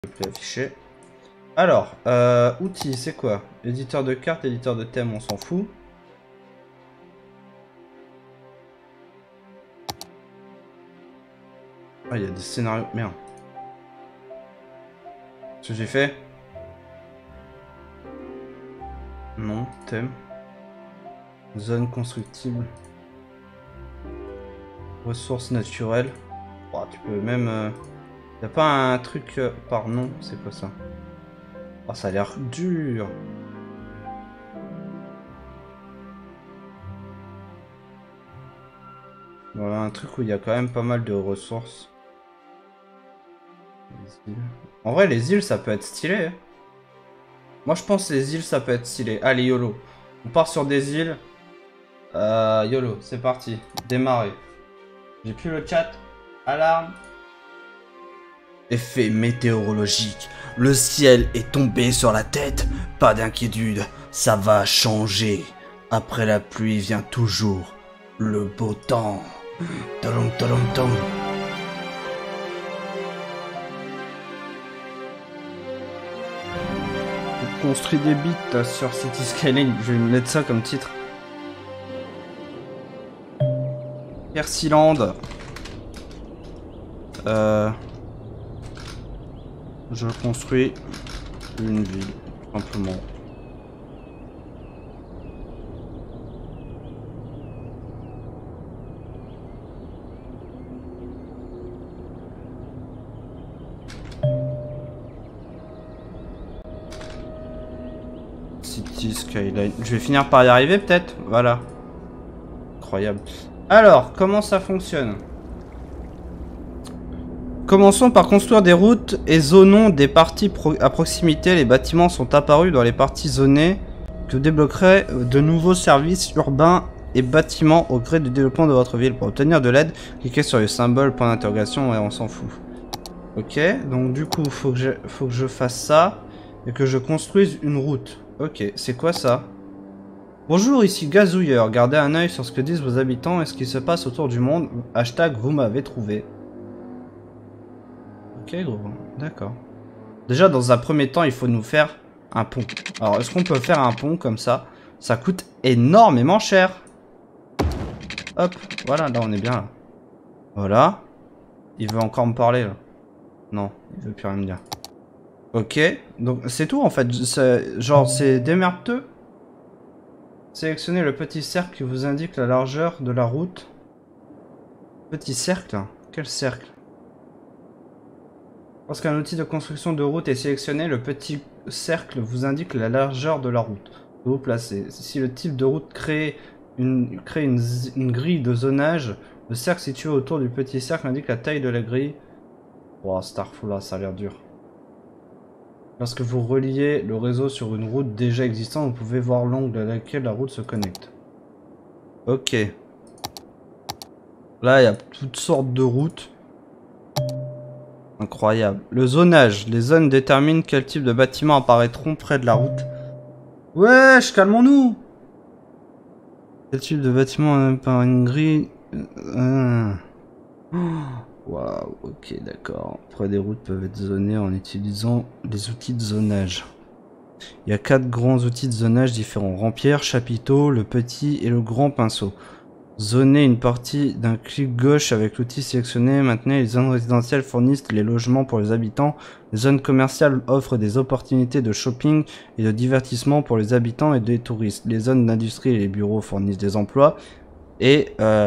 Affiché. Alors, outils, c'est quoi? Éditeur de cartes, éditeur de thème, on s'en fout. Ah, il y a des scénarios. Merde. Ce que j'ai fait? Non, thème. Zone constructible. Ressources naturelles. Oh, tu peux même... Y a pas un truc par nom? C'est quoi ça? Oh, ça a l'air dur. Voilà, un truc où il y a quand même pas mal de ressources. Les îles. En vrai, les îles, ça peut être stylé. Hein. Moi, je pense que les îles, ça peut être stylé. Allez, YOLO. On part sur des îles. YOLO, c'est parti. Démarrer. J'ai plus le chat. Alarme. Effet météorologique. Le ciel est tombé sur la tête. Pas d'inquiétude, ça va changer. Après la pluie vient toujours le beau temps. Tolong, tolong, tolong. Je construis des bits sur City Skyline. Je vais me mettre ça comme titre. Persiland. Je construis une ville, tout simplement. City Skyline. Je vais finir par y arriver peut-être. Voilà. Incroyable. Alors, comment ça fonctionne? Commençons par construire des routes et zonons des parties à proximité. Les bâtiments sont apparus dans les parties zonées que débloqueraient de nouveaux services urbains et bâtiments au gré du développement de votre ville. Pour obtenir de l'aide, cliquez sur le symbole point d'interrogation et on s'en fout. Ok, donc du coup, faut que je fasse ça et que je construise une route. Ok, c'est quoi ça? Bonjour, ici Gazouilleur. Gardez un œil sur ce que disent vos habitants et ce qui se passe autour du monde. Hashtag vous m'avez trouvé. Ok gros, d'accord. Déjà dans un premier temps il faut nous faire un pont. Alors est-ce qu'on peut faire un pont comme ça? Ça coûte énormément cher. Hop, voilà, là on est bien là. Voilà. Il veut encore me parler là. Non, il veut plus rien me dire. Ok, donc c'est tout en fait. Genre c'est démerdeux. Sélectionnez le petit cercle qui vous indique la largeur de la route. Petit cercle? Quel cercle? Lorsqu'un outil de construction de route est sélectionné, le petit cercle vous indique la largeur de la route que vous placez. Si le type de route crée une grille de zonage, le cercle situé autour du petit cercle indique la taille de la grille. Wow, Starfall là, ça a l'air dur. Lorsque vous reliez le réseau sur une route déjà existante, vous pouvez voir l'angle à laquelle la route se connecte. Ok. Là, il y a toutes sortes de routes. Incroyable. Le zonage. Les zones déterminent quel type de bâtiments apparaîtront près de la route. Wesh, calmons-nous. Quel type de bâtiment par une grille... Waouh, ok, d'accord. Près des routes peuvent être zonées en utilisant les outils de zonage. Il y a 4 grands outils de zonage différents. Rampière, chapiteau, le petit et le grand pinceau. Zoner une partie d'un clic gauche avec l'outil sélectionné. Maintenant, les zones résidentielles fournissent les logements pour les habitants. Les zones commerciales offrent des opportunités de shopping et de divertissement pour les habitants et des touristes. Les zones d'industrie et les bureaux fournissent des emplois. Et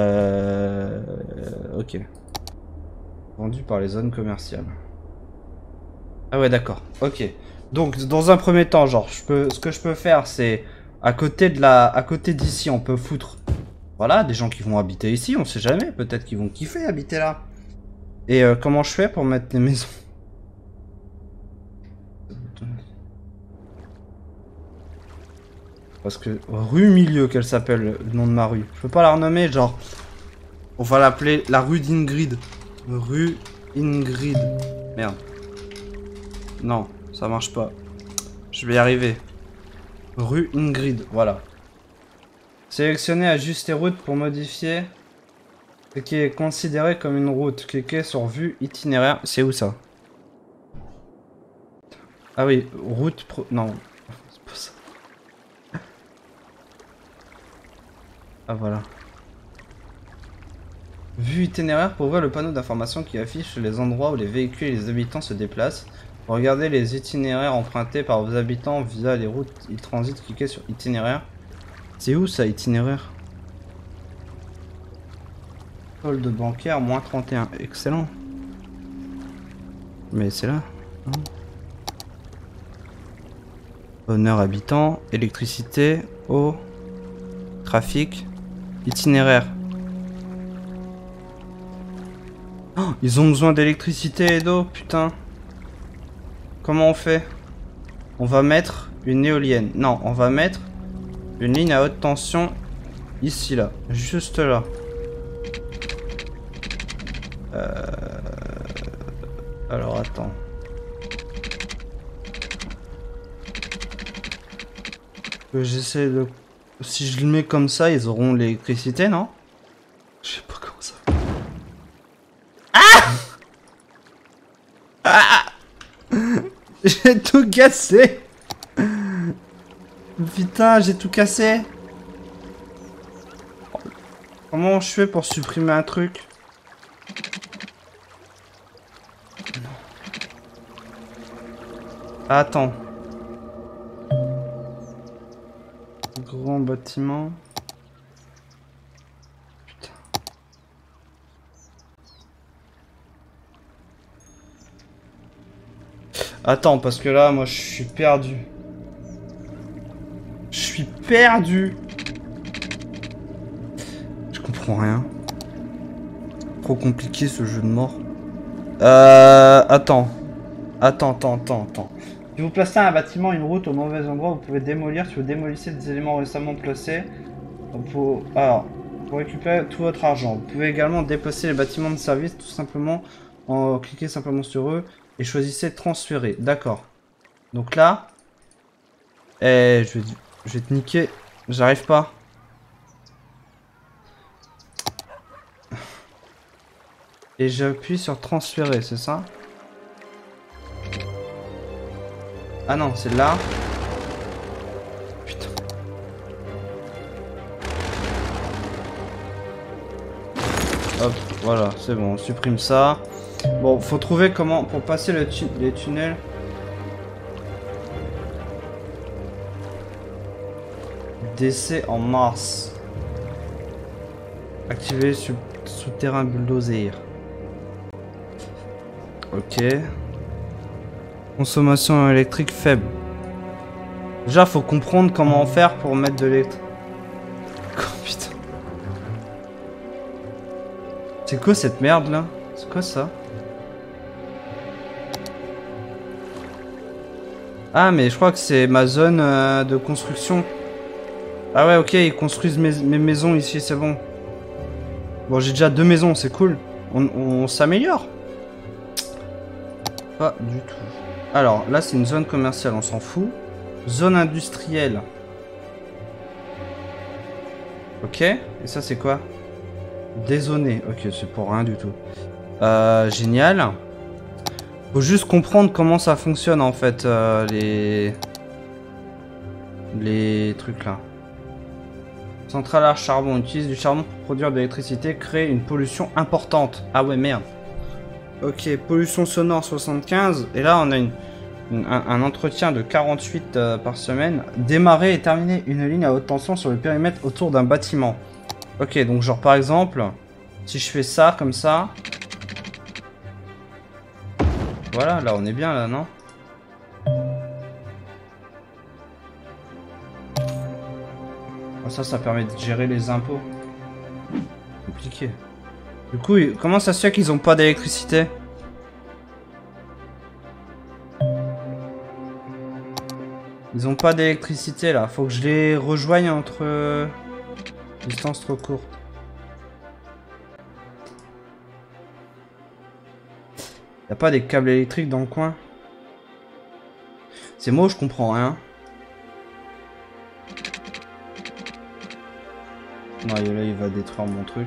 ok. Vendu par les zones commerciales. Ah ouais, d'accord. Ok. Donc, dans un premier temps, genre, ce que je peux faire, c'est à côté d'ici, on peut foutre. Voilà, des gens qui vont habiter ici, on sait jamais, peut-être qu'ils vont kiffer habiter là. Et comment je fais pour mettre les maisons? Parce que rue Milieu, qu'elle s'appelle, le nom de ma rue. Je peux pas la renommer, genre... On va l'appeler la rue d'Ingrid. Rue Ingrid. Merde. Non, ça marche pas. Je vais y arriver. Rue Ingrid, voilà. Sélectionnez ajuster route pour modifier ce qui est considéré comme une route. Cliquez sur vue itinéraire. C'est où ça? Ah oui, route pro... Non, c'est pas ça. Ah voilà. Vue itinéraire pour voir le panneau d'information qui affiche les endroits où les véhicules et les habitants se déplacent. Regardez les itinéraires empruntés par vos habitants via les routes ils transitent. Cliquez sur itinéraire. C'est où ça, itinéraire? Solde bancaire, moins 31. Excellent. Mais c'est là. Hein. Honneur habitant, électricité, eau, trafic, itinéraire. Oh, ils ont besoin d'électricité et d'eau, putain. Comment on fait? On va mettre une éolienne. Non, on va mettre une ligne à haute tension ici, là. Juste là. Alors, attends. J'essaie de... Si je le mets comme ça, ils auront l'électricité, non? Je sais pas comment ça... Ah! J'ai tout cassé! Putain, j'ai tout cassé! Comment je fais pour supprimer un truc? Attends. Grand bâtiment. Putain. Attends, parce que là, moi, je suis perdu. Je suis perdu. Je comprends rien. Trop compliqué ce jeu de mort. Attends. Attends. Si vous placez un bâtiment, une route au mauvais endroit, vous pouvez démolir. Si vous démolissez des éléments récemment placés, pour récupérer tout votre argent. Vous pouvez également déplacer les bâtiments de service tout simplement en cliquant simplement sur eux et choisissez transférer. D'accord. Donc là, je vais te niquer. J'arrive pas. Et j'appuie sur transférer, c'est ça? Ah non, c'est là. Putain. Hop, voilà, c'est bon, on supprime ça. Bon, faut trouver comment pour passer les tunnels. Décès en mars. Activer souterrain bulldozer. Ok. Consommation électrique faible. Déjà, faut comprendre comment faire pour mettre de l'électricité. Oh putain. C'est quoi cette merde là? C'est quoi ça? Ah, mais je crois que c'est ma zone de construction. Ah ouais, ok, ils construisent mes maisons ici, c'est bon. Bon, j'ai déjà 2 maisons, c'est cool. On s'améliore. Pas du tout. Alors, là, c'est une zone commerciale, on s'en fout. Zone industrielle. Ok. Et ça, c'est quoi? Dézoné. Ok, c'est pour rien du tout. Génial. Faut juste comprendre comment ça fonctionne, en fait, les trucs là. Centrale à charbon. Utilise du charbon pour produire de l'électricité. Crée une pollution importante. Ah ouais, merde. Ok, pollution sonore 75. Et là, on a un entretien de 48 par semaine. Démarrer et terminer une ligne à haute tension sur le périmètre autour d'un bâtiment. Ok, donc genre par exemple, si je fais ça comme ça. Voilà, là on est bien là, non? Ça permet de gérer les impôts. Compliqué. Du coup, comment ça se fait qu'ils ont pas d'électricité? Ils ont pas d'électricité là. Faut que je les rejoigne entre distance trop courte. Y'a pas des câbles électriques dans le coin? C'est moi, je comprends rien. Non, là, il va détruire mon truc.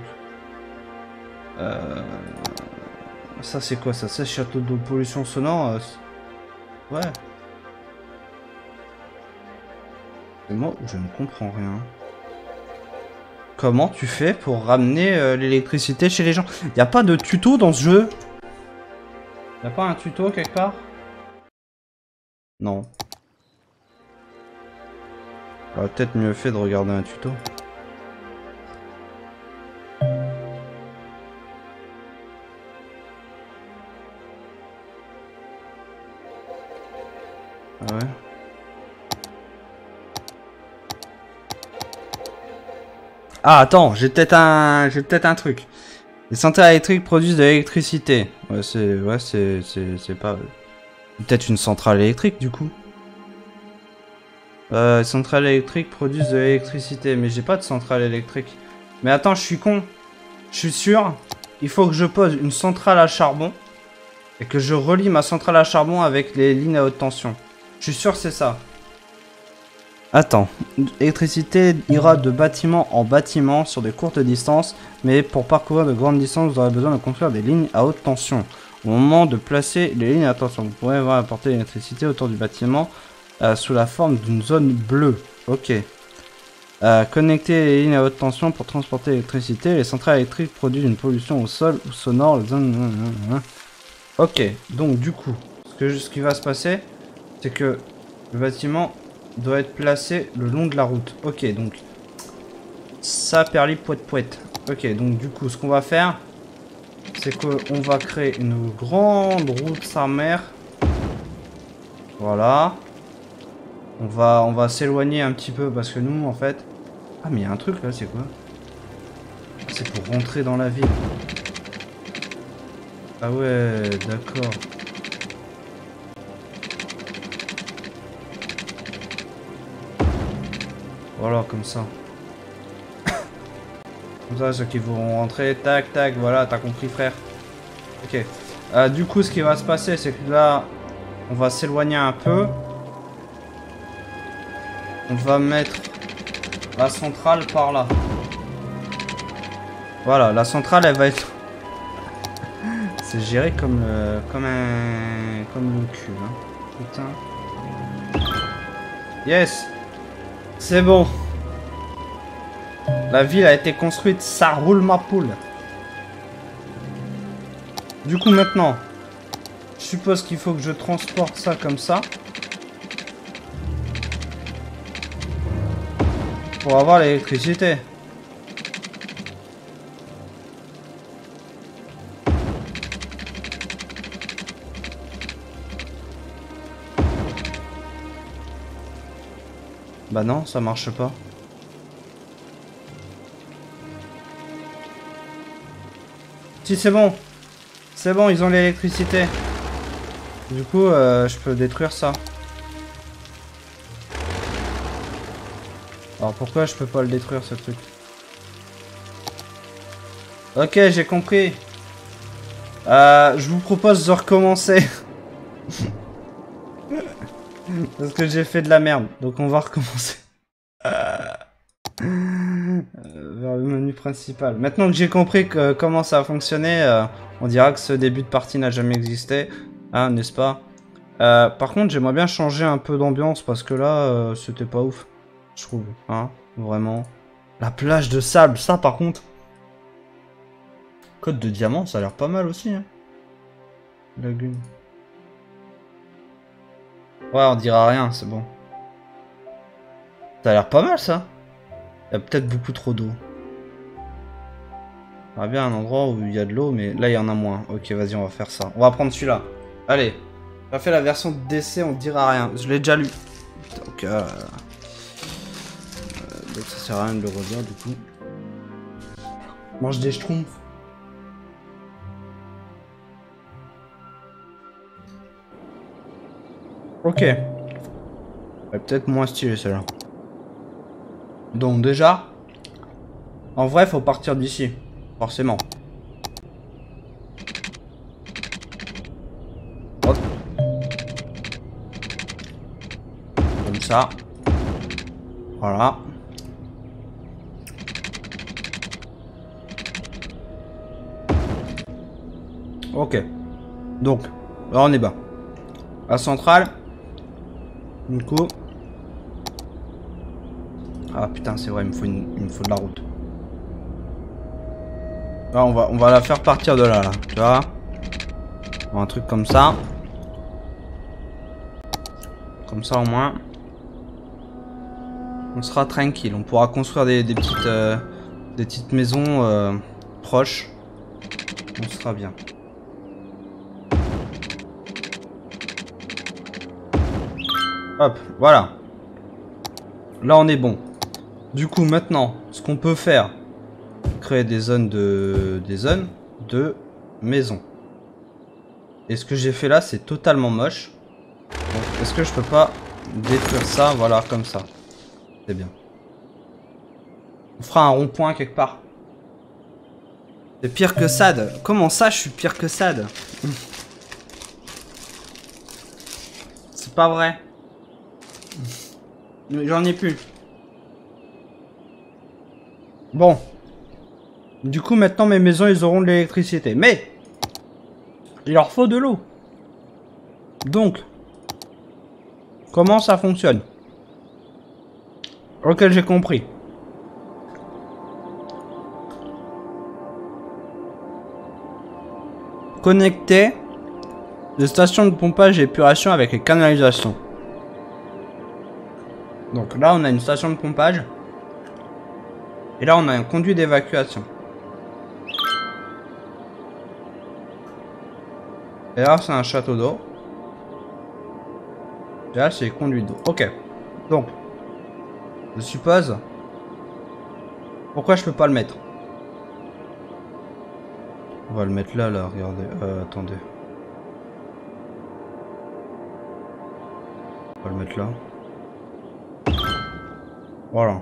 Ça, c'est quoi ça? C'est château de pollution sonore? Ouais. Et moi, je ne comprends rien. Comment tu fais pour ramener l'électricité chez les gens? Y a pas de tuto dans ce jeu? Y a pas un tuto quelque part? Non. J'aurais peut-être mieux fait de regarder un tuto. Ah ouais. Ah attends, j'ai peut-être un truc. Les centrales électriques produisent de l'électricité. Ouais, c'est pas peut-être une centrale électrique du coup. Les centrales électriques produisent de l'électricité, mais j'ai pas de centrale électrique. Mais attends, je suis con. Je suis sûr, il faut que je pose une centrale à charbon et que je relie ma centrale à charbon avec les lignes à haute tension. Je suis sûr que c'est ça. Attends, l'électricité ira de bâtiment en bâtiment sur de courtes distances, mais pour parcourir de grandes distances, vous aurez besoin de construire des lignes à haute tension. Au moment de placer les lignes à haute tension, vous pourrez voir apporter l'électricité autour du bâtiment sous la forme d'une zone bleue. Ok. Connecter les lignes à haute tension pour transporter l'électricité. Les centrales électriques produisent une pollution au sol ou sonore. Ok, donc du coup, ce qui va se passer, c'est que le bâtiment doit être placé le long de la route. Ok, donc ça perlit poète poète. Ok, donc du coup, ce qu'on va faire, c'est qu'on va créer une grande route sa mère. Voilà. On va s'éloigner un petit peu parce que nous, en fait... Ah, mais il y a un truc là, c'est quoi? C'est pour rentrer dans la ville. Ah ouais, d'accord. Voilà, comme ça. Comme ça, ceux qui vont rentrer, tac, tac, voilà, t'as compris, frère. Ok. Du coup, ce qui va se passer, c'est que là, on va s'éloigner un peu. On va mettre la centrale par là. Voilà, la centrale, elle va être... C'est géré comme le cul, hein. Putain. Yes. C'est bon. La ville a été construite, ça roule ma poule. Du coup maintenant, je suppose qu'il faut que je transporte ça comme ça. Pour avoir l'électricité. Bah non, ça marche pas. Si, c'est bon. C'est bon, ils ont l'électricité. Du coup, je peux détruire ça. Alors pourquoi je peux pas le détruire, ce truc? Ok, j'ai compris. Je vous propose de recommencer. Parce que j'ai fait de la merde. Donc on va recommencer. Vers le menu principal. Maintenant que j'ai compris comment ça a fonctionné, on dira que ce début de partie n'a jamais existé. Hein, n'est-ce pas? Par contre, j'aimerais bien changer un peu d'ambiance parce que là, c'était pas ouf. Je trouve. Hein, vraiment. La plage de sable, ça par contre. Code de diamant, ça a l'air pas mal aussi. Hein. Lagune. Ouais, on dira rien, c'est bon. Ça a l'air pas mal ça. Il y a peut-être beaucoup trop d'eau. On va bien un endroit où il y a de l'eau, mais là il y en a moins. Ok, vas-y, on va faire ça. On va prendre celui-là. Allez. On a fait la version de DC, on dira rien. Je l'ai déjà lu. Donc, donc ça sert à rien de le relire du coup. Mange des schtroumpfs. Ok. Peut-être moins stylé celle-là. Donc déjà, en vrai, faut partir d'ici. Forcément. Hop. Comme ça. Voilà. Ok. Donc, là on est bas. La centrale. Du coup. Ah putain, c'est vrai, il me faut de la route. Là, on va la faire partir de là, tu vois. Bon, un truc comme ça. Comme ça, au moins. On sera tranquille. On pourra construire des petites maisons proches. On sera bien. Hop, voilà. Là, on est bon. Du coup, maintenant, ce qu'on peut faire, créer des zones de maisons. Et ce que j'ai fait là, c'est totalement moche. Donc, est-ce que je peux pas détruire ça, voilà, comme ça? C'est bien. On fera un rond-point quelque part. C'est pire que Sad. Comment ça, je suis pire que Sad? C'est pas vrai. J'en ai plus. Bon. Du coup, maintenant, mes maisons, ils auront de l'électricité. Mais il leur faut de l'eau. Donc, comment ça fonctionne? Ok, j'ai compris. Connecter les stations de pompage et épuration avec les canalisations. Donc là, on a une station de pompage. Et là, on a un conduit d'évacuation. Et là, c'est un château d'eau. Et là, c'est les conduits d'eau. Ok. Donc, je suppose... Pourquoi je peux pas le mettre? On va le mettre là, regardez. Attendez. On va le mettre là. Voilà.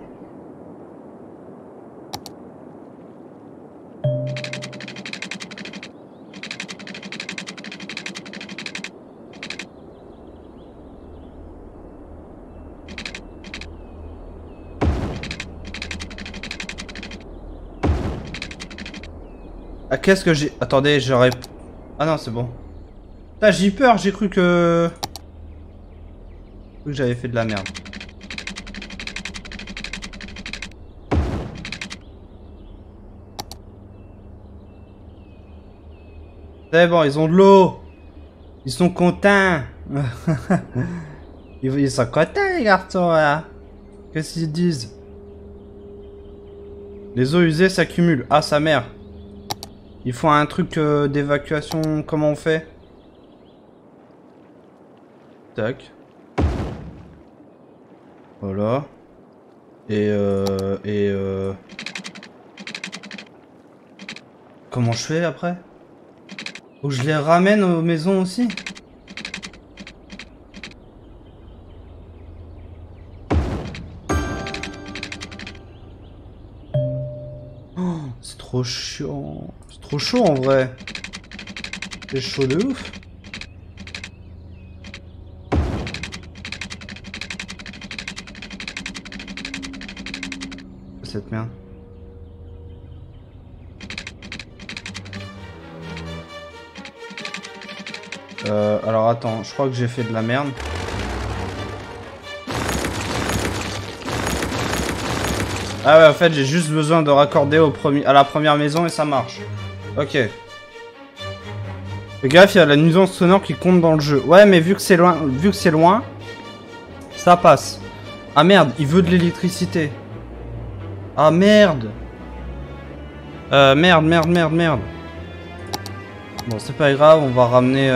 Ah, qu'est-ce que j'ai... Attendez, j'aurais... Ah non, c'est bon. Putain, j'ai eu peur, j'ai cru que j'avais fait de la merde. C'est bon, ils ont de l'eau. Ils sont contents. Ils sont contents, les garçons, là. Qu'est-ce qu'ils disent? Les eaux usées s'accumulent. Ah, sa mère. Il faut un truc d'évacuation. Comment on fait? Tac. Voilà. Comment je fais après? Faut que je les ramène aux maisons aussi? Oh, c'est trop chiant. C'est trop chaud en vrai. C'est chaud de ouf. Cette merde. Alors attends, je crois que j'ai fait de la merde. Ah ouais, en fait, j'ai juste besoin de raccorder à la première maison et ça marche. Ok. Fais gaffe, il y a la nuisance sonore qui compte dans le jeu. Ouais, mais vu que c'est loin, ça passe. Ah merde, il veut de l'électricité. Ah merde. Merde. Bon, c'est pas grave, on va ramener...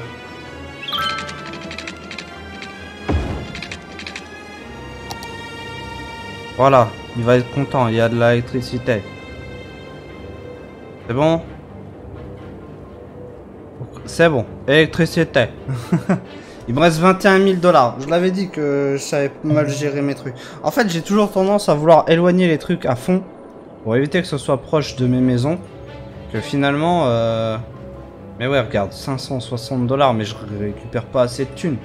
Voilà, il va être content, il y a de l'électricité. C'est bon? C'est bon, électricité. Il me reste 21 000 $. Je l'avais dit que je savais mal gérer mes trucs. En fait, j'ai toujours tendance à vouloir éloigner les trucs à fond pour éviter que ce soit proche de mes maisons. Que finalement... Mais ouais, regarde, 560 $, mais je récupère pas assez de thunes.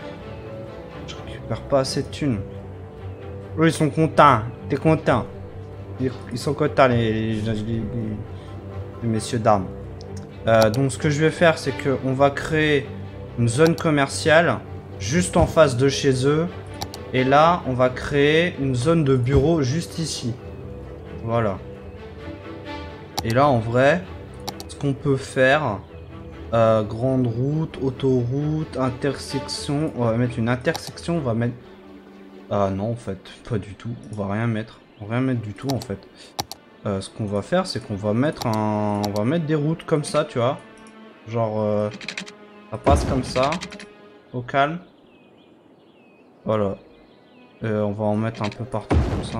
Eux, ils sont contents. T'es content. Ils sont contents, les messieurs dames. Donc, ce que je vais faire, c'est qu'on va créer une zone commerciale juste en face de chez eux. Et là, on va créer une zone de bureau juste ici. Voilà. Et là, en vrai, ce qu'on peut faire, grande route, autoroute, intersection. On va mettre une intersection, on va mettre... Ah non, en fait, pas du tout. On va rien mettre. On va rien mettre du tout, en fait. Ce qu'on va faire, c'est qu'on va mettre un... On va mettre des routes comme ça, tu vois. Genre, ça passe comme ça, au calme. Voilà. On va en mettre un peu partout comme ça.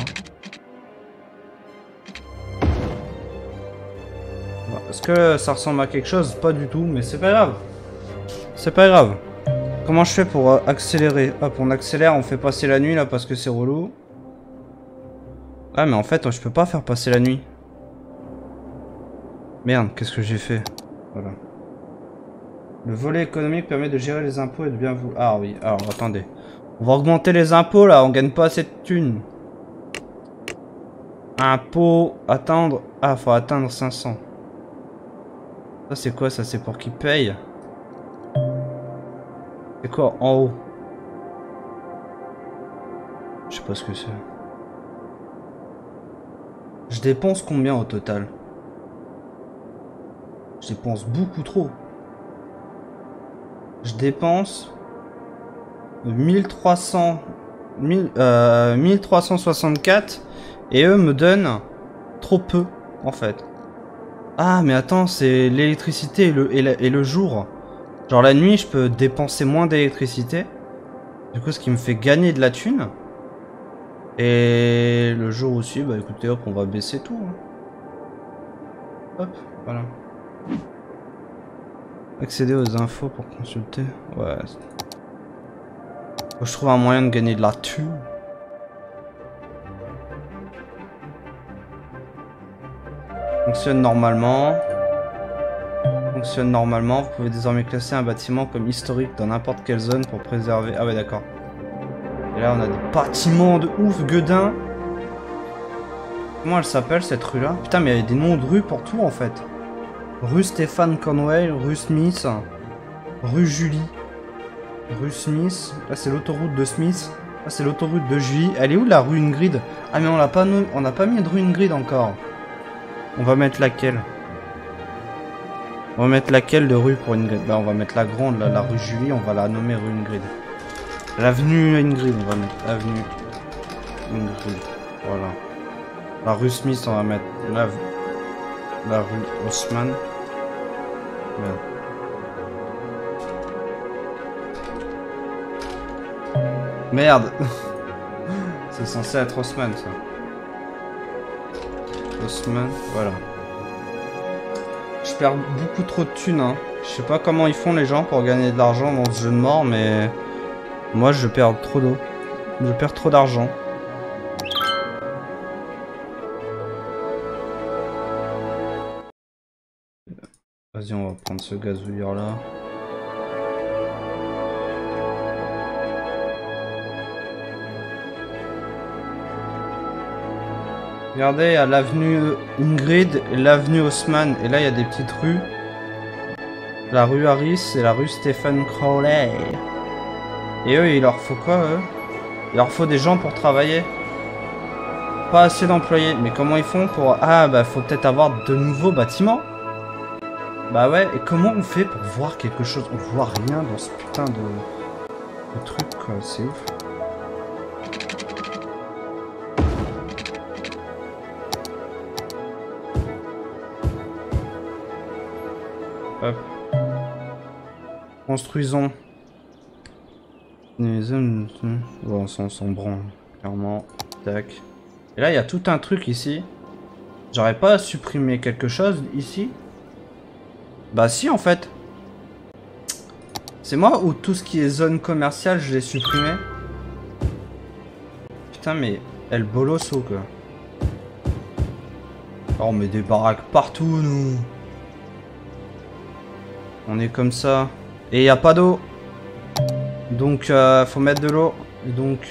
Est-ce que ça ressemble à quelque chose? Pas du tout, mais c'est pas grave. C'est pas grave. Comment je fais pour accélérer? Hop, on accélère, on fait passer la nuit là parce que c'est relou. Ah, mais en fait, je peux pas faire passer la nuit. Merde, qu'est-ce que j'ai fait? Voilà. Le volet économique permet de gérer les impôts et de bien vous... Ah oui, alors attendez. On va augmenter les impôts là, on gagne pas assez de thunes. Impôts, attendre... Ah, faut atteindre 500. Ça c'est quoi ça? C'est pour qui paye? C'est quoi en haut? Je sais pas ce que c'est. Je dépense combien au total? Je dépense beaucoup trop. Je dépense 1300... 1364 et eux me donnent trop peu en fait. Ah mais attends, c'est l'électricité et le jour. Genre la nuit je peux dépenser moins d'électricité. Du coup ce qui me fait gagner de la thune. Et le jour aussi, bah écoutez hop on va baisser tout. Hein. Hop, voilà. Accéder aux infos pour consulter. Ouais. Faut que je trouve un moyen de gagner de la thune. Fonctionne normalement. Fonctionne normalement. Vous pouvez désormais classer un bâtiment comme historique dans n'importe quelle zone pour préserver. Ah ouais d'accord. Et là on a des bâtiments de ouf, Guedin. Comment elle s'appelle cette rue là? Putain mais il y a des noms de rues pour tout en fait. Rue Stéphane Conway, rue Smith, rue Julie, rue Smith. Là c'est l'autoroute de Smith. Là c'est l'autoroute de Julie. Elle est où la rue Ingrid? Ah mais on n'a pas mis de rue Ingrid encore. On va mettre laquelle? On va mettre laquelle de rue pour Ingrid? Bah on va mettre la grande là, la rue Julie, on va la nommer rue Ingrid. L'avenue Ingrid, on va mettre avenue Ingrid. Voilà. La rue Smith, on va mettre la rue Haussmann. Merde. Merde. C'est censé être Haussmann ça. Haussmann, voilà. Je perds beaucoup trop de thunes, hein. Je sais pas comment ils font les gens pour gagner de l'argent dans ce jeu de mort, mais... Moi je perds trop d'eau. Je perds trop d'argent. Vas-y, on va prendre ce gazouilleur là. Regardez, il y a l'avenue Ingrid et l'avenue Haussmann. Et là, il y a des petites rues. La rue Harris et la rue Stephen Crowley. Et eux, il leur faut quoi, eux? Il leur faut des gens pour travailler. Pas assez d'employés. Mais comment ils font pour... Ah, bah, faut peut-être avoir de nouveaux bâtiments. Bah ouais, et comment on fait pour voir quelque chose? On voit rien dans ce putain de truc, quoi. C'est ouf. Hop. Construisons. Les hommes... Bon, on s'en branle, clairement. Tac. Et là, il y a tout un truc ici. J'aurais pas à supprimer quelque chose ici? Bah si, en fait. C'est moi ou tout ce qui est zone commerciale, je l'ai supprimé? Putain, mais elle bolosso, quoi. Oh, on met des baraques partout, nous. On est comme ça. Et y a pas d'eau. Donc, faut mettre de l'eau. Donc,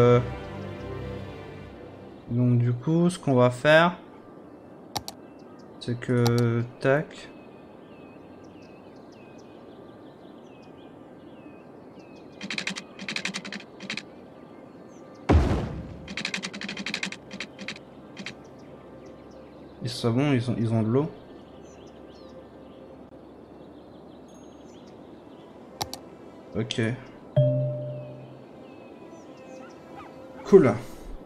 du coup, ce qu'on va faire, c'est que... Tac. C'est bon, ils ont de l'eau. Ok. Cool.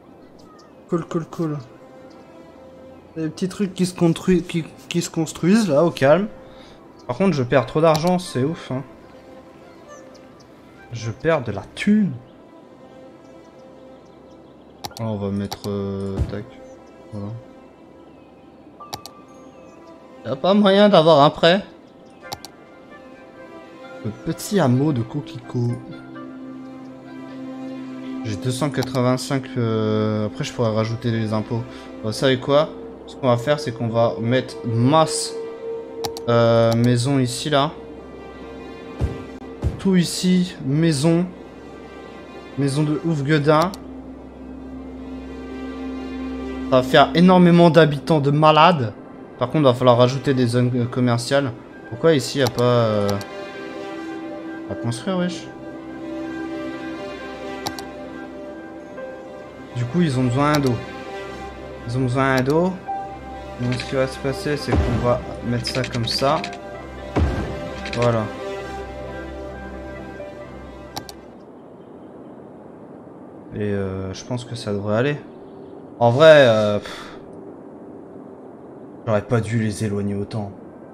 Cool. Des petits trucs qui se construisent là, au calme. Par contre, je perds trop d'argent, c'est ouf. Hein. Je perds de la thune. Oh, on va mettre... tac. Voilà. Y'a pas moyen d'avoir un prêt? Le petit hameau de Coquelicot. J'ai 285... Après, je pourrais rajouter les impôts. Vous savez quoi? Ce qu'on va faire, c'est qu'on va mettre masse maison ici, là. Tout ici, maison. Maison de ouf gueudin. Ça va faire énormément d'habitants de malades. Par contre, il va falloir rajouter des zones commerciales. Pourquoi ici, il n'y a pas... à construire, wesh? Du coup, ils ont besoin d'eau. Ils ont besoin d'eau. Donc, ce qui va se passer, c'est qu'on va mettre ça comme ça. Voilà. Et je pense que ça devrait aller. En vrai, j'aurais pas dû les éloigner autant.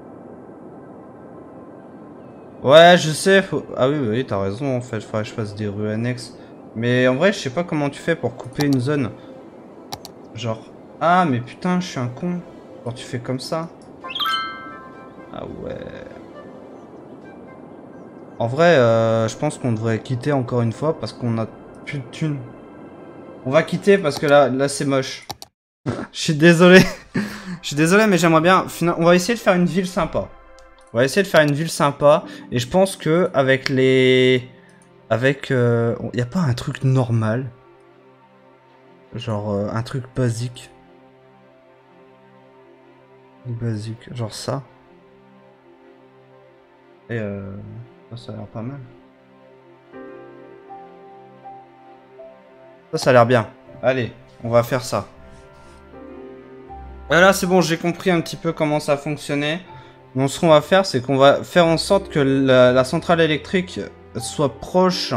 Ouais, je sais. Ah oui, t'as raison. En fait, il faudrait que je fasse des rues annexes. Mais en vrai, je sais pas comment tu fais pour couper une zone. Genre... Ah, mais putain, je suis un con. Genre, tu fais comme ça. Ah ouais. En vrai, je pense qu'on devrait quitter encore une fois parce qu'on a plus de thunes. On va quitter parce que là c'est moche. Je suis désolé. Je suis désolé, mais j'aimerais bien... On va essayer de faire une ville sympa. On va essayer de faire une ville sympa. Et je pense que avec les... Avec... y a pas un truc normal? Genre un truc basique. Basique. Genre ça. Et ça a l'air pas mal. Ça a l'air bien. Allez, on va faire ça. Et là, c'est bon, j'ai compris un petit peu comment ça fonctionnait. Donc, ce qu'on va faire, c'est qu'on va faire en sorte que la centrale électrique soit proche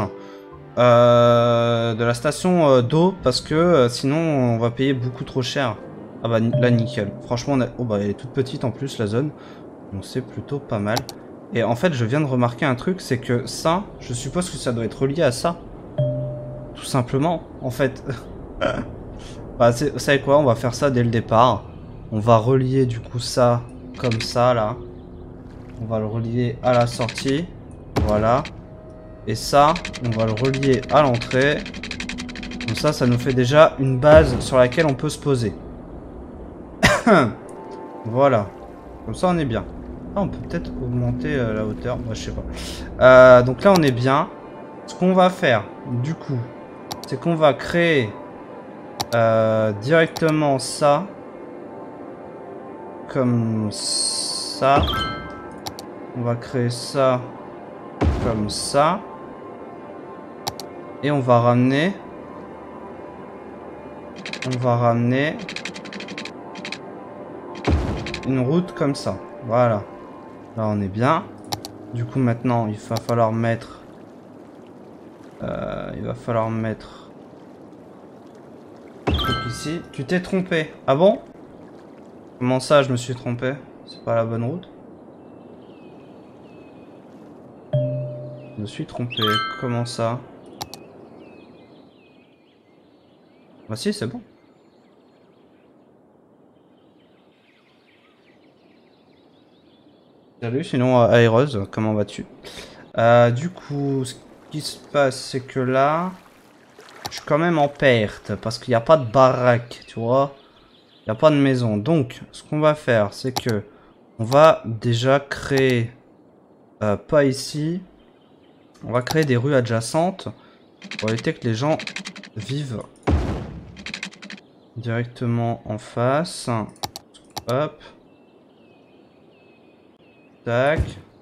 de la station d'eau. Parce que sinon, on va payer beaucoup trop cher. Ah bah là, nickel. Franchement, oh bah, elle est toute petite en plus, la zone. Donc, c'est plutôt pas mal. Et en fait, je viens de remarquer un truc, c'est que ça, je suppose que ça doit être relié à ça. Tout simplement, en fait. Bah, vous savez quoi, on va faire ça dès le départ. On va relier du coup ça, comme ça, là. On va le relier à la sortie. Voilà. Et ça, on va le relier à l'entrée. Comme ça nous fait déjà une base sur laquelle on peut se poser. Voilà. Comme ça, on est bien. Ah, on peut peut-être augmenter la hauteur. Moi, je sais pas. Donc là, on est bien. Ce qu'on va faire, du coup, c'est qu'on va créer directement ça. Comme ça. On va créer ça comme ça. Et on va ramener... une route comme ça. Voilà. Là, on est bien. Du coup, maintenant, il va falloir mettre... ici. Tu t'es trompé. Ah bon? Comment ça, je me suis trompé? C'est pas la bonne route? Je me suis trompé. Comment ça? Bah si, c'est bon. Salut, sinon Aéreuse, comment vas-tu? Du coup, ce qui se passe, c'est que là, je suis quand même en perte parce qu'il n'y a pas de baraque, tu vois? Il n'y a pas de maison. Donc, ce qu'on va faire, c'est que on va déjà créer, pas ici, on va créer des rues adjacentes pour éviter que les gens vivent directement en face. Hop. Tac.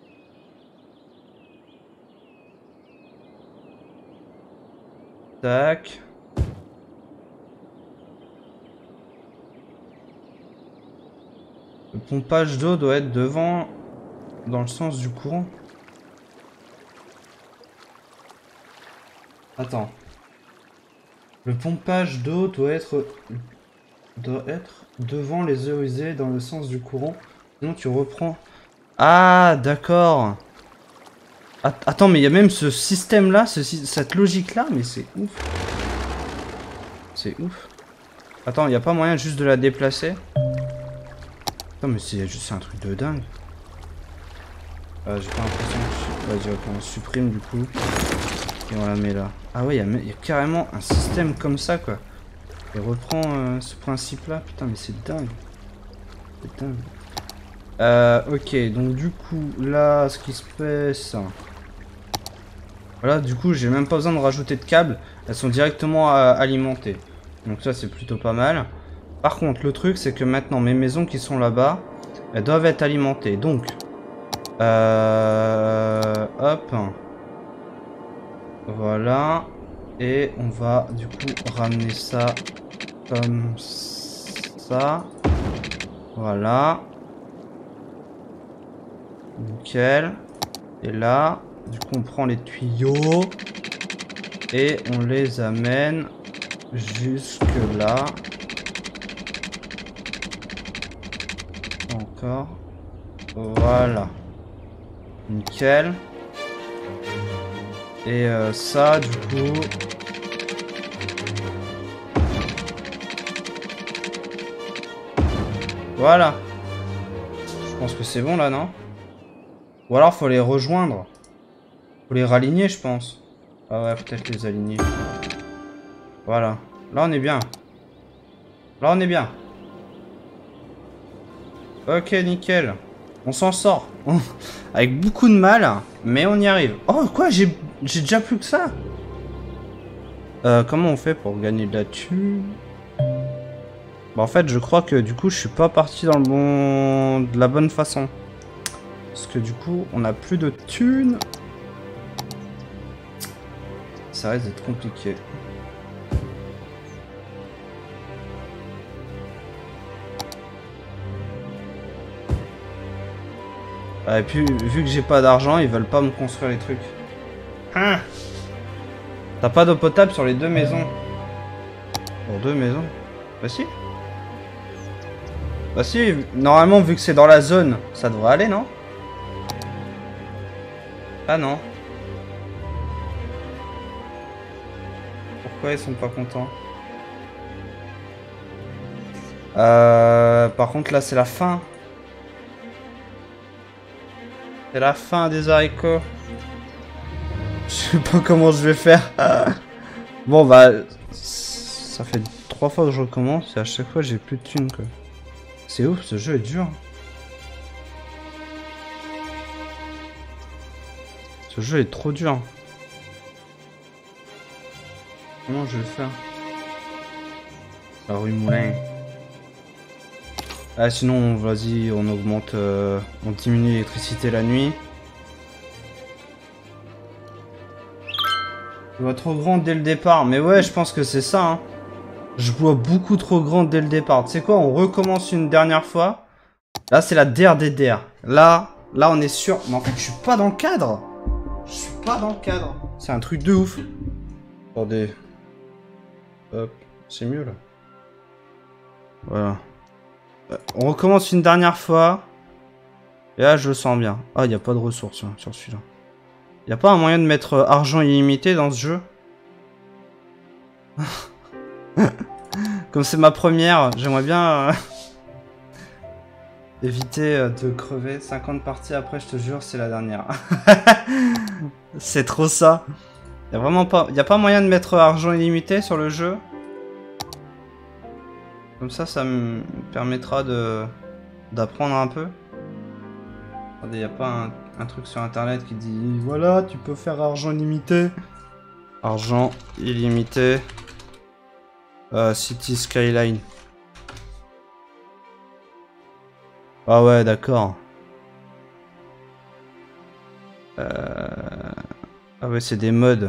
Tac. pompage d'eau doit être devant, dans le sens du courant. Attends. Le pompage d'eau doit être devant les eaux usées dans le sens du courant. Sinon tu reprends. Ah, d'accord. Attends, mais il y a même ce système-là, cette logique-là, mais c'est ouf. C'est ouf. Attends, il n'y a pas moyen juste de la déplacer? Attends, mais c'est juste un truc de dingue. J'ai pas l'impression que... Vas-y, ok, on supprime du coup. Et on la met là. Ah ouais, il y a carrément un système comme ça, quoi. Et reprend ce principe-là. Putain, mais c'est dingue. C'est dingue. Ok, donc du coup, là, ce qui se passe... Voilà, du coup, j'ai même pas besoin de rajouter de câbles. Elles sont directement alimentées. Donc ça, c'est plutôt pas mal. Par contre, le truc, c'est que maintenant, mes maisons qui sont là-bas, elles doivent être alimentées. Donc, hop. Voilà. Et on va, du coup, ramener ça comme ça. Voilà. Nickel. Et là, du coup, on prend les tuyaux et on les amène jusque là. Encore. Voilà. Nickel. Et ça, du coup... Voilà. Je pense que c'est bon là, non? Ou alors faut les rejoindre. Faut les raligner, je pense. Ah ouais, peut-être les aligner. Voilà. Là, on est bien. Là, on est bien. Ok, nickel. On s'en sort. Avec beaucoup de mal, mais on y arrive. Oh, quoi? J'ai déjà plus que ça? Comment on fait pour gagner de la thune? Bah, en fait, je crois que du coup, je suis pas parti dans le bon... de la bonne façon. Parce que du coup, on a plus de thunes. Ça risque d'être compliqué. Ah, et puis, vu que j'ai pas d'argent, ils veulent pas me construire les trucs. Hein? T'as pas d'eau potable sur les deux maisons? Pour deux maisons? Bah si. Bah si, normalement, vu que c'est dans la zone, ça devrait aller, non? Ah non. Pourquoi ils sont pas contents? Par contre, là, c'est la fin. C'est la fin des haricots. Je sais pas comment je vais faire. Bon, bah... Ça fait 3 fois que je recommence et à chaque fois, j'ai plus de thunes, quoi. C'est ouf, ce jeu est dur. Ce jeu est trop dur. Comment je vais faire? La rue Moulin. Ah, sinon, vas-y, on augmente... on diminue l'électricité la nuit. Je vois trop grand dès le départ. Mais ouais, je pense que c'est ça, hein. Je vois beaucoup trop grand dès le départ. Tu sais quoi, on recommence une dernière fois. Là, c'est la DER des DER. Là, on est sûr. Mais en fait, je suis pas dans le cadre. Je suis pas dans le cadre. C'est un truc de ouf. Attendez. Hop, c'est mieux là. Voilà. On recommence une dernière fois. Et là, je le sens bien. Ah, il n'y a pas de ressources hein, sur celui-là. Il n'y a pas un moyen de mettre argent illimité dans ce jeu? Comme c'est ma première, j'aimerais bien éviter de crever. 50 parties après, je te jure, c'est la dernière. C'est trop ça. Il n'y a pas moyen de mettre argent illimité sur le jeu? Comme ça me permettra d'apprendre un peu. Attendez, il n'y a pas un truc sur internet qui dit voilà, tu peux faire argent illimité. Argent illimité. City Skyline. Ah ouais, d'accord. Ah ouais, c'est des mods.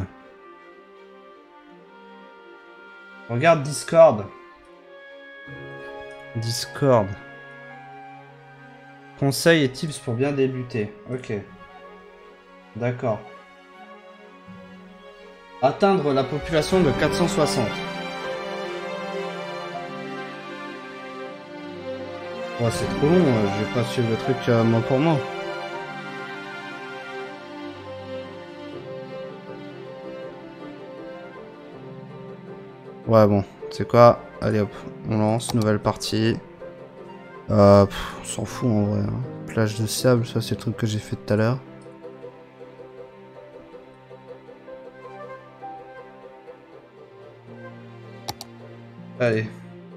Regarde Discord. Discord. Conseils et tips pour bien débuter. Ok. D'accord. Atteindre la population de 460. Ouais, c'est trop long, je vais pas suivre le truc mot pour mot. Ouais, bon, c'est quoi? Allez hop, on lance, nouvelle partie. On s'en fout en vrai. Hein. Plage de sable, ça c'est le truc que j'ai fait tout à l'heure. Allez.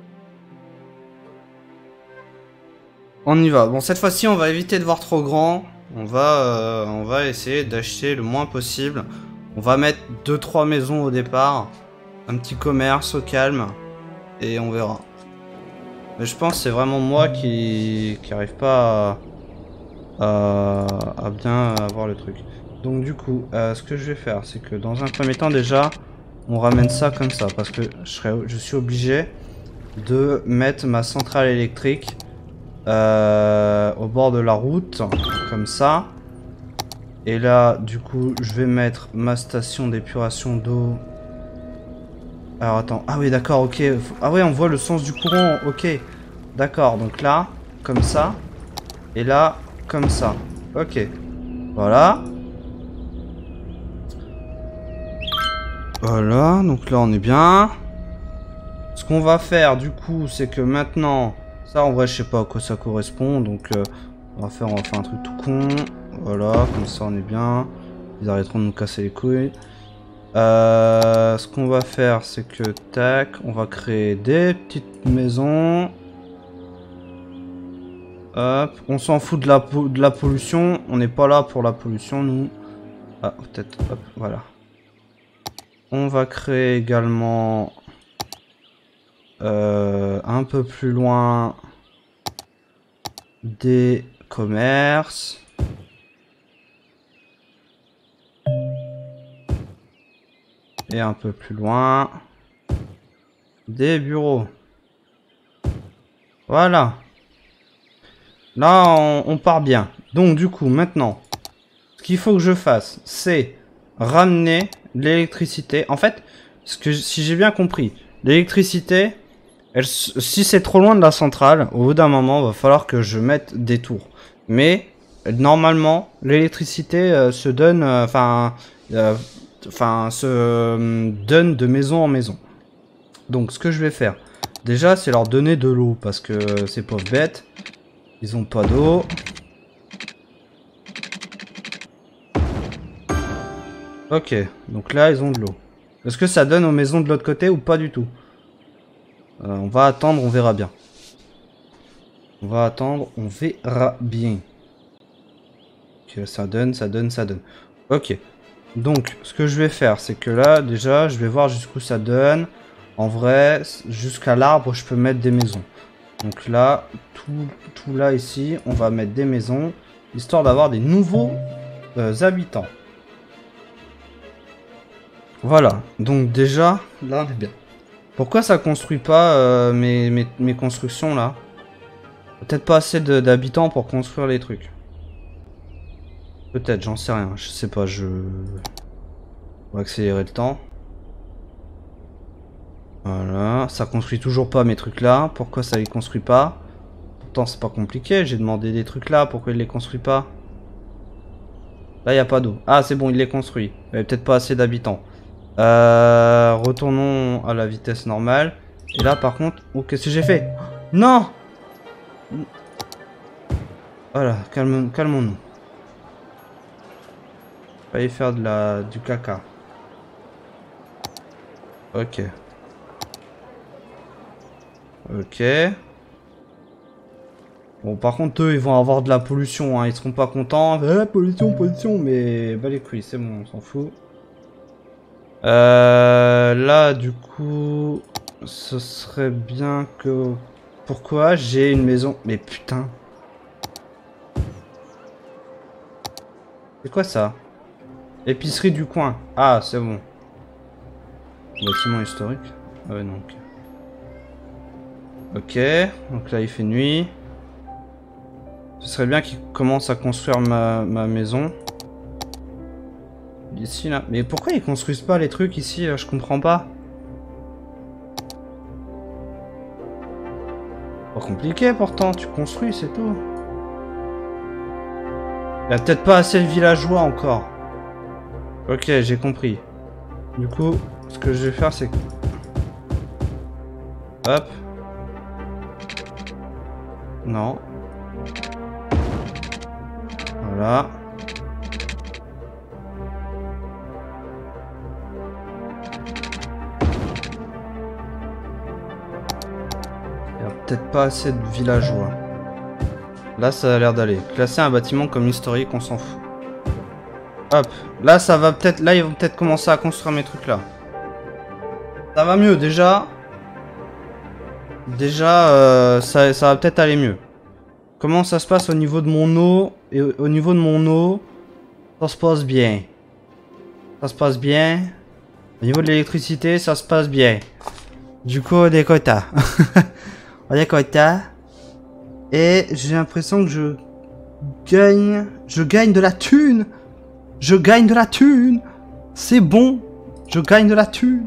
On y va. Bon, cette fois-ci, on va éviter de voir trop grand. On va essayer d'acheter le moins possible. On va mettre 2-3 maisons au départ. Un petit commerce au calme. Et on verra. Mais je pense que c'est vraiment moi qui arrive pas à bien avoir le truc. Donc du coup, ce que je vais faire, c'est que dans un premier temps déjà, on ramène ça comme ça. Parce que je suis obligé de mettre ma centrale électrique au bord de la route, comme ça. Et là, du coup, je vais mettre ma station d'épuration d'eau. Alors attends, ah oui d'accord, ok. Ah ouais, on voit le sens du courant, ok. D'accord, donc là, comme ça. Et là, comme ça. Ok. Voilà. Voilà, donc là on est bien. Ce qu'on va faire du coup, c'est que maintenant... Ça en vrai, je sais pas à quoi ça correspond, donc on va faire un truc tout con. Voilà, comme ça on est bien. Ils arrêteront de nous casser les couilles. Ce qu'on va faire, c'est que tac, on va créer des petites maisons. Hop, on s'en fout de la pollution. On n'est pas là pour la pollution, nous. Ah, peut-être, hop, voilà. On va créer également un peu plus loin des commerces. Et un peu plus loin des bureaux. Voilà. Là, on part bien. Donc, du coup, maintenant, ce qu'il faut que je fasse, c'est ramener l'électricité. En fait, si j'ai bien compris, l'électricité, si c'est trop loin de la centrale, au bout d'un moment, il va falloir que je mette des tours. Mais, normalement, l'électricité se donne, se donne de maison en maison. Donc, ce que je vais faire, déjà, c'est leur donner de l'eau, parce que ces pauvres bêtes, ils ont pas d'eau. Ok, donc là, ils ont de l'eau. Est-ce que ça donne aux maisons de l'autre côté ou pas du tout? On va attendre, on verra bien. On va attendre, on verra bien. Ok, ça donne, ça donne, ça donne. Ok. Donc, ce que je vais faire, c'est que là, déjà, je vais voir jusqu'où ça donne. En vrai, jusqu'à l'arbre, je peux mettre des maisons. Donc là, tout là, ici, on va mettre des maisons, histoire d'avoir des nouveaux habitants. Voilà, donc déjà, là, on est bien. Pourquoi ça construit pas mes constructions, là? Peut-être pas assez d'habitants pour construire les trucs. Peut-être, j'en sais rien, je sais pas, On va accélérer le temps. Voilà, ça construit toujours pas mes trucs là. Pourquoi ça les construit pas? Pourtant c'est pas compliqué, j'ai demandé des trucs là, pourquoi il les construit pas? Là y a pas d'eau. Ah c'est bon, il les construit. Il y avait peut-être pas assez d'habitants. Retournons à la vitesse normale. Et là par contre, oh qu'est-ce que j'ai fait? Non! Voilà, calmons-nous. Pas y faire du caca. Ok. Ok. Bon, par contre, eux, ils vont avoir de la pollution, hein. Ils seront pas contents. Pollution, pollution, mais bah les couilles, c'est bon, on s'en fout. Là, du coup, ce serait bien que... Pourquoi j'ai une maison? Mais putain. C'est quoi ça? Épicerie du coin. Ah, c'est bon. Bâtiment historique. Ah ouais, non, ok. Ok, donc là, il fait nuit. Ce serait bien qu'ils commencent à construire ma maison. Ici, là. Mais pourquoi ils construisent pas les trucs ici, là? Je comprends pas. Pas compliqué pourtant, tu construis, c'est tout. Il y a peut-être pas assez de villageois encore. Ok, j'ai compris. Du coup, ce que je vais faire, c'est que... Hop. Non. Voilà. Il y a peut-être pas assez de villageois. Là, ça a l'air d'aller. Classer un bâtiment comme historique, on s'en fout. Hop. Là, ça va peut-être... Là, ils vont peut-être commencer à construire mes trucs là. Ça va mieux, déjà. Déjà, ça va peut-être aller mieux. Comment ça se passe au niveau de mon eau? Et au niveau de mon eau, ça se passe bien. Ça se passe bien. Au niveau de l'électricité, ça se passe bien. Du coup, des quotas. On a des quotas. Et j'ai l'impression que je gagne de la thune. Je gagne de la thune. C'est bon. Je gagne de la thune.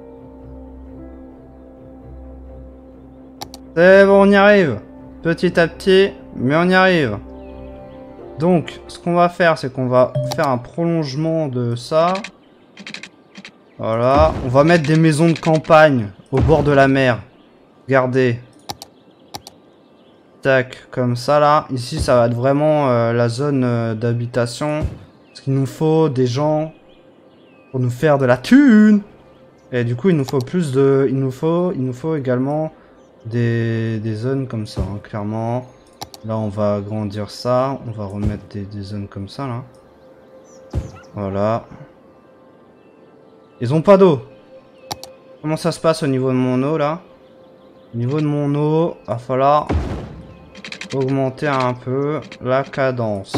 C'est bon, on y arrive. Petit à petit, mais on y arrive. Donc, ce qu'on va faire, c'est qu'on va faire un prolongement de ça. Voilà. On va mettre des maisons de campagne au bord de la mer. Regardez. Tac, comme ça là. Ici, ça va être vraiment la zone d'habitation. Parce qu'il nous faut des gens pour nous faire de la thune. Et du coup, il nous faut plus de... Il nous faut également des zones comme ça, hein, clairement. Là, on va agrandir ça. On va remettre des zones comme ça, là. Voilà. Ils ont pas d'eau. Comment ça se passe au niveau de mon eau, là? Au niveau de mon eau, il va falloir augmenter un peu la cadence.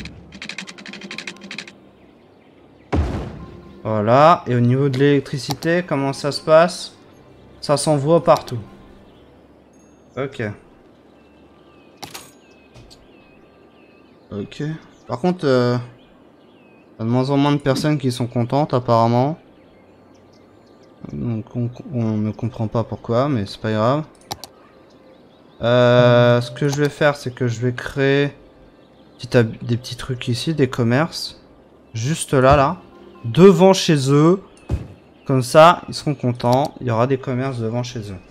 Voilà. Et au niveau de l'électricité, comment ça se passe? Ça s'envoie partout. Ok. Ok. Par contre, il y a de moins en moins de personnes qui sont contentes, apparemment. Donc, on ne comprend pas pourquoi, mais c'est pas grave. Ce que je vais faire, c'est que je vais créer des petits trucs ici, des commerces. Juste là. Devant chez eux. Comme ça, ils seront contents. Il y aura des commerces devant chez eux.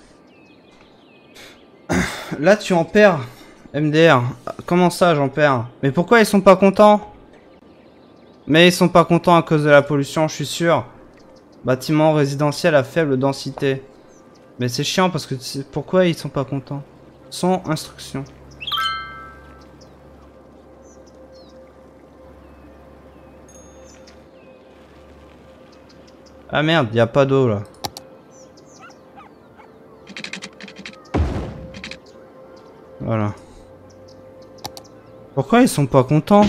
Là, tu en perds, MDR. Comment ça, j'en perds? Mais pourquoi ils sont pas contents? Mais ils sont pas contents à cause de la pollution, je suis sûr. Bâtiment résidentiel à faible densité. Mais c'est chiant parce que... Pourquoi ils sont pas contents? Sans instruction. Ah merde, il n'y a pas d'eau là. Voilà. Pourquoi ils sont pas contents?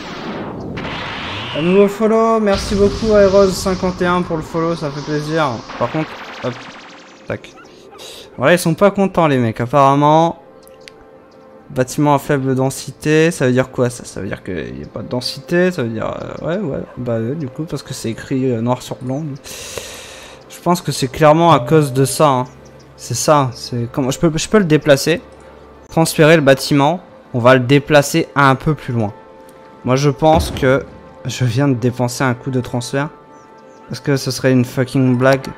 Un nouveau follow, merci beaucoup Aeros51 pour le follow, ça fait plaisir. Par contre, hop, tac. Voilà, ils sont pas contents les mecs, apparemment. Bâtiment à faible densité, ça veut dire quoi ça? Ça veut dire qu'il n'y a pas de densité, ça veut dire... ouais, bah du coup, parce que c'est écrit noir sur blanc. Je pense que c'est clairement à cause de ça. Hein. C'est ça, c'est... Comment je peux le déplacer. Transférer le bâtiment, on va le déplacer un peu plus loin. Moi je pense que je viens de dépenser un coup de transfert. Parce que ce serait une fucking blague.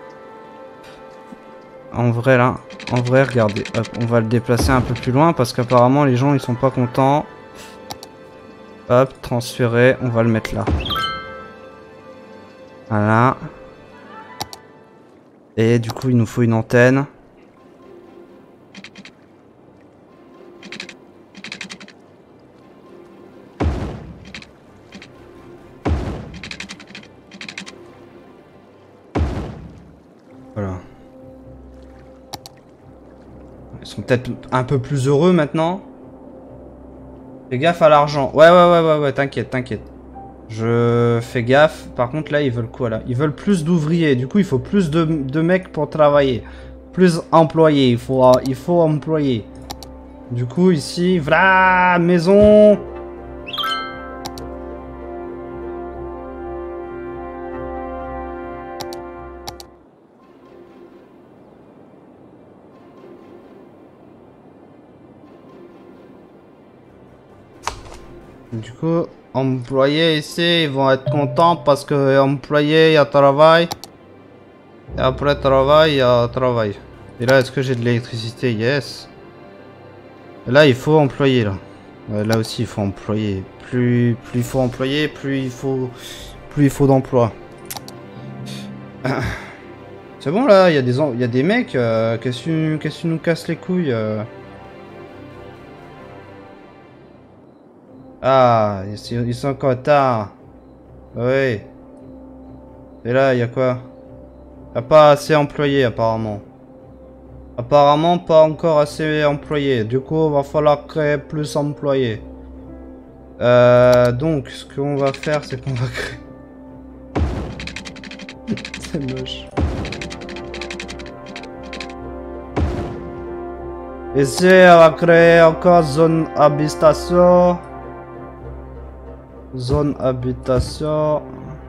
En vrai là, regardez, hop, on va le déplacer un peu plus loin parce qu'apparemment les gens ils sont pas contents. Hop, transférer, on va le mettre là. Voilà. Et du coup il nous faut une antenne. Voilà. Ils sont peut-être un peu plus heureux maintenant. Fais gaffe à l'argent. Ouais, t'inquiète. Je fais gaffe. Par contre, là, ils veulent quoi, là? Ils veulent plus d'ouvriers. Du coup, il faut plus de mecs pour travailler. Plus employés. Il faut employer. Du coup, ici, voilà, maison. Du coup, employés ici, ils vont être contents parce que employé, il y a travail. Et après travail, il y a travail. Et là, est-ce que j'ai de l'électricité? Yes. Et là, il faut employer, là. Ouais, là aussi, il faut employer. Plus il faut employer, plus il faut d'emplois. C'est bon, là, il y a des mecs. Qu'est-ce que tu nous casses les couilles Ah, ils sont encore tard. Oui. Et là, il y a quoi? Il n'y a pas assez employés, apparemment. Apparemment, pas encore assez employés. Du coup, il va falloir créer plus employés. Donc, ce qu'on va faire, c'est qu'on va créer... C'est moche. Ici, on va créer encore zone habitation. Zone habitation.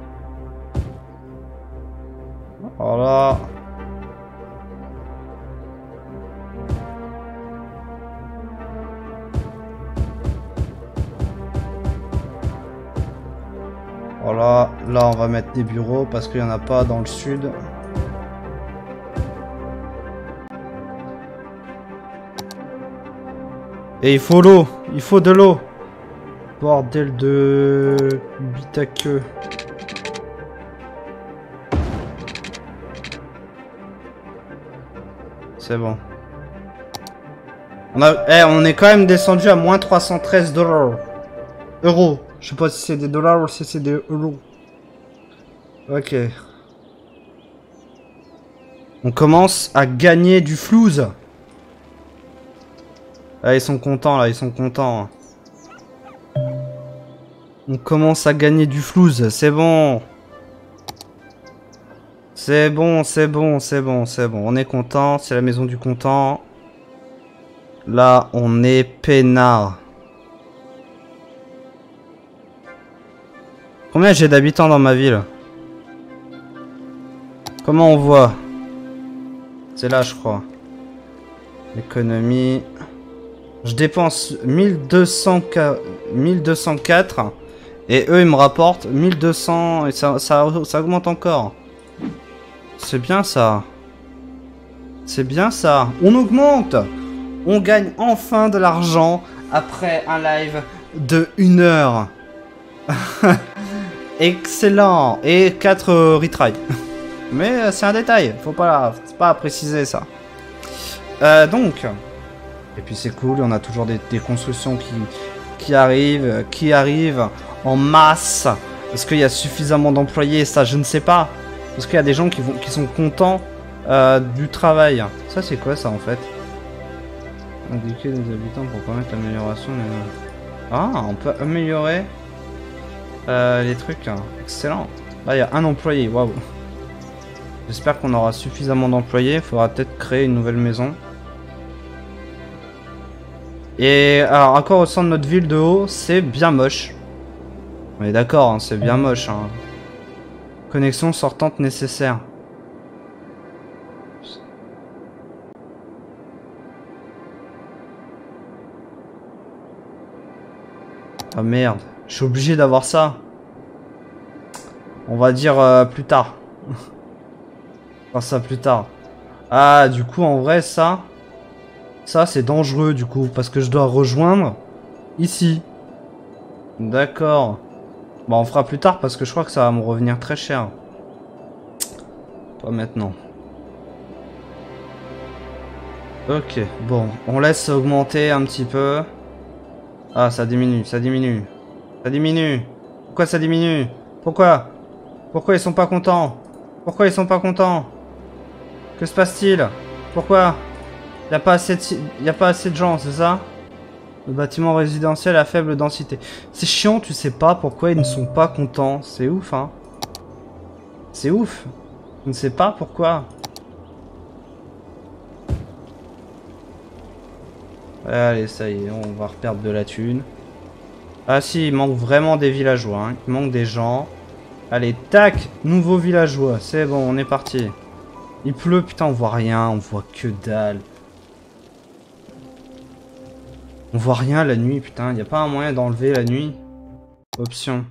Voilà. Voilà. Là, on va mettre des bureaux parce qu'il n'y en a pas dans le sud. Et il faut l'eau. Il faut de l'eau. Bordel de bitaqueux. C'est bon. On est quand même descendu à moins 313 $. Euros. Je sais pas si c'est des dollars ou si c'est des euros. Ok. On commence à gagner du flouze. Ah, ils sont contents là, ils sont contents. On commence à gagner du flouze, c'est bon. C'est bon, c'est bon, c'est bon, c'est bon. On est content, c'est la maison du content. Là, on est peinard. Combien j'ai d'habitants dans ma ville? Comment on voit? C'est là, je crois. Économie. Je dépense 1204 et eux ils me rapportent 1200 et ça augmente encore. C'est bien ça. C'est bien ça. On augmente. On gagne enfin de l'argent après un live de 1 heure. Excellent. Et 4 retries. Mais c'est un détail. Faut pas préciser ça. Donc... Et puis c'est cool, on a toujours des constructions qui arrivent en masse. Est-ce qu'il y a suffisamment d'employés? Ça, je ne sais pas. Est-ce qu'il y a des gens qui sont contents du travail? Ça, c'est quoi ça en fait? Indiquer les habitants pour permettre l'amélioration. Ah, on peut améliorer les trucs. Excellent. Là, il y a un employé. Waouh. J'espère qu'on aura suffisamment d'employés. Il faudra peut-être créer une nouvelle maison. Et alors, à quoi ressemble notre ville de haut? C'est bien moche. On est d'accord, hein, c'est bien moche. Hein. Connexion sortante nécessaire. Ah merde, je suis obligé d'avoir ça. On va dire plus tard. On va faire ça plus tard. Ah, du coup, en vrai, ça... Ça, c'est dangereux, du coup, parce que je dois rejoindre ici. D'accord. Bon, on fera plus tard, parce que je crois que ça va me revenir très cher. Pas maintenant. Ok, bon. On laisse augmenter un petit peu. Ah, ça diminue, ça diminue. Ça diminue. Pourquoi ça diminue? Pourquoi? Pourquoi ils sont pas contents? Pourquoi ils sont pas contents? Que se passe-t-il? Pourquoi? Y a pas assez de gens, c'est ça? Le bâtiment résidentiel à faible densité. C'est chiant, tu sais pas pourquoi ils ne sont pas contents. C'est ouf, hein. C'est ouf. Je ne sais pas pourquoi. Allez, ça y est, on va reperdre de la thune. Ah si, il manque vraiment des villageois, hein. Il manque des gens. Allez, tac, nouveau villageois. C'est bon, on est parti. Il pleut, putain, on voit rien, on voit que dalle. On voit rien la nuit, putain. Y a pas un moyen d'enlever la nuit? Option.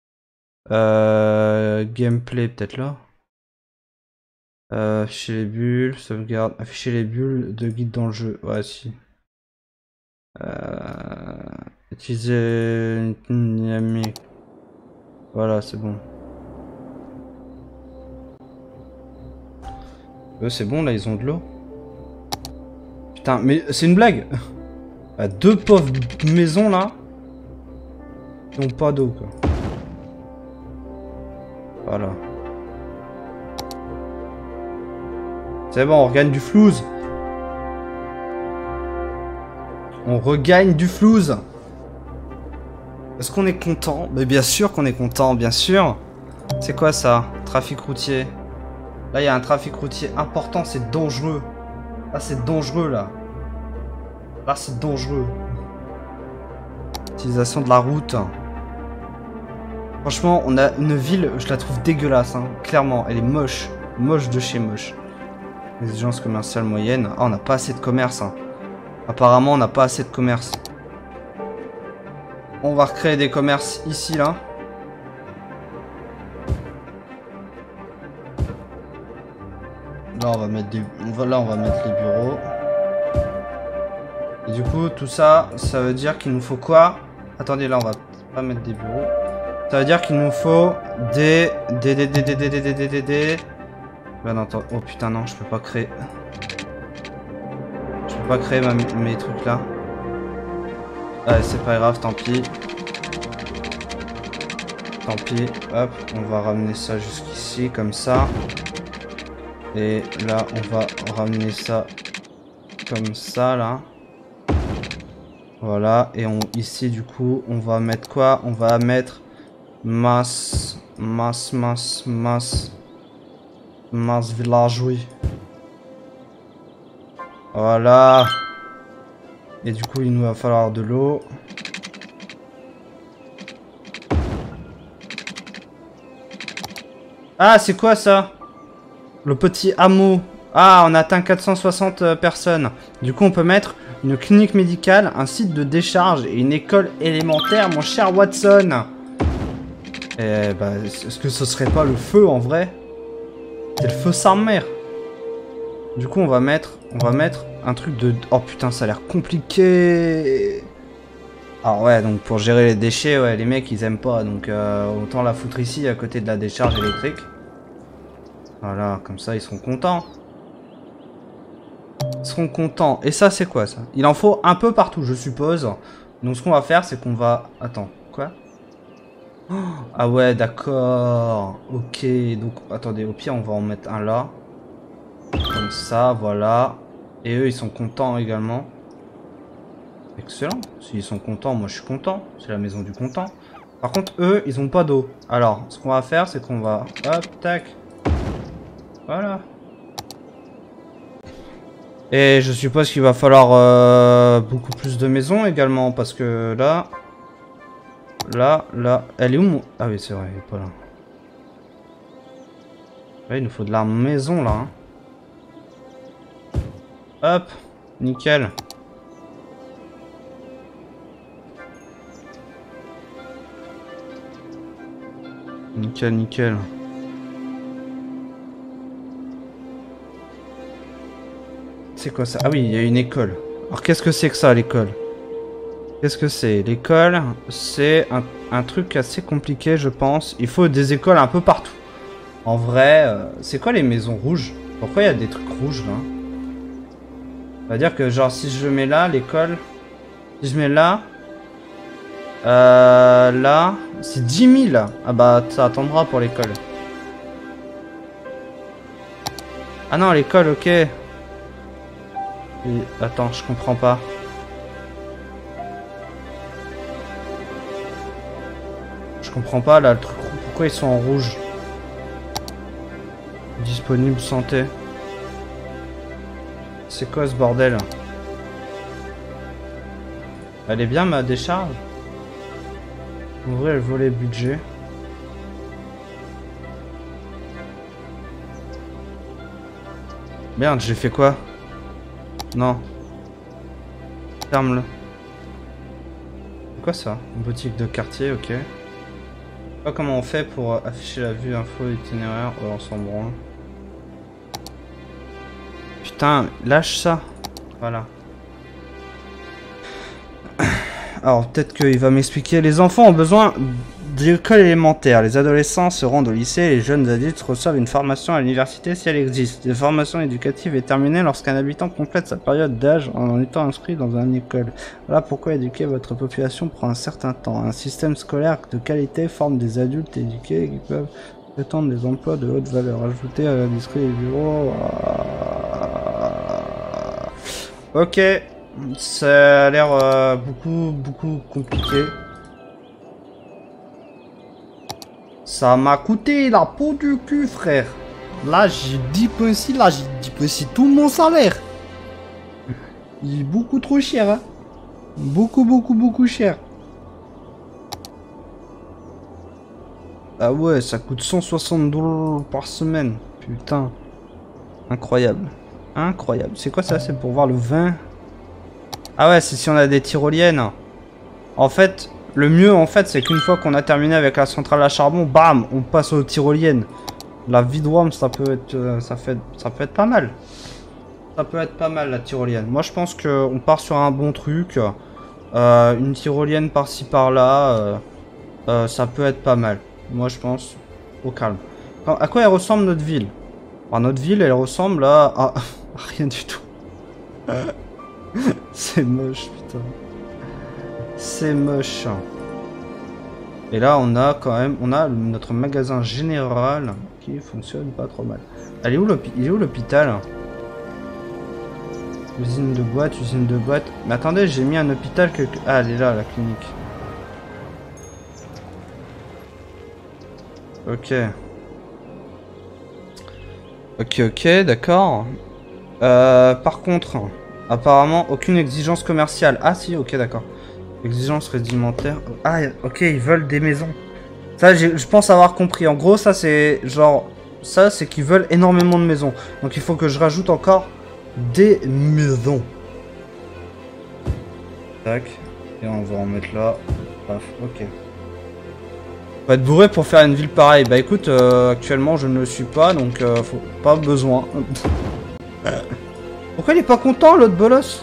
Gameplay, peut-être là. Afficher les bulles, sauvegarde. Afficher les bulles de guide dans le jeu. Ouais, si. Utiliser une dynamique. Voilà, c'est bon. Eux, c'est bon, là, ils ont de l'eau. Putain, mais c'est une blague. Deux pauvres maisons, là. Qui n'ont pas d'eau, quoi. Voilà. C'est bon, on regagne du flouze. On regagne du flouze. Est-ce qu'on est content? Mais bien sûr qu'on est content, bien sûr. C'est quoi ça? Trafic routier. Là, il y a un trafic routier important, c'est dangereux. Là, c'est dangereux, là. Là, c'est dangereux. Utilisation de la route. Franchement, on a une ville, je la trouve dégueulasse, hein. Clairement, elle est moche. Moche de chez moche. Exigence commerciale moyenne. Ah, on n'a pas assez de commerce, hein. Apparemment, on n'a pas assez de commerce. On va recréer des commerces ici, là. Là, on va mettre des... Là, on va mettre les bureaux. Et du coup, tout ça, ça veut dire qu'il nous faut quoi? Attendez, là, on va pas mettre des bureaux. Ça veut dire qu'il nous faut des... Bah non, attends. Oh putain, non, je peux pas créer... Je peux pas créer mes trucs, là. Allez, c'est pas grave, tant pis. Tant pis, hop, on va ramener ça jusqu'ici, comme ça. Et là, on va ramener ça comme ça, là. Voilà, et ici, du coup, on va mettre quoi? On va mettre masse village, oui. Voilà. Et du coup, il nous va falloir de l'eau. Ah, c'est quoi ça? Le petit hameau. Ah, on a atteint 460 personnes. Du coup, on peut mettre une clinique médicale, un site de décharge et une école élémentaire, mon cher Watson. Eh bah, est-ce que ce serait pas le feu en vrai? C'est le feu sans mer. Du coup, on va mettre un truc de... Oh putain, ça a l'air compliqué. Alors ouais, donc pour gérer les déchets, ouais, les mecs, ils aiment pas. Donc autant la foutre ici, à côté de la décharge électrique. Voilà, comme ça, ils seront contents. Ils seront contents. Et ça, c'est quoi, ça? Il en faut un peu partout, je suppose. Donc ce qu'on va faire, c'est qu'on va... Attends, quoi? Oh, ah ouais, d'accord. Ok, donc attendez, au pire, on va en mettre un là. Comme ça, voilà. Et eux, ils sont contents également. Excellent. S'ils sont contents, moi je suis content. C'est la maison du content. Par contre, eux, ils ont pas d'eau. Alors, ce qu'on va faire, c'est qu'on va... Hop, tac. Voilà. Et je suppose qu'il va falloir beaucoup plus de maisons également. Parce que là... Là... Elle est où mon... Ah oui, c'est vrai, elle est pas là. Là, il nous faut de la maison, là. Hein. Hop, nickel. Nickel, nickel. C'est quoi ça? Ah oui, il y a une école. Alors qu'est-ce que c'est que ça, l'école? Qu'est-ce que c'est? L'école, c'est un truc assez compliqué, je pense. Il faut des écoles un peu partout. En vrai, c'est quoi les maisons rouges? Pourquoi il y a des trucs rouges, là? Ça veut dire que genre si je mets là l'école, si je mets là, là, c'est 10 000. Ah bah ça attendra pour l'école. Ah non l'école ok. Et, attends je comprends pas. Je comprends pas là le truc. Pourquoi ils sont en rouge? Disponible santé. C'est quoi ce bordel? Elle est bien ma décharge. Ouvrir le volet budget. Merde, j'ai fait quoi? Non. Ferme-le. C'est quoi ça? Une boutique de quartier, ok. Je sais pas comment on fait pour afficher la vue info itinéraire. Ouais, on s'en branle. Putain, lâche ça. Voilà. Alors peut-être qu'il va m'expliquer. Les enfants ont besoin d'école élémentaire. Les adolescents se rendent au lycée et les jeunes adultes reçoivent une formation à l'université si elle existe. La formation éducative est terminée lorsqu'un habitant complète sa période d'âge en étant inscrit dans une école. Voilà pourquoi éduquer votre population prend un certain temps. Un système scolaire de qualité forme des adultes éduqués qui peuvent prétendre des emplois de haute valeur. Ajouter à l'industrie des bureaux. Ok. Ça a l'air beaucoup compliqué. Ça m'a coûté la peau du cul, frère. Là, j'ai 10 points ici, là, j'ai 10 points ici, tout mon salaire. Il est beaucoup trop cher, hein. Beaucoup cher. Ah ouais, ça coûte 160 $ par semaine. Putain. Incroyable. Incroyable. C'est quoi ça? C'est pour voir le vin? Ah ouais, c'est si on a des tyroliennes. En fait, le mieux, en fait, c'est qu'une fois qu'on a terminé avec la centrale à charbon, bam, on passe aux tyroliennes. La vie de Worms, ça peut être, ça peut être pas mal. Ça peut être pas mal, la tyrolienne. Moi, je pense qu'on part sur un bon truc. Une tyrolienne par-ci, par-là. Ça peut être pas mal. Moi, je pense au calme. À quoi elle ressemble, notre ville? Alors, notre ville, elle ressemble à rien du tout. C'est moche, putain. C'est moche. Et là, on a quand même... On a notre magasin général qui fonctionne pas trop mal. Elle est où l'hôpital? Usine de boîte. Mais attendez, j'ai mis un hôpital que... Ah, elle est là, la clinique. Ok. Ok, d'accord. Par contre... Apparemment, aucune exigence commerciale. Ah si, ok, d'accord. Exigence rudimentaire. Ah, ok, ils veulent des maisons. Ça, je pense avoir compris. En gros, ça, c'est genre... Ça, c'est qu'ils veulent énormément de maisons. Donc, il faut que je rajoute encore des maisons. Tac. Et on va en mettre là. Paf, ok. Faut être bourré pour faire une ville pareille. Bah écoute, actuellement, je ne le suis pas, donc faut pas besoin. Pourquoi il est pas content, l'autre bolos?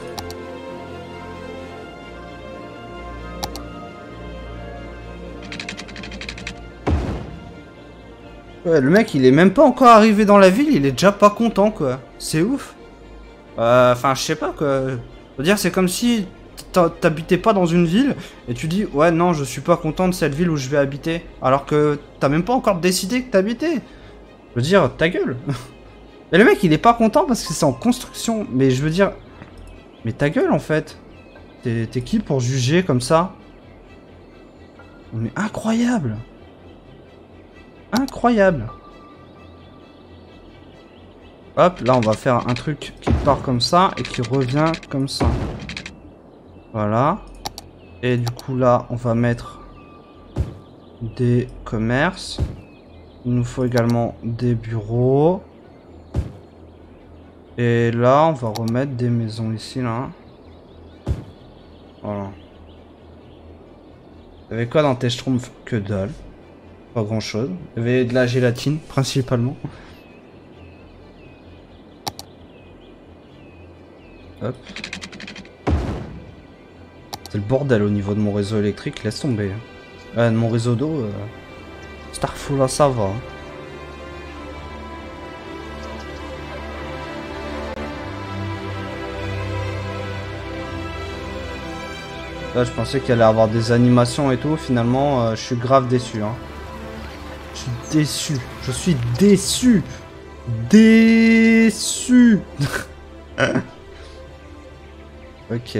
Ouais, le mec, il est même pas encore arrivé dans la ville, il est déjà pas content, quoi. C'est ouf. Enfin, je sais pas, quoi. Je veux dire, c'est comme si t'habitais pas dans une ville, et tu dis, ouais, non, je suis pas content de cette ville où je vais habiter. Alors que t'as même pas encore décidé que t'habitais. Je veux dire, ta gueule. Mais le mec, il est pas content parce que c'est en construction. Mais je veux dire... Mais ta gueule, en fait. T'es qui pour juger comme ça? Mais incroyable. Incroyable. Hop, là, on va faire un truc qui part comme ça et qui revient comme ça. Voilà. Et du coup, là, on va mettre des commerces. Il nous faut également des bureaux. Et là, on va remettre des maisons ici, là. Voilà. Il y avait quoi dans tes schtroumpfs? Que dalle. Pas grand chose. Il y avait de la gélatine, principalement. Hop. C'est le bordel au niveau de mon réseau électrique, laisse tomber. De mon réseau d'eau, Starfall, là, ça va. Là, je pensais qu'il allait avoir des animations et tout. Finalement, je suis grave déçu. Hein. Je suis déçu. Je suis déçu. Déçu. Ok.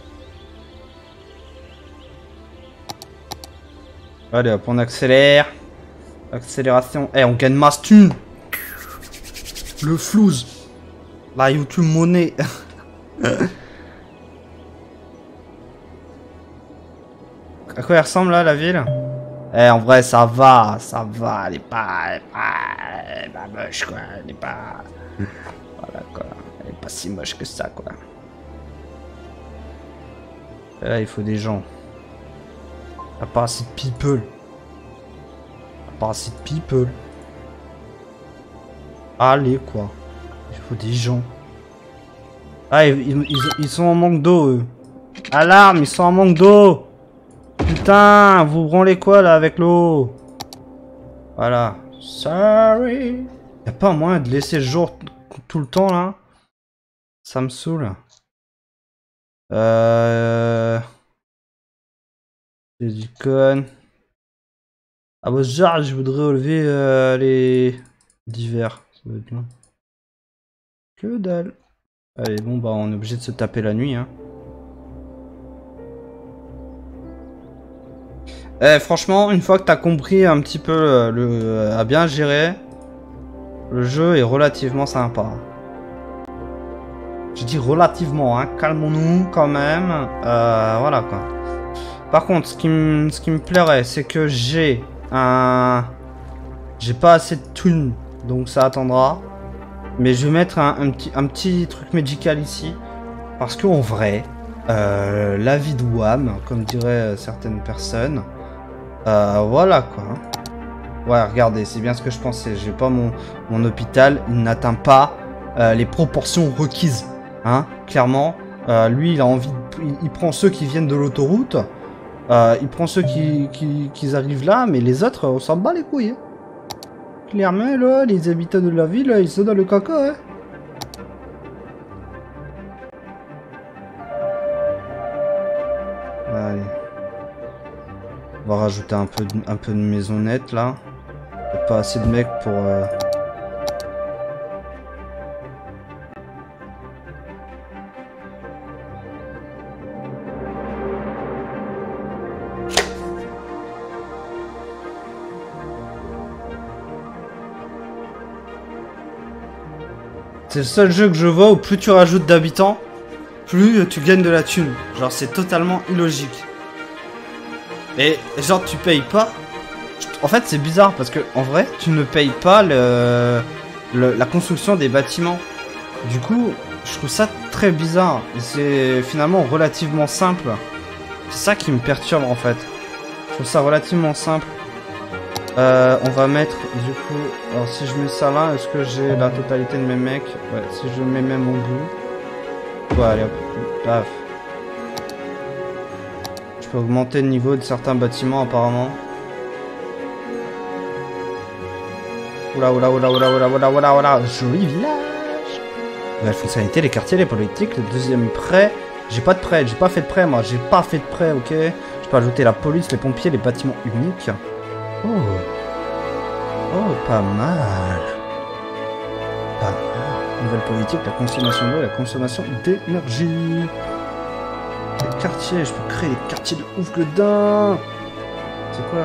Allez hop, on accélère. Accélération. Eh, on gagne masse thune. Le flouze. La YouTube monnaie. À quoi elle ressemble là la ville? Eh en vrai ça va, elle est pas moche quoi, elle est pas... Voilà quoi, elle est pas si moche que ça quoi. Et là il faut des gens. Y'a pas assez de people. Y'a pas assez de people. Allez quoi. Il faut des gens. Ah ils sont en manque d'eau eux. Alarme, ils sont en manque d'eau. Putain, vous branlez quoi là avec l'eau? Voilà. Sorry. Y'a pas moyen de laisser le jour tout le temps là? Ça me saoule. C'est du con. Ah bah genre, je voudrais relever les divers. Ça va être bien. Que dalle. Allez, bon bah on est obligé de se taper la nuit hein. Eh, franchement, une fois que t'as compris un petit peu à bien gérer, le jeu est relativement sympa. Je dis relativement, hein, calmons-nous quand même. Voilà quoi. Par contre, ce qui me plairait, c'est que j'ai pas assez de thunes, donc ça attendra. Mais je vais mettre un petit truc médical ici. Parce qu'en vrai, la vie de WAM, comme diraient certaines personnes, voilà quoi. Ouais, regardez, c'est bien ce que je pensais. J'ai pas mon hôpital, il n'atteint pas les proportions requises. Hein, clairement, lui, il a envie, il prend ceux qui viennent de l'autoroute, il prend ceux qui arrivent là, mais les autres, on s'en bat les couilles. Hein. Clairement, là, les habitants de la ville, ils sont dans le caca. Hein. Allez. On va rajouter un peu de maisonnette là. Il n'y a pas assez de mecs pour... C'est le seul jeu que je vois où plus tu rajoutes d'habitants, plus tu gagnes de la thune. Genre c'est totalement illogique. Et genre tu payes pas. En fait c'est bizarre parce que en vrai tu ne payes pas la construction des bâtiments. Du coup je trouve ça très bizarre. C'est finalement relativement simple. C'est ça qui me perturbe en fait. Je trouve ça relativement simple. On va mettre du coup, alors si je mets ça là, est-ce que j'ai la totalité de mes mecs? Ouais, si je mets même au bout. Ouais, allez hop, paf. Je peux augmenter le niveau de certains bâtiments apparemment. Oula, oula, oula, oula, oula, oula, oula, oula, joli village. Nouvelle fonctionnalité, les quartiers, les politiques, le deuxième prêt. J'ai pas de prêt, j'ai pas fait de prêt moi, j'ai pas fait de prêt, ok. Je peux ajouter la police, les pompiers, les bâtiments uniques. Oh. Oh, pas mal. Pas mal. Nouvelle politique, la consommation d'eau et la consommation d'énergie. Les quartiers, je peux créer des quartiers de ouf dedans. C'est quoi?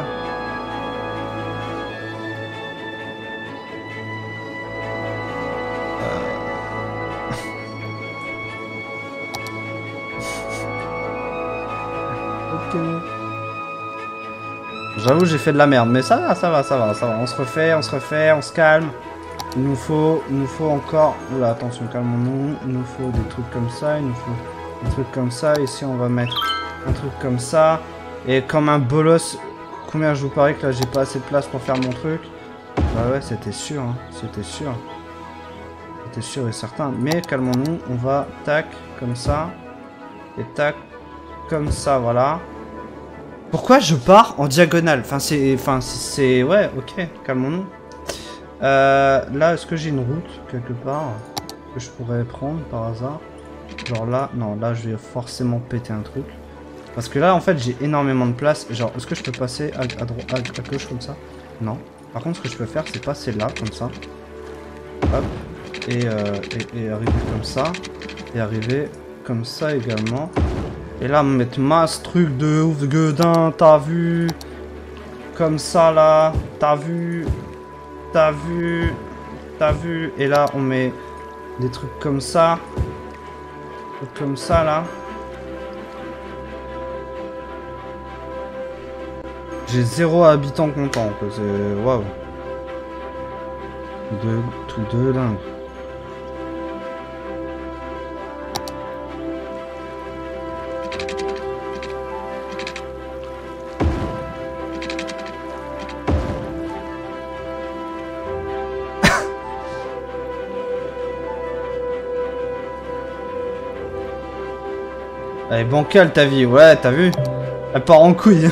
Ok. J'avoue, j'ai fait de la merde, mais ça va, ça va, ça va, ça va. On se refait, on se calme. Il nous faut encore... Oula, attention, calmons-nous. Il nous faut des trucs comme ça, il nous faut des trucs comme ça. Ici, on va mettre un truc comme ça. Et comme un bolos, combien je vous parie que là, j'ai pas assez de place pour faire mon truc. Bah ouais, c'était sûr, hein. C'était sûr. C'était sûr et certain. Mais calmons-nous, on va tac, comme ça. Et tac, comme ça, voilà. Pourquoi je pars en diagonale? Enfin, c'est... Ouais, ok, calmons-nous. Là, est-ce que j'ai une route, quelque part, que je pourrais prendre, par hasard? Genre là, non, là, je vais forcément péter un truc. Parce que là, en fait, j'ai énormément de place. Genre, est-ce que je peux passer à droite, à gauche, comme ça? Non. Par contre, ce que je peux faire, c'est passer là, comme ça. Hop. Et arriver comme ça. Et arriver comme ça également. Et là, mettre masse truc de ouf de gueudin, t'as vu? Comme ça, là. T'as vu? T'as vu? T'as vu? Et là, on met des trucs comme ça. Comme ça, là. J'ai 0 habitants contents, quoi. C'est... Waouh. Truc de dingue. Elle est bancale ta vie, ouais, t'as vu? Elle part en couille.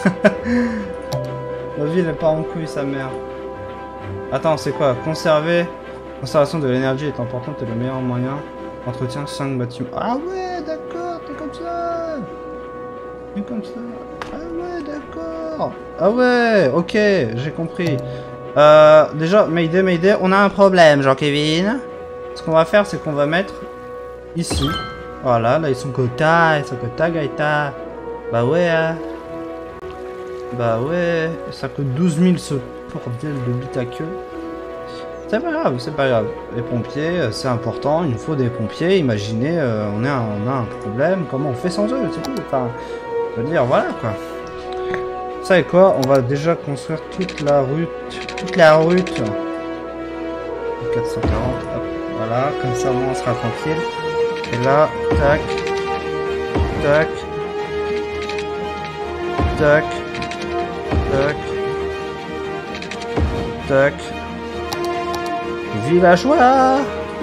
La ville elle part en couille, sa mère. Attends, c'est quoi? Conserver. Conservation de l'énergie est importante et le meilleur moyen. Entretien 5 bâtiments. Ah ouais, d'accord, t'es comme ça. T'es comme ça. Ah ouais, d'accord. Ah ouais, ok, j'ai compris. Déjà, Mayday, on a un problème, Jean-Kevin. Ce qu'on va faire, c'est qu'on va mettre ici. Voilà, là ils sont quota, Gaëta. Bah ouais, hein. Bah ouais, ça coûte 12 000 ce bordel de bite à queue. C'est pas grave, c'est pas grave. Les pompiers, c'est important, il nous faut des pompiers. Imaginez, on a un problème, comment on fait sans eux, c'est tout. Enfin, je veux dire, voilà quoi. Vous savez quoi, on va déjà construire toute la route. 440, hop, voilà, comme ça au moins on sera tranquille. Et là, tac, tac, tac, tac, tac. Villageois!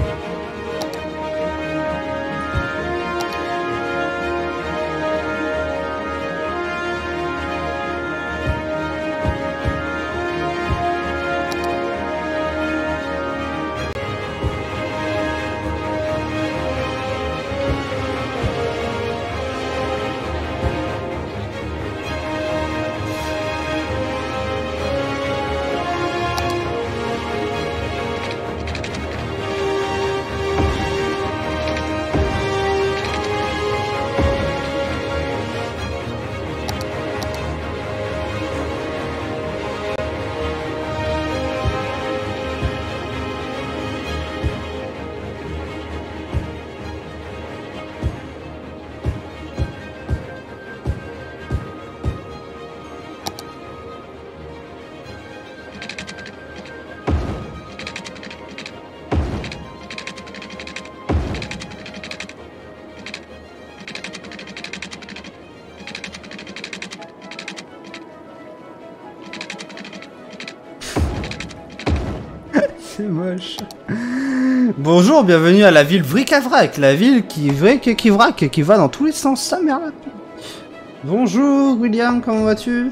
C'est moche. Bonjour, bienvenue à la ville Vricavrac, la ville qui vrac, qui va dans tous les sens, sa mère là. Bonjour William, comment vas-tu?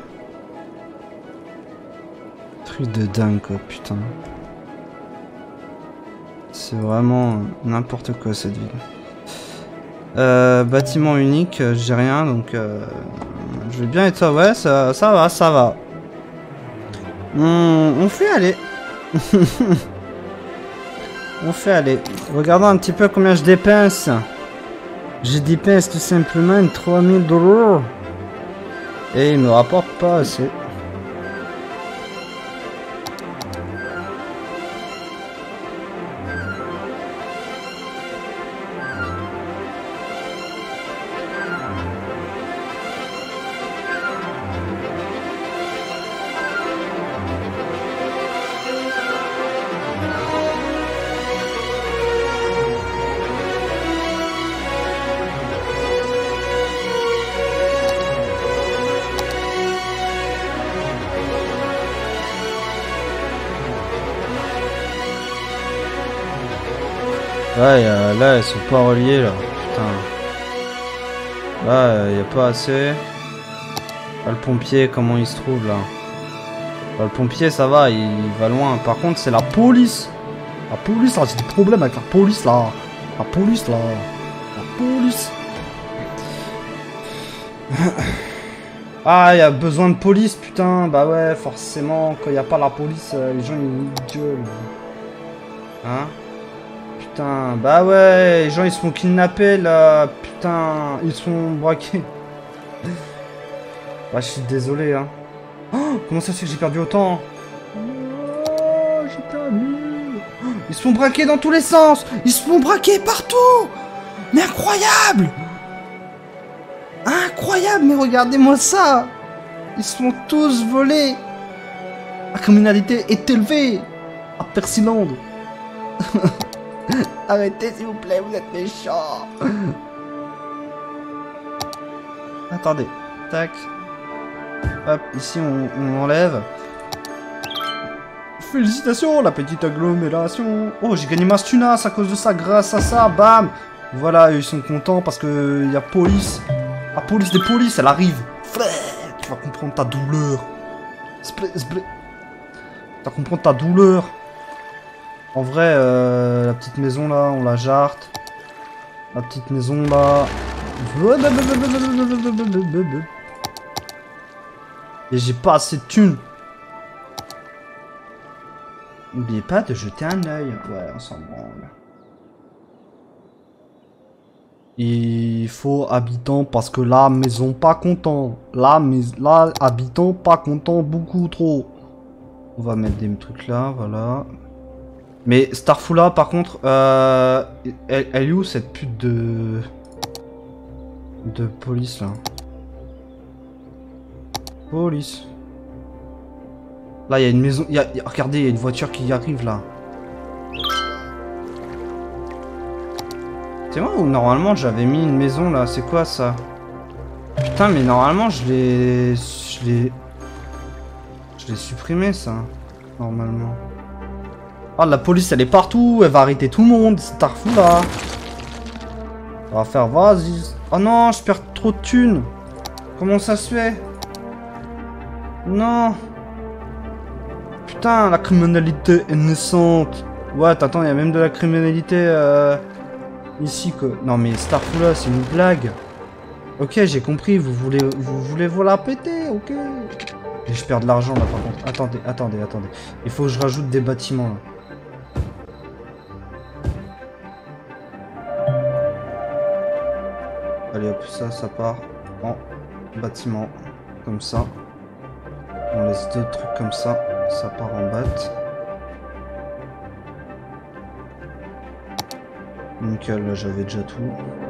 Truc de dingue quoi, putain. C'est vraiment n'importe quoi cette ville. Bâtiment unique, j'ai rien donc je vais bien être ça, ouais, ça va. On fait aller. On fait aller. Regardons un petit peu combien je dépense. Je dépense tout simplement 3000 $. Et il me rapporte pas assez. Ouais, là, elles sont pas reliées, là. Putain. Là, y a pas assez. Là, le pompier, comment il se trouve, là? Là, le pompier, ça va, il va loin. Par contre, c'est la police. La police, là, j'ai des problèmes avec la police, là. La police, là. La police. Ah, y a besoin de police, putain. Bah ouais, forcément, quand y a pas la police, les gens, ils gueulent. Hein? Putain, bah ouais, les gens ils se font kidnapper là, putain, ils se font braquer. Bah je suis désolé hein. Oh, comment ça se fait que j'ai perdu autant? Oh, j'ai perdu. Oh, ils se font braquer dans tous les sens. Ils se font braquer partout. Mais incroyable. Incroyable, mais regardez-moi ça. Ils sont tous volés. La criminalité est élevée à Percyland. Arrêtez s'il vous plaît, vous êtes méchants. Attendez, tac. Hop, ici on enlève. Félicitations, la petite agglomération. Oh, j'ai gagné ma stunas à cause de ça, grâce à ça, bam. Voilà, ils sont contents parce que il y a police. La police des polices, elle arrive. Tu vas comprendre ta douleur. Tu vas comprendre ta douleur. En vrai, la petite maison là, on la jarte. La petite maison là. Et j'ai pas assez de thunes. N'oubliez pas de jeter un œil. Ouais, on s'en branle. Il faut habitants parce que la maison pas content. Là, habitants pas content beaucoup trop. On va mettre des trucs là, voilà. Mais Starfoula, par contre, elle est où cette pute de police là? Police. Là, il y a une maison. Regardez, il y a une voiture qui arrive là. C'est moi ou normalement j'avais mis une maison là? C'est quoi ça? Putain, mais normalement je l'ai supprimé ça. Normalement. Ah, la police elle est partout. Elle va arrêter tout le monde. C'est Starfou là. On va faire vas-y. Oh non, je perds trop de thunes. Comment ça se fait? Non. Putain, la criminalité est naissante. Ouais, attends, il y a même de la criminalité ici quoi. Non mais Starfou là, c'est une blague. Ok, j'ai compris, vous voulez vous la péter, ok. Et je perds de l'argent là par contre. Attendez. Il faut que je rajoute des bâtiments là. Allez hop, ça part en bâtiment. Comme ça. On laisse deux trucs comme ça. Ça part en batte. Nickel, là j'avais déjà tout.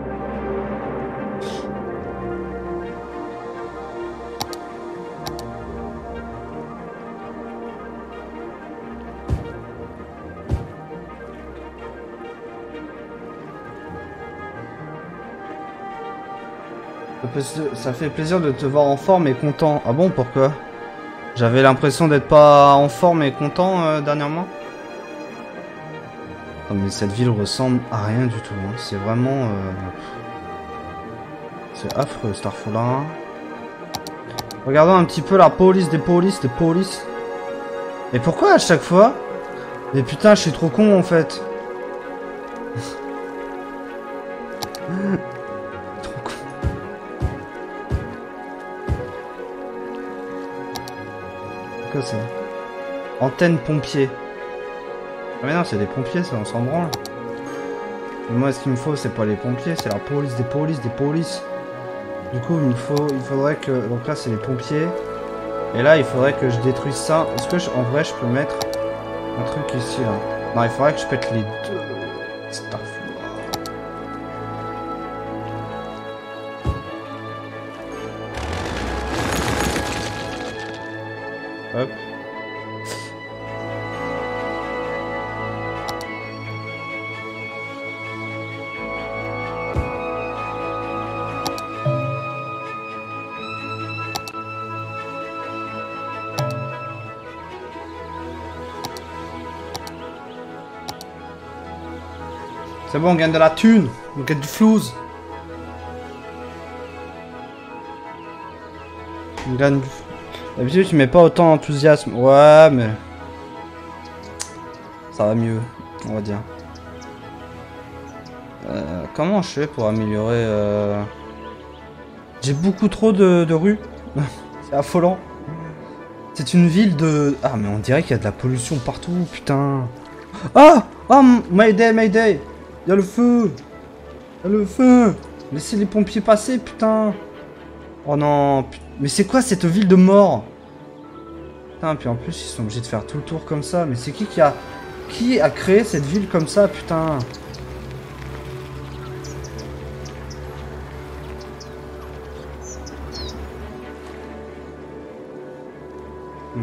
Ça fait plaisir de te voir en forme et content. Ah bon, pourquoi? J'avais l'impression d'être pas en forme et content dernièrement. Non mais cette ville ressemble à rien du tout. Hein. C'est vraiment... C'est affreux, Starfoula. Regardons un petit peu la police des polices. Et pourquoi à chaque fois? Mais putain, je suis trop con en fait. Trop con. C'est quoi ça? Antenne pompier. Ah mais non, c'est des pompiers, ça, on s'en branle. Mais moi, ce qu'il me faut, c'est pas les pompiers, c'est la police des polices. Du coup, il faudrait que... Donc là, c'est les pompiers. Et là, il faudrait que je détruise ça. Est-ce que, en vrai, je peux mettre un truc ici, là? Non, il faudrait que je pète les deux. Starfou. Hop. C'est bon, on gagne de la thune, on gagne du flouze. On gagne du... D'habitude, tu mets pas autant d'enthousiasme. Ouais, mais... Ça va mieux, on va dire. Comment je fais pour améliorer... J'ai beaucoup trop de rues. C'est affolant. C'est une ville de... Ah, mais on dirait qu'il y a de la pollution partout, putain. Ah! Ah, Mayday! Y'a le feu! Laissez les pompiers passer, putain! Oh non, mais c'est quoi cette ville de mort? Putain, puis en plus, ils sont obligés de faire tout le tour comme ça. Mais c'est qui a créé cette ville comme ça, putain?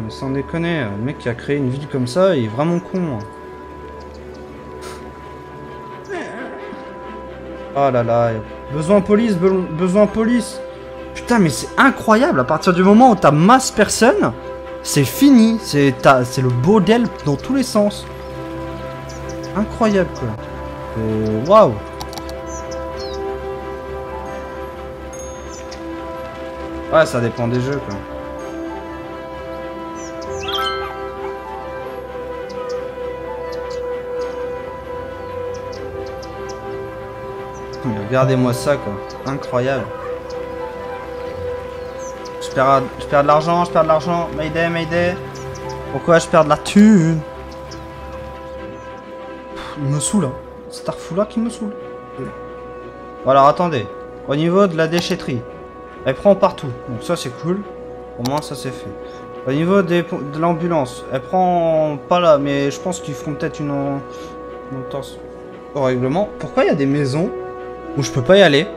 mais sans déconner, le mec qui a créé une ville comme ça, il est vraiment con. Oh là là, besoin police, besoin police. Putain, mais c'est incroyable, à partir du moment où t'as masse personne, c'est fini, c'est le bordel dans tous les sens. Incroyable quoi. Waouh. Ouais, ça dépend des jeux quoi. Mais regardez-moi ça quoi, incroyable. Je perds de l'argent, Mayday, Mayday. Pourquoi je perds de la thune? Il me saoule, hein. C'est Starfou là qui me saoule. Bon alors attendez, au niveau de la déchetterie, elle prend partout, donc ça c'est cool. Au moins ça c'est fait. Au niveau de l'ambulance, elle prend pas là, mais je pense qu'ils feront peut-être une au règlement. Pourquoi il y a des maisons où je peux pas y aller?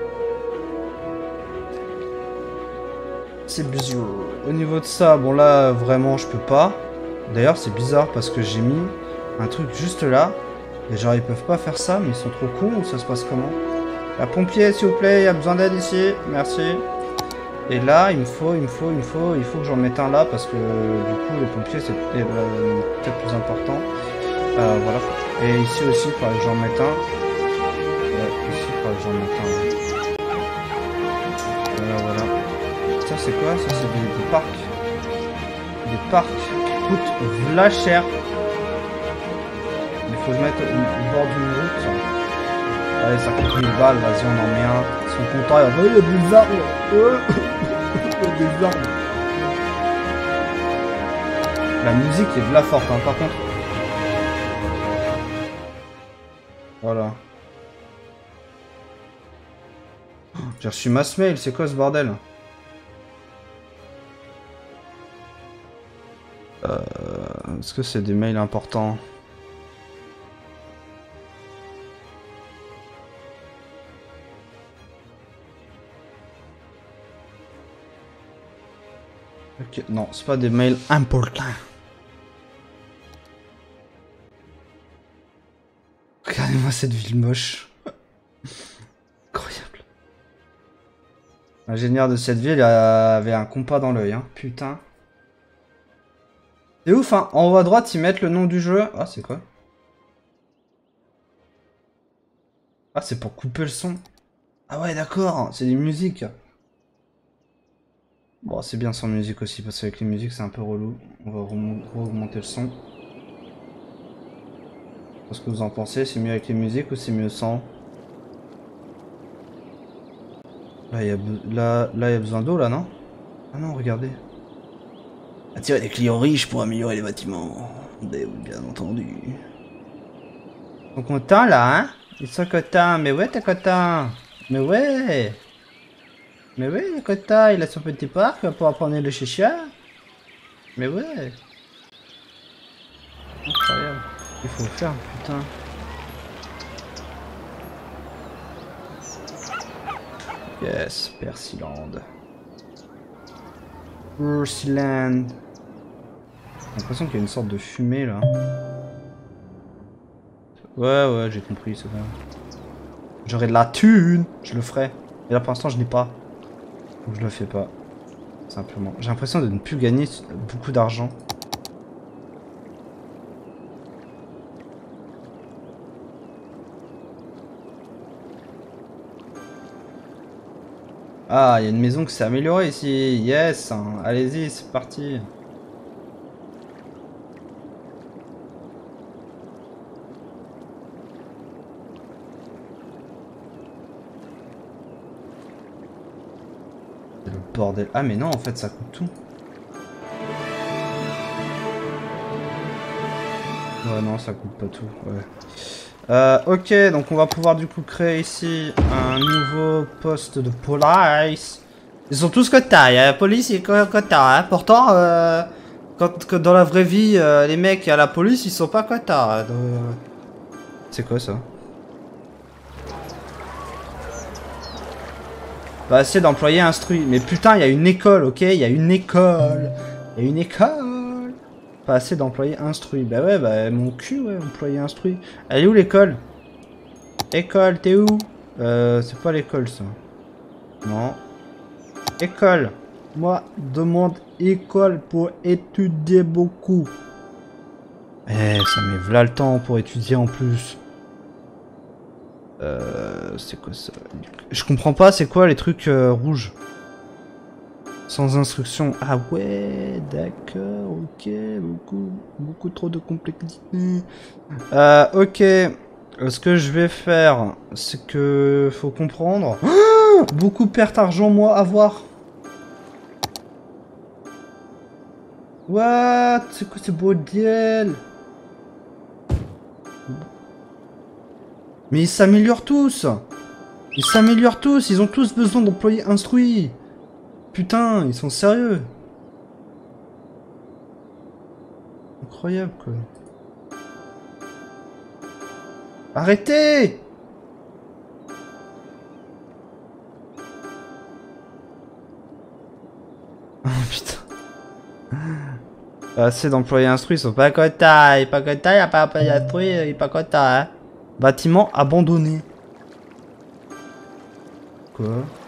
C'est bizarre. Au niveau de ça, bon là vraiment je peux pas. D'ailleurs c'est bizarre parce que j'ai mis un truc juste là. Et genre ils peuvent pas faire ça, mais ils sont trop cons ou ça se passe comment? La pompier s'il vous plaît, il y a besoin d'aide ici, merci. Et là il faut que j'en mette un là parce que du coup les pompiers c'est peut-être plus important. Voilà. Et ici aussi il faudrait que j'en mette un. Ouais, ici il faudrait que j'en mette un. Voilà. Ça c'est quoi? Ça c'est des parcs. Des parcs qui coûtent v'là cher. Il faut que je mette au bord d'une route. Allez, ça coûte 1000 balles, vas-y, on en met un. Ils sont contents, il y a des arbres. Il y a des arbres. La musique est de la forte, hein, par contre. Voilà. J'ai reçu mass mail, c'est quoi ce bordel? Est-ce que c'est des mails importants? Ok, non, c'est pas des mails importants. Regardez-moi cette ville moche. Incroyable. L'ingénieur de cette ville avait un compas dans l'œil, hein. Putain. C'est ouf, hein. En haut à droite, ils mettent le nom du jeu. Ah, c'est quoi? Ah, c'est pour couper le son. Ah ouais, d'accord. C'est des musiques. Bon, c'est bien sans musique aussi, parce qu'avec les musiques, c'est un peu relou. On va augmenter le son. Qu'est-ce que vous en pensez? C'est mieux avec les musiques ou c'est mieux sans? Là, il y a besoin d'eau, là, non? Ah non, regardez. Attirer des clients riches pour améliorer les bâtiments. Bien entendu. Ils sont contents, là, hein? Ils sont contents. Mais ouais, t'es content. Mais ouais. Mais ouais, il est content. Il a son petit parc pour apprendre le chicha. Mais ouais. Incroyable. Il faut le faire, putain. Yes, Percyland. Percyland. J'ai l'impression qu'il y a une sorte de fumée là. Ouais, j'ai compris, c'est bon. J'aurais de la thune, je le ferai. Et là pour l'instant je n'ai pas. Donc je le fais pas. Simplement. J'ai l'impression de ne plus gagner beaucoup d'argent. Ah, il y a une maison qui s'est améliorée ici. Yes. Allez-y, c'est parti. C'est le bordel. Ah mais non, en fait, ça coûte tout. Ouais, non, ça coûte pas tout. Ouais. Ok, donc on va pouvoir du coup créer ici un nouveau poste de police. Ils sont tous cotards, la police est cotards, hein. Pourtant, quand dans la vraie vie, les mecs à la police, ils sont pas cotards. C'est quoi ça? Bah, essayer d'employer instruit. Mais putain, il y a une école, ok? Il y a une école. Et une école. Pas assez d'employés instruits. Bah ouais, bah mon cul, ouais, employé instruit. Elle est où l'école? École, t'es où? C'est pas l'école ça. Non. École. Moi, demande école pour étudier beaucoup. Eh, ça met v'là le temps pour étudier en plus. C'est quoi ça? Je comprends pas, c'est quoi les trucs rouges? Sans instruction. Ah ouais, d'accord, ok, beaucoup trop de complexité. Ok. Ce que je vais faire, c'est que faut comprendre. Beaucoup de pertes d'argent, moi, à voir. What? C'est quoi ce bordel? Mais ils s'améliorent tous! Ils s'améliorent tous, ils ont tous besoin d'employés instruits! Putain, ils sont sérieux! Incroyable quoi. Arrêtez! Oh putain. Pas assez d'employés instruits, ils sont pas contents, ils sont pas contents, y'a pas d'employés instruits, ils sont pas contents, hein. Bâtiment abandonné. Quoi?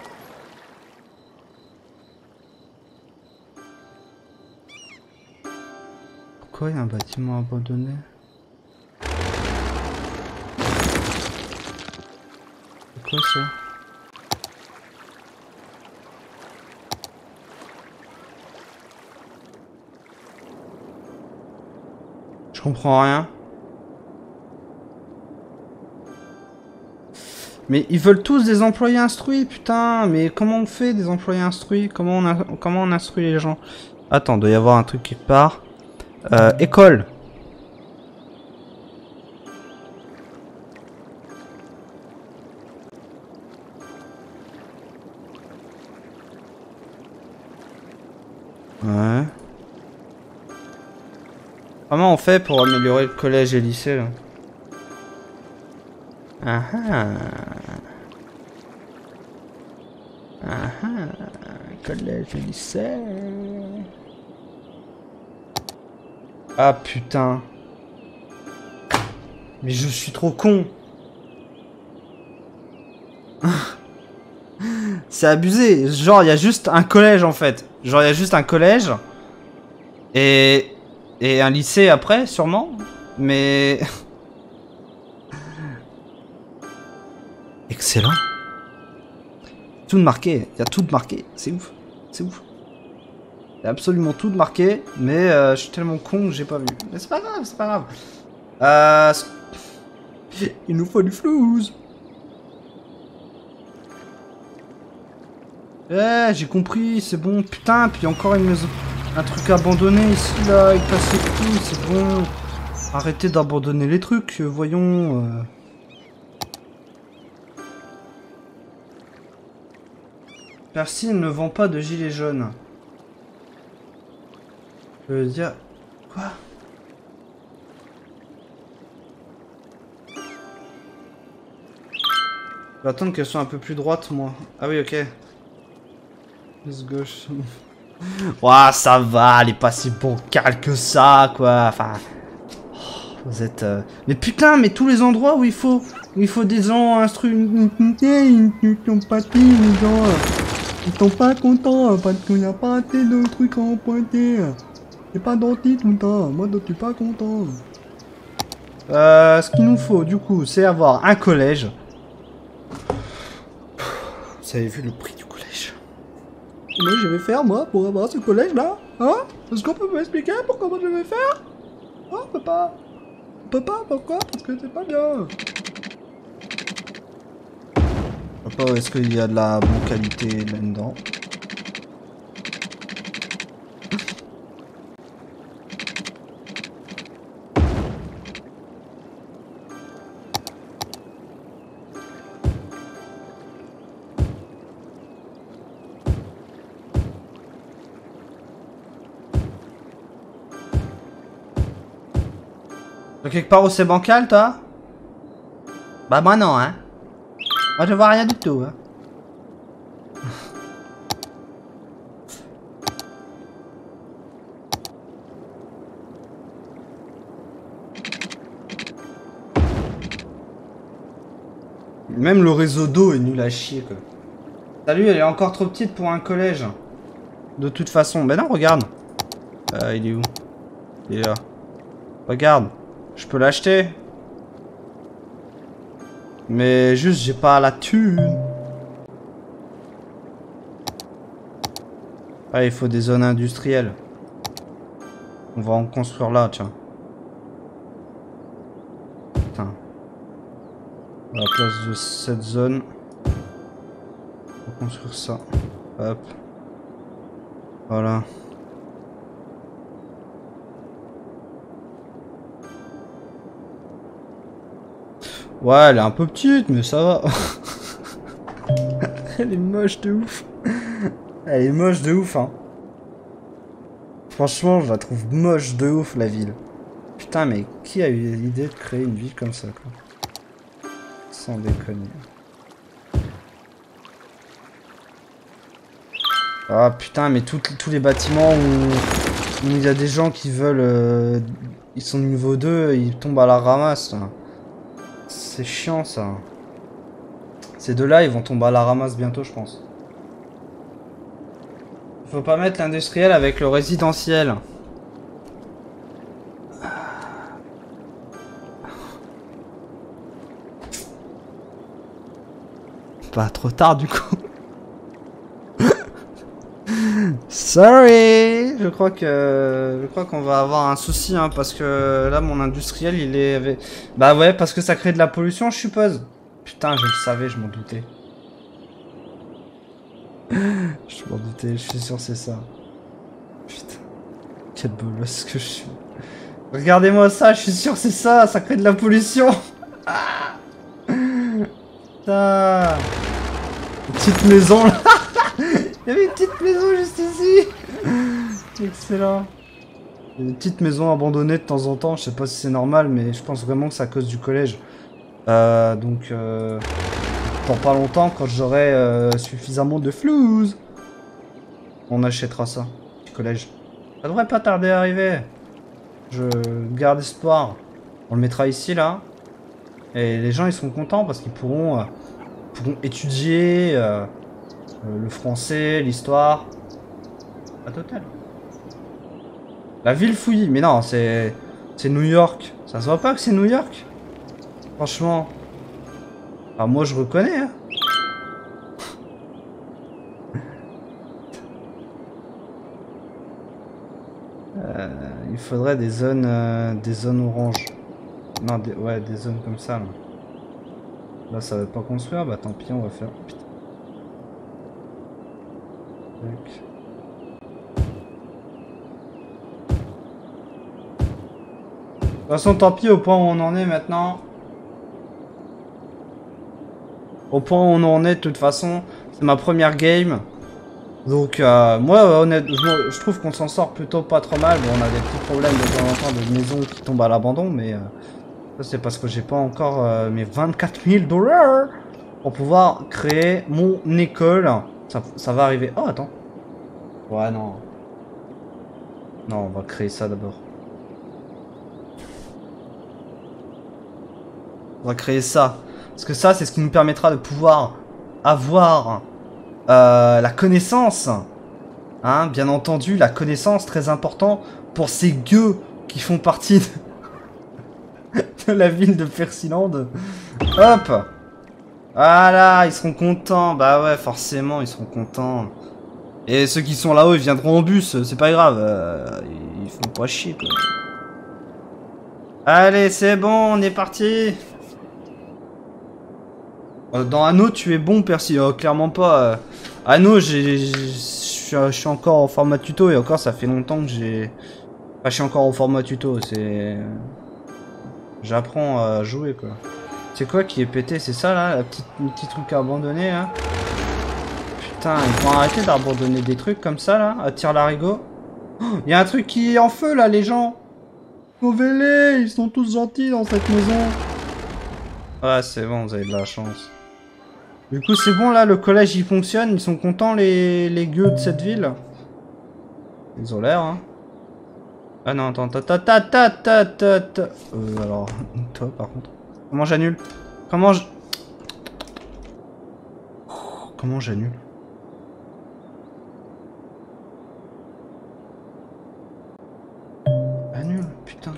Pourquoi il y a un bâtiment abandonné? C'est quoi ça? Je comprends rien. Mais ils veulent tous des employés instruits, putain. Mais comment on fait des employés instruits? Comment on instruit les gens? Attends, doit y avoir un truc quelque part. École. Ouais. Comment on fait pour améliorer le collège et le lycée là? Ah ah. Ah ah. Collège et lycée. Ah putain. Mais je suis trop con. C'est abusé. Genre, il y a juste un collège en fait. Genre, il y a juste un collège. Et un lycée après, sûrement. Mais... Excellent. Tout marqué. Il y a tout marqué. C'est ouf. C'est ouf. Il y a absolument tout marqué. Mais je suis tellement con que j'ai pas vu. Mais c'est pas grave, c'est pas grave. Il nous faut du flouze. Eh, j'ai compris, c'est bon. Putain, puis encore une maison... Un truc abandonné ici, là, il casse tout, c'est bon. Arrêtez d'abandonner les trucs, voyons. Percy ne vend pas de gilets jaunes. Je veux dire... Quoi? Je vais attendre qu'elle soit un peu plus droite, moi. Ah oui, ok. Laisse gauche. Ouah, ça va, elle est pas si bancale que ça, quoi. Enfin... Vous êtes... Mais putain, mais tous les endroits où il faut des gens instruits... Ils sont pas les gens... Ils sont pas contents parce qu'il n'y a pas assez de trucs à emprunter. C'est pas gentil tout le temps. Moi, je suis pas content. Ce qu'il nous faut, du coup, c'est avoir un collège. Vous avez vu le prix du collège? Comment je vais faire, moi, pour avoir ce collège-là? Hein? Est-ce qu'on peut m'expliquer pour comment je vais faire? Oh, on peut pas. On peut pas, pourquoi? Parce que c'est pas bien. Je sais pas où est-ce qu'il y a de la bonne qualité là-dedans. Quelque part où c'est bancal, toi? Bah moi non, hein. Moi je vois rien du tout, hein. Même le réseau d'eau est nul à chier, quoi. Salut, elle est encore trop petite pour un collège. De toute façon. Ben non, regarde. Il est où? Il est là. Regarde. Je peux l'acheter. Mais juste, j'ai pas la thune. Ah, il faut des zones industrielles. On va en construire là, tiens. Putain. À la place de cette zone. On va construire ça. Hop. Voilà. Ouais, elle est un peu petite, mais ça va. Elle est moche de ouf. Elle est moche de ouf, hein. Franchement, je la trouve moche de ouf, la ville. Putain, mais qui a eu l'idée de créer une ville comme ça, quoi? Sans déconner. Ah putain, mais tous les bâtiments où il y a des gens qui veulent... ils sont niveau 2, ils tombent à la ramasse. C'est chiant, ça. Ces deux-là, ils vont tomber à la ramasse bientôt, je pense. Faut pas mettre l'industriel avec le résidentiel. Pas trop tard, du coup. Sorry. Je crois qu'on va avoir un souci, hein, parce que là, mon industriel, il est... Bah ouais, parce que ça crée de la pollution, je suppose. Putain, je le savais, je m'en doutais. Je m'en doutais, je suis sûr c'est ça. Putain. Quel bolosse que je suis. Regardez-moi ça, je suis sûr c'est ça, ça crée de la pollution. Putain. Une petite maison là. Il y avait une petite maison juste ici. Excellent. Il y a des petites maisons abandonnées de temps en temps, je sais pas si c'est normal, mais je pense vraiment que c'est à cause du collège. Donc, dans pas longtemps, quand j'aurai suffisamment de flouze, on achètera ça, du collège. Ça devrait pas tarder à arriver. Je garde espoir. On le mettra ici, là. Et les gens, ils seront contents parce qu'ils pourront étudier le français, l'histoire. La totale. La ville fouillie. Mais non, c'est New York. Ça se voit pas que c'est New York? Franchement. Ah, moi, je reconnais, hein. Il faudrait des zones oranges. Non, ouais, des zones comme ça. Là, ça va pas construire. Bah, tant pis, on va faire. Putain. Tac. De toute façon, tant pis, au point où on en est maintenant. Au point où on en est, de toute façon, c'est ma première game. Donc, moi, honnêtement, je trouve qu'on s'en sort plutôt pas trop mal. Bon, on a des petits problèmes de temps en temps de maisons qui tombent à l'abandon, mais ça, c'est parce que j'ai pas encore mes 24 000 $ pour pouvoir créer mon école. Ça va arriver. Oh, attends. Ouais, non. Non, on va créer ça d'abord. On va créer ça. Parce que ça, c'est ce qui nous permettra de pouvoir avoir la connaissance. Hein, bien entendu, la connaissance, très important pour ces gueux qui font partie de la ville de Persiland. Hop. Voilà, ils seront contents. Bah ouais, forcément, ils seront contents. Et ceux qui sont là-haut, ils viendront en bus, c'est pas grave. Ils font pas chier, quoi. Allez, c'est bon, on est parti. Dans Anno, tu es bon, Percy. Clairement pas. Anno, je suis encore en format tuto et encore, ça fait longtemps que j'ai... Enfin, je suis encore en format tuto, c'est... J'apprends à jouer, quoi. C'est quoi qui est pété? C'est ça, là, le petit truc abandonné, là? Putain, ils vont arrêter d'abandonner des trucs comme ça, là, à tire-larigot. Il y a un truc qui est en feu, là, les gens. Sauvez-les, ils sont tous gentils dans cette maison. Ouais, c'est bon, vous avez de la chance. Du coup, c'est bon, là, le collège, il fonctionne. Ils sont contents, les gueux de cette ville. Ils ont l'air, hein. Ah non, attends, alors, toi, par contre. Comment j'annule? Comment je... Comment j'annule? Annule, putain.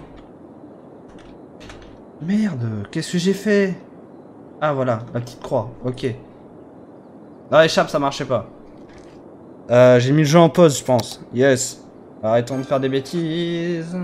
Merde, qu'est-ce que j'ai fait? Ah voilà, la petite croix, ok. Non, échappe, ça marchait pas. J'ai mis le jeu en pause, je pense. Yes. Arrêtons de faire des bêtises.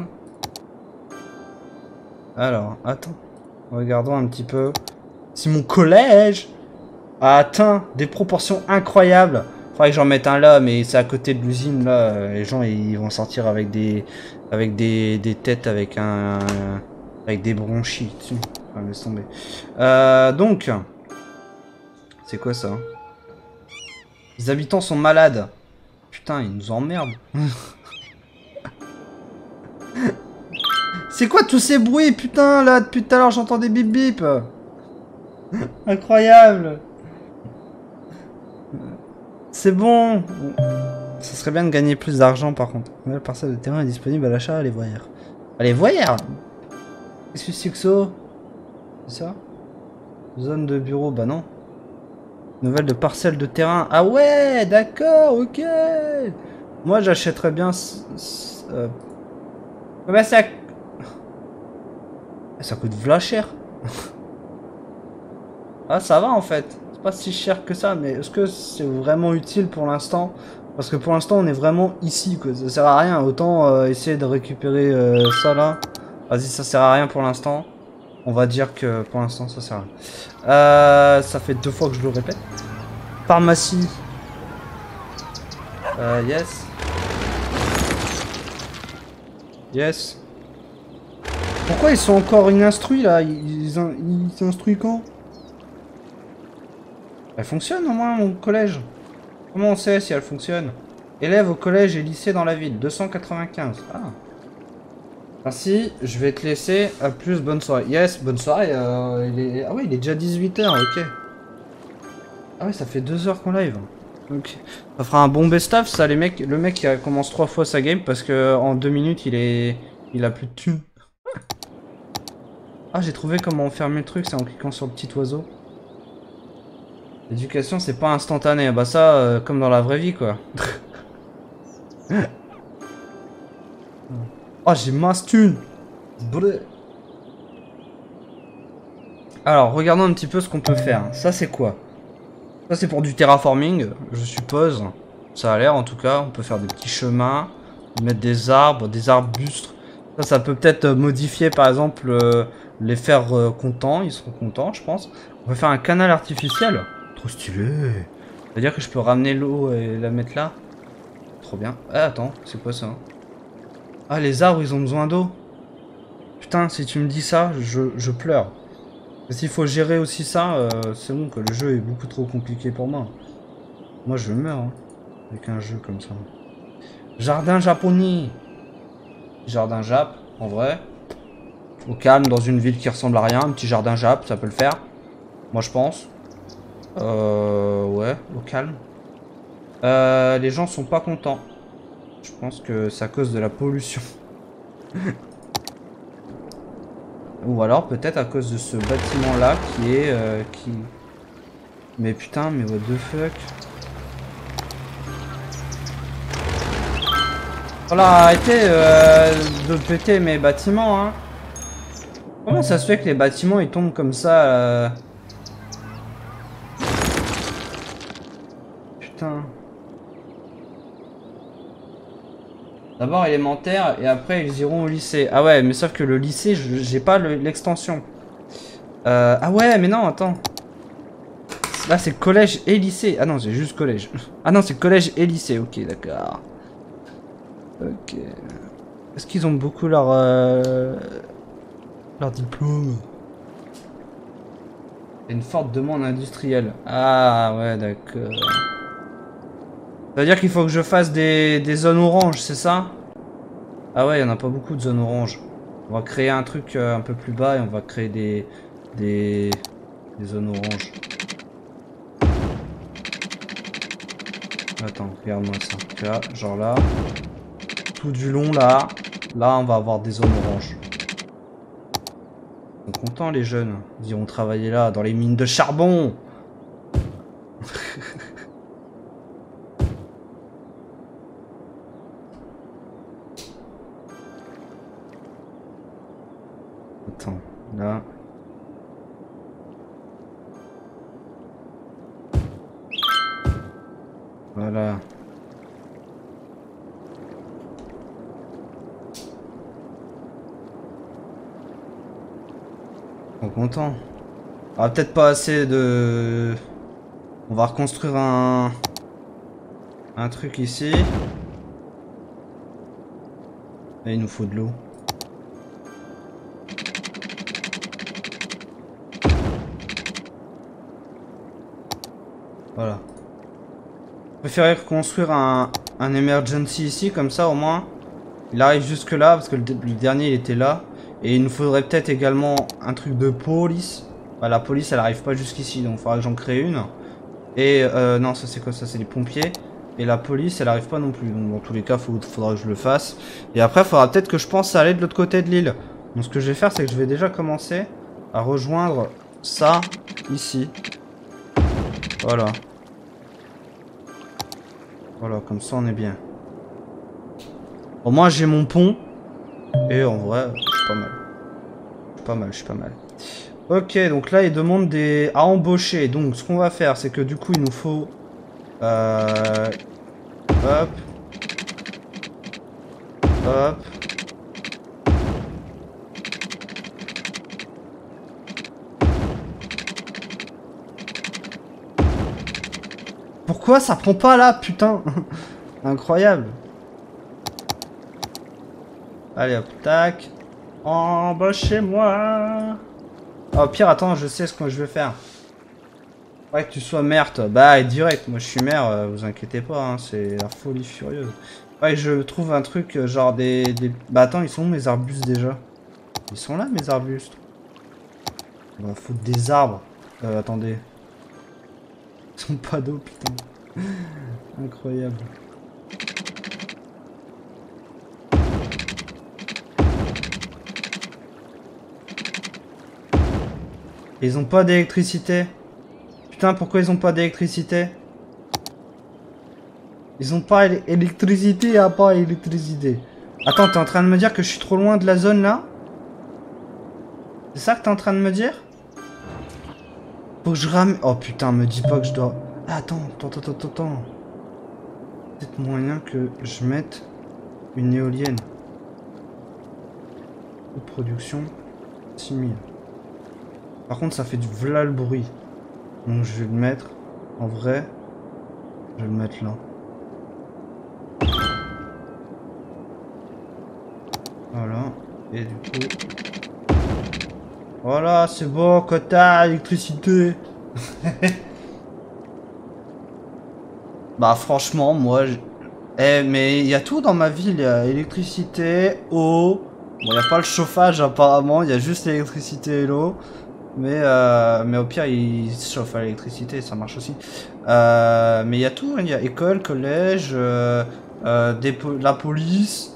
Alors, attends. Regardons un petit peu. Si mon collège a atteint des proportions incroyables. Faudrait que j'en mette un là, mais c'est à côté de l'usine là. Les gens ils vont sortir avec des têtes avec avec des bronchies dessus. Enfin, laisse tomber. Donc, c'est quoi ça? Les habitants sont malades. Putain, ils nous emmerdent. C'est quoi tous ces bruits, putain, là, depuis tout à l'heure, j'entends des bip bip. Incroyable. C'est bon. Ça serait bien de gagner plus d'argent, par contre. La parcelle de terrain est disponible à l'achat à les voyères. Allez, voyères. Qu'est-ce que c'est que ça? C'est ça? Zone de bureau, bah non. Nouvelle de parcelle de terrain. Ah ouais, d'accord, ok. Moi, j'achèterais bien... Combien ça... Ça coûte v'là cher. Ah, ça va en fait. C'est pas si cher que ça, mais est-ce que c'est vraiment utile pour l'instant? Parce que pour l'instant, on est vraiment ici, quoi. Ça sert à rien. Autant essayer de récupérer ça là. Vas-y, ça sert à rien pour l'instant. On va dire que pour l'instant, ça sert à rien. Ça fait 2 fois que je le répète. Pharmacie. Yes. Yes. Pourquoi ils sont encore ininstruits là? Ils s'instruisent quand? Elle fonctionne au moins mon collège. Comment on sait si elle fonctionne? Élèves au collège et lycée dans la ville, 295. Ah. Ainsi, je vais te laisser. À plus, bonne soirée. Yes, bonne soirée. Ah ouais, il est déjà 18 h, ok. Ah ouais, ça fait 2 heures qu'on live. Ok. Ça fera un bon best-of, ça, les mecs. Le mec, il commence 3 fois sa game parce que en 2 minutes, il a plus de thunes. Ah, j'ai trouvé comment fermer le truc, c'est en cliquant sur le petit oiseau. L'éducation, c'est pas instantané. Bah ça, comme dans la vraie vie, quoi. Oh, j'ai masse thune. Alors, regardons un petit peu ce qu'on peut faire. Ça, c'est quoi? Ça, c'est pour du terraforming, je suppose. Ça a l'air, en tout cas. On peut faire des petits chemins, mettre des arbustes. Ça peut peut-être modifier, par exemple, les faire contents. Ils seront contents, je pense. On peut faire un canal artificiel. Trop stylé. C'est-à-dire que je peux ramener l'eau et la mettre là. Trop bien. Ah, attends, c'est quoi ça? Ah, les arbres, ils ont besoin d'eau. Putain, si tu me dis ça, je pleure. Et s'il faut gérer aussi ça, c'est bon que le jeu est beaucoup trop compliqué pour moi. Moi, je meurs hein, avec un jeu comme ça. Jardin japonais. Jardin jap, en vrai. Au calme, dans une ville qui ressemble à rien. Un petit jardin jap, ça peut le faire. Moi, je pense. Ouais, au calme. Les gens sont pas contents. Je pense que c'est à cause de la pollution. Ou alors peut-être à cause de ce bâtiment là qui est... Mais putain, mais what the fuck. Voilà, arrêtez de péter mes bâtiments, hein. Comment ça se fait que les bâtiments ils tombent comme ça Putain. D'abord élémentaire et après ils iront au lycée. Ah ouais, mais sauf que le lycée, j'ai pas l'extension. Ah ouais, mais non, attends. Là c'est collège et lycée. Ah non, c'est juste collège. Ah non, c'est collège et lycée. Ok, d'accord. Ok. Est-ce qu'ils ont beaucoup leur diplôme? Il y a une forte demande industrielle. Ah ouais, d'accord. Ça veut dire qu'il faut que je fasse des zones oranges, c'est ça? Ah ouais, il n'y en a pas beaucoup de zones oranges. On va créer un truc un peu plus bas et on va créer des zones oranges. Attends, regarde-moi ça. Tu vois, genre là. Tout du long là. Là, on va avoir des zones oranges. Ils sont contents les jeunes. Ils iront travailler là, dans les mines de charbon. attends, là. Voilà. Ils sont contents. On va peut-être pas assez de... On va reconstruire un truc ici. Et il nous faut de l'eau. Voilà. Je préférais construire un emergency ici, comme ça au moins. Il arrive jusque là, parce que le dernier il était là. Et il nous faudrait peut-être également un truc de police. Bah, la police elle arrive pas jusqu'ici, donc il faudra que j'en crée une. Et non, ça c'est quoi ça? C'est les pompiers. Et la police elle arrive pas non plus. Donc dans tous les cas, faudra que je le fasse. Et après, il faudra peut-être que je pense à aller de l'autre côté de l'île. Donc ce que je vais faire, c'est que je vais déjà commencer à rejoindre ça ici. Voilà. Voilà, comme ça on est bien. Au moins j'ai mon pont. Et en vrai, je suis pas mal. Je suis pas mal. Ok, donc là il demande à embaucher. Donc ce qu'on va faire, c'est que du coup il nous faut... hop. Hop. Pourquoi ça prend pas là, putain? Incroyable. Allez hop, tac. Embauchez-moi. Ah, au pire, attends, je sais ce que je vais faire. Ouais, que tu sois maire, toi. Bah, direct, moi je suis maire, vous inquiétez pas, hein, c'est la folie furieuse. Ouais, je trouve un truc, genre Bah, attends, ils sont où mes arbustes déjà? Ils sont là, mes arbustes. On va foutre des arbres. Attendez. Ils sont pas d'eau, putain. Incroyable. Ils ont pas d'électricité. Putain, pourquoi ils ont pas d'électricité? Ils ont pas électricité, à pas électricité. Attends, t'es en train de me dire que je suis trop loin de la zone là? C'est ça que t'es en train de me dire? Faut que je ramène... Oh putain, me dis pas que je dois... Ah, attends. Peut-être moyen que je mette une éolienne. De production 6000. Par contre, ça fait du v'là le bruit. Donc je vais le mettre en vrai. Je vais le mettre là. Voilà. Et du coup... Voilà, c'est bon, quota, électricité. Bah franchement, moi... Eh, mais il y a tout dans ma ville. Il y a électricité, eau... Bon, il n'y a pas le chauffage apparemment, il y a juste l'électricité et l'eau. Mais au pire, il se chauffe à l'électricité, ça marche aussi. Mais il y a tout, il y a école, collège, la police.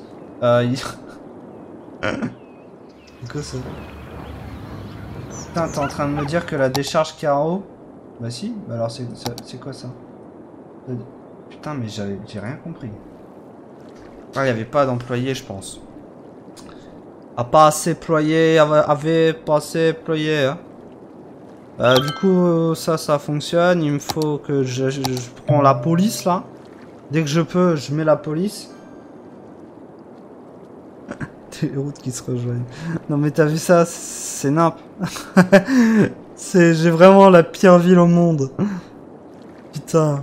C'est quoi ça? Putain, t'es en train de me dire que la décharge qu'il y a en haut? Bah si, bah alors c'est quoi ça? Putain, mais j'ai rien compris. Ah, il n'y avait pas d'employé, je pense. Pas assez ployé, avait pas assez ployé. Hein. Du coup, ça fonctionne. Il me faut que je prends la police là. Dès que je peux, je mets la police. Les routes qui se rejoignent. Non mais t'as vu ça? C'est nimp. J'ai vraiment la pire ville au monde. Putain.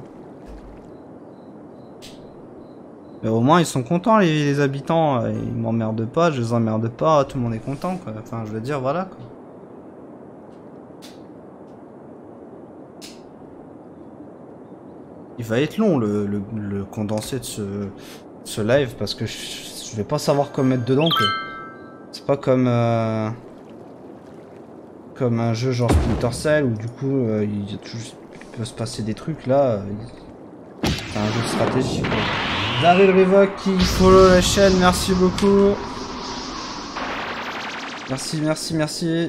Mais au moins ils sont contents les habitants, ils m'emmerdent pas, je les emmerde pas, tout le monde est content quoi. Enfin je veux dire voilà quoi. Il va être long le condensé de ce live parce que je vais pas savoir quoi mettre dedans quoi. C'est pas comme un jeu genre Splinter Cell où du coup il peut se passer des trucs là. C'est un jeu de stratégie quoi. Daryl Revoc qui follow la chaîne, merci beaucoup. Merci.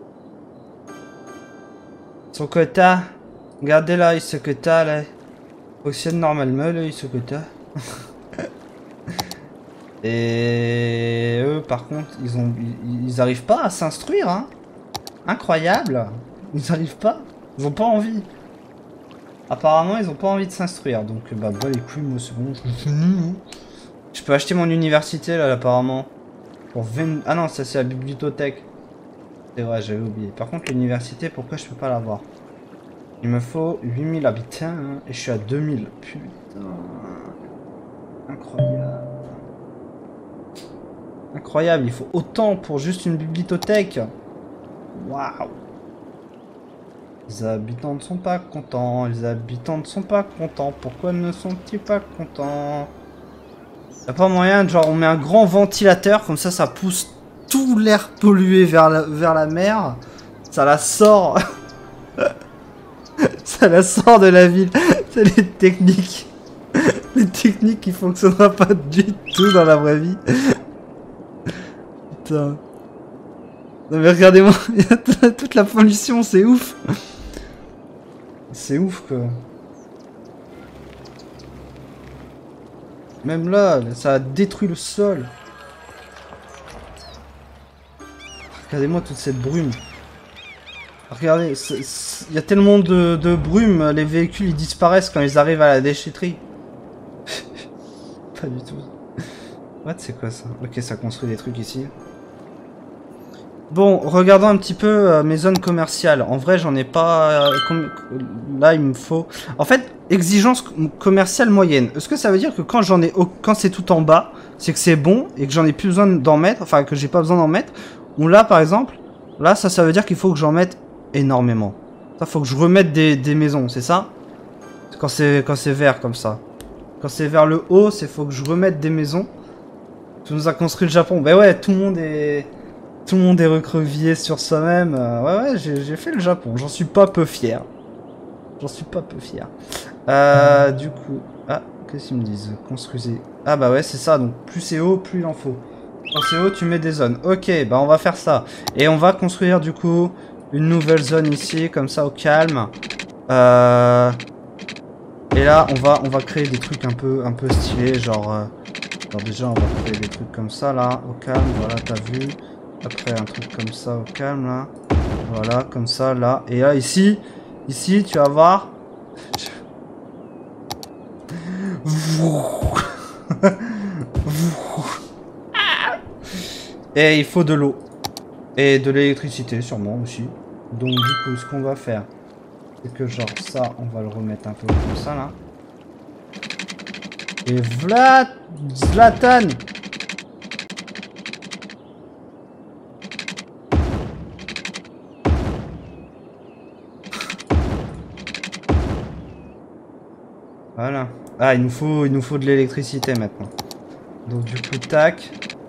Son quota, regardez là, ce quota là. Fonctionne normalement là, ce quota. Et eux, par contre, ils arrivent pas à s'instruire, hein. Incroyable. Ils arrivent pas. Ils ont pas envie. Apparemment, ils ont pas envie de s'instruire. Donc, bah, les couilles, moi, c'est bon. Je peux acheter mon université, là, apparemment. Pour 20... Ah non, ça, c'est la bibliothèque. C'est vrai, j'avais oublié. Par contre, l'université, pourquoi je peux pas l'avoir? Il me faut 8000 habitants, hein, et je suis à 2000. Putain. Incroyable. Incroyable, il faut autant pour juste une bibliothèque. Waouh. Les habitants ne sont pas contents, les habitants ne sont pas contents. Pourquoi ne sont-ils pas contents? Y'a pas moyen, genre on met un grand ventilateur, comme ça pousse tout l'air pollué vers la mer. Ça la sort. Ça la sort de la ville. C'est les techniques. Les techniques qui fonctionnera pas du tout dans la vraie vie. Putain. Non mais regardez-moi, il y a toute la pollution, c'est ouf. C'est ouf quoi. Même là, ça a détruit le sol. Regardez-moi toute cette brume. Regardez, il y a tellement de brume, les véhicules ils disparaissent quand ils arrivent à la déchetterie. Pas du tout. What, c'est quoi ça? Ok, ça construit des trucs ici. Bon, regardons un petit peu mes zones commerciales. En vrai, j'en ai pas... là, il me faut... En fait, exigence commerciale moyenne. Est-ce que ça veut dire que quand j'en ai... quand c'est tout en bas, c'est que c'est bon et que j'en ai plus besoin d'en mettre, enfin que j'ai pas besoin d'en mettre. Ou là, par exemple, là, ça veut dire qu'il faut que j'en mette énormément. Ça, faut que je remette des maisons, c'est ça? Quand c'est vert comme ça. Quand c'est vers le haut, c'est faut que je remette des maisons. Tu nous as construit le Japon. Ben ouais, tout le monde est recroquevillé sur soi-même. Ouais, j'ai fait le Japon. J'en suis pas peu fier. J'en suis pas peu fier. Du coup... Ah, qu'est-ce qu'ils me disent? Construisez... Ah bah ouais, c'est ça. Donc, plus c'est haut, plus il en faut. Quand c'est haut, tu mets des zones. Ok, bah on va faire ça. Et on va construire, du coup, une nouvelle zone ici, comme ça, au calme. Et là, on va créer des trucs un peu stylés, genre déjà, on va créer des trucs comme ça, là, au calme. Voilà, t'as vu. Après, un truc comme ça, au calme, là. Voilà, comme ça, là. Et là, ici, tu vas voir. Et il faut de l'eau. Et de l'électricité, sûrement, aussi. Donc, du coup, ce qu'on va faire, c'est que, genre, ça, on va le remettre un peu comme ça, là. Et voilà, Zlatan! Voilà. Ah, il nous faut de l'électricité maintenant. Donc du coup, tac.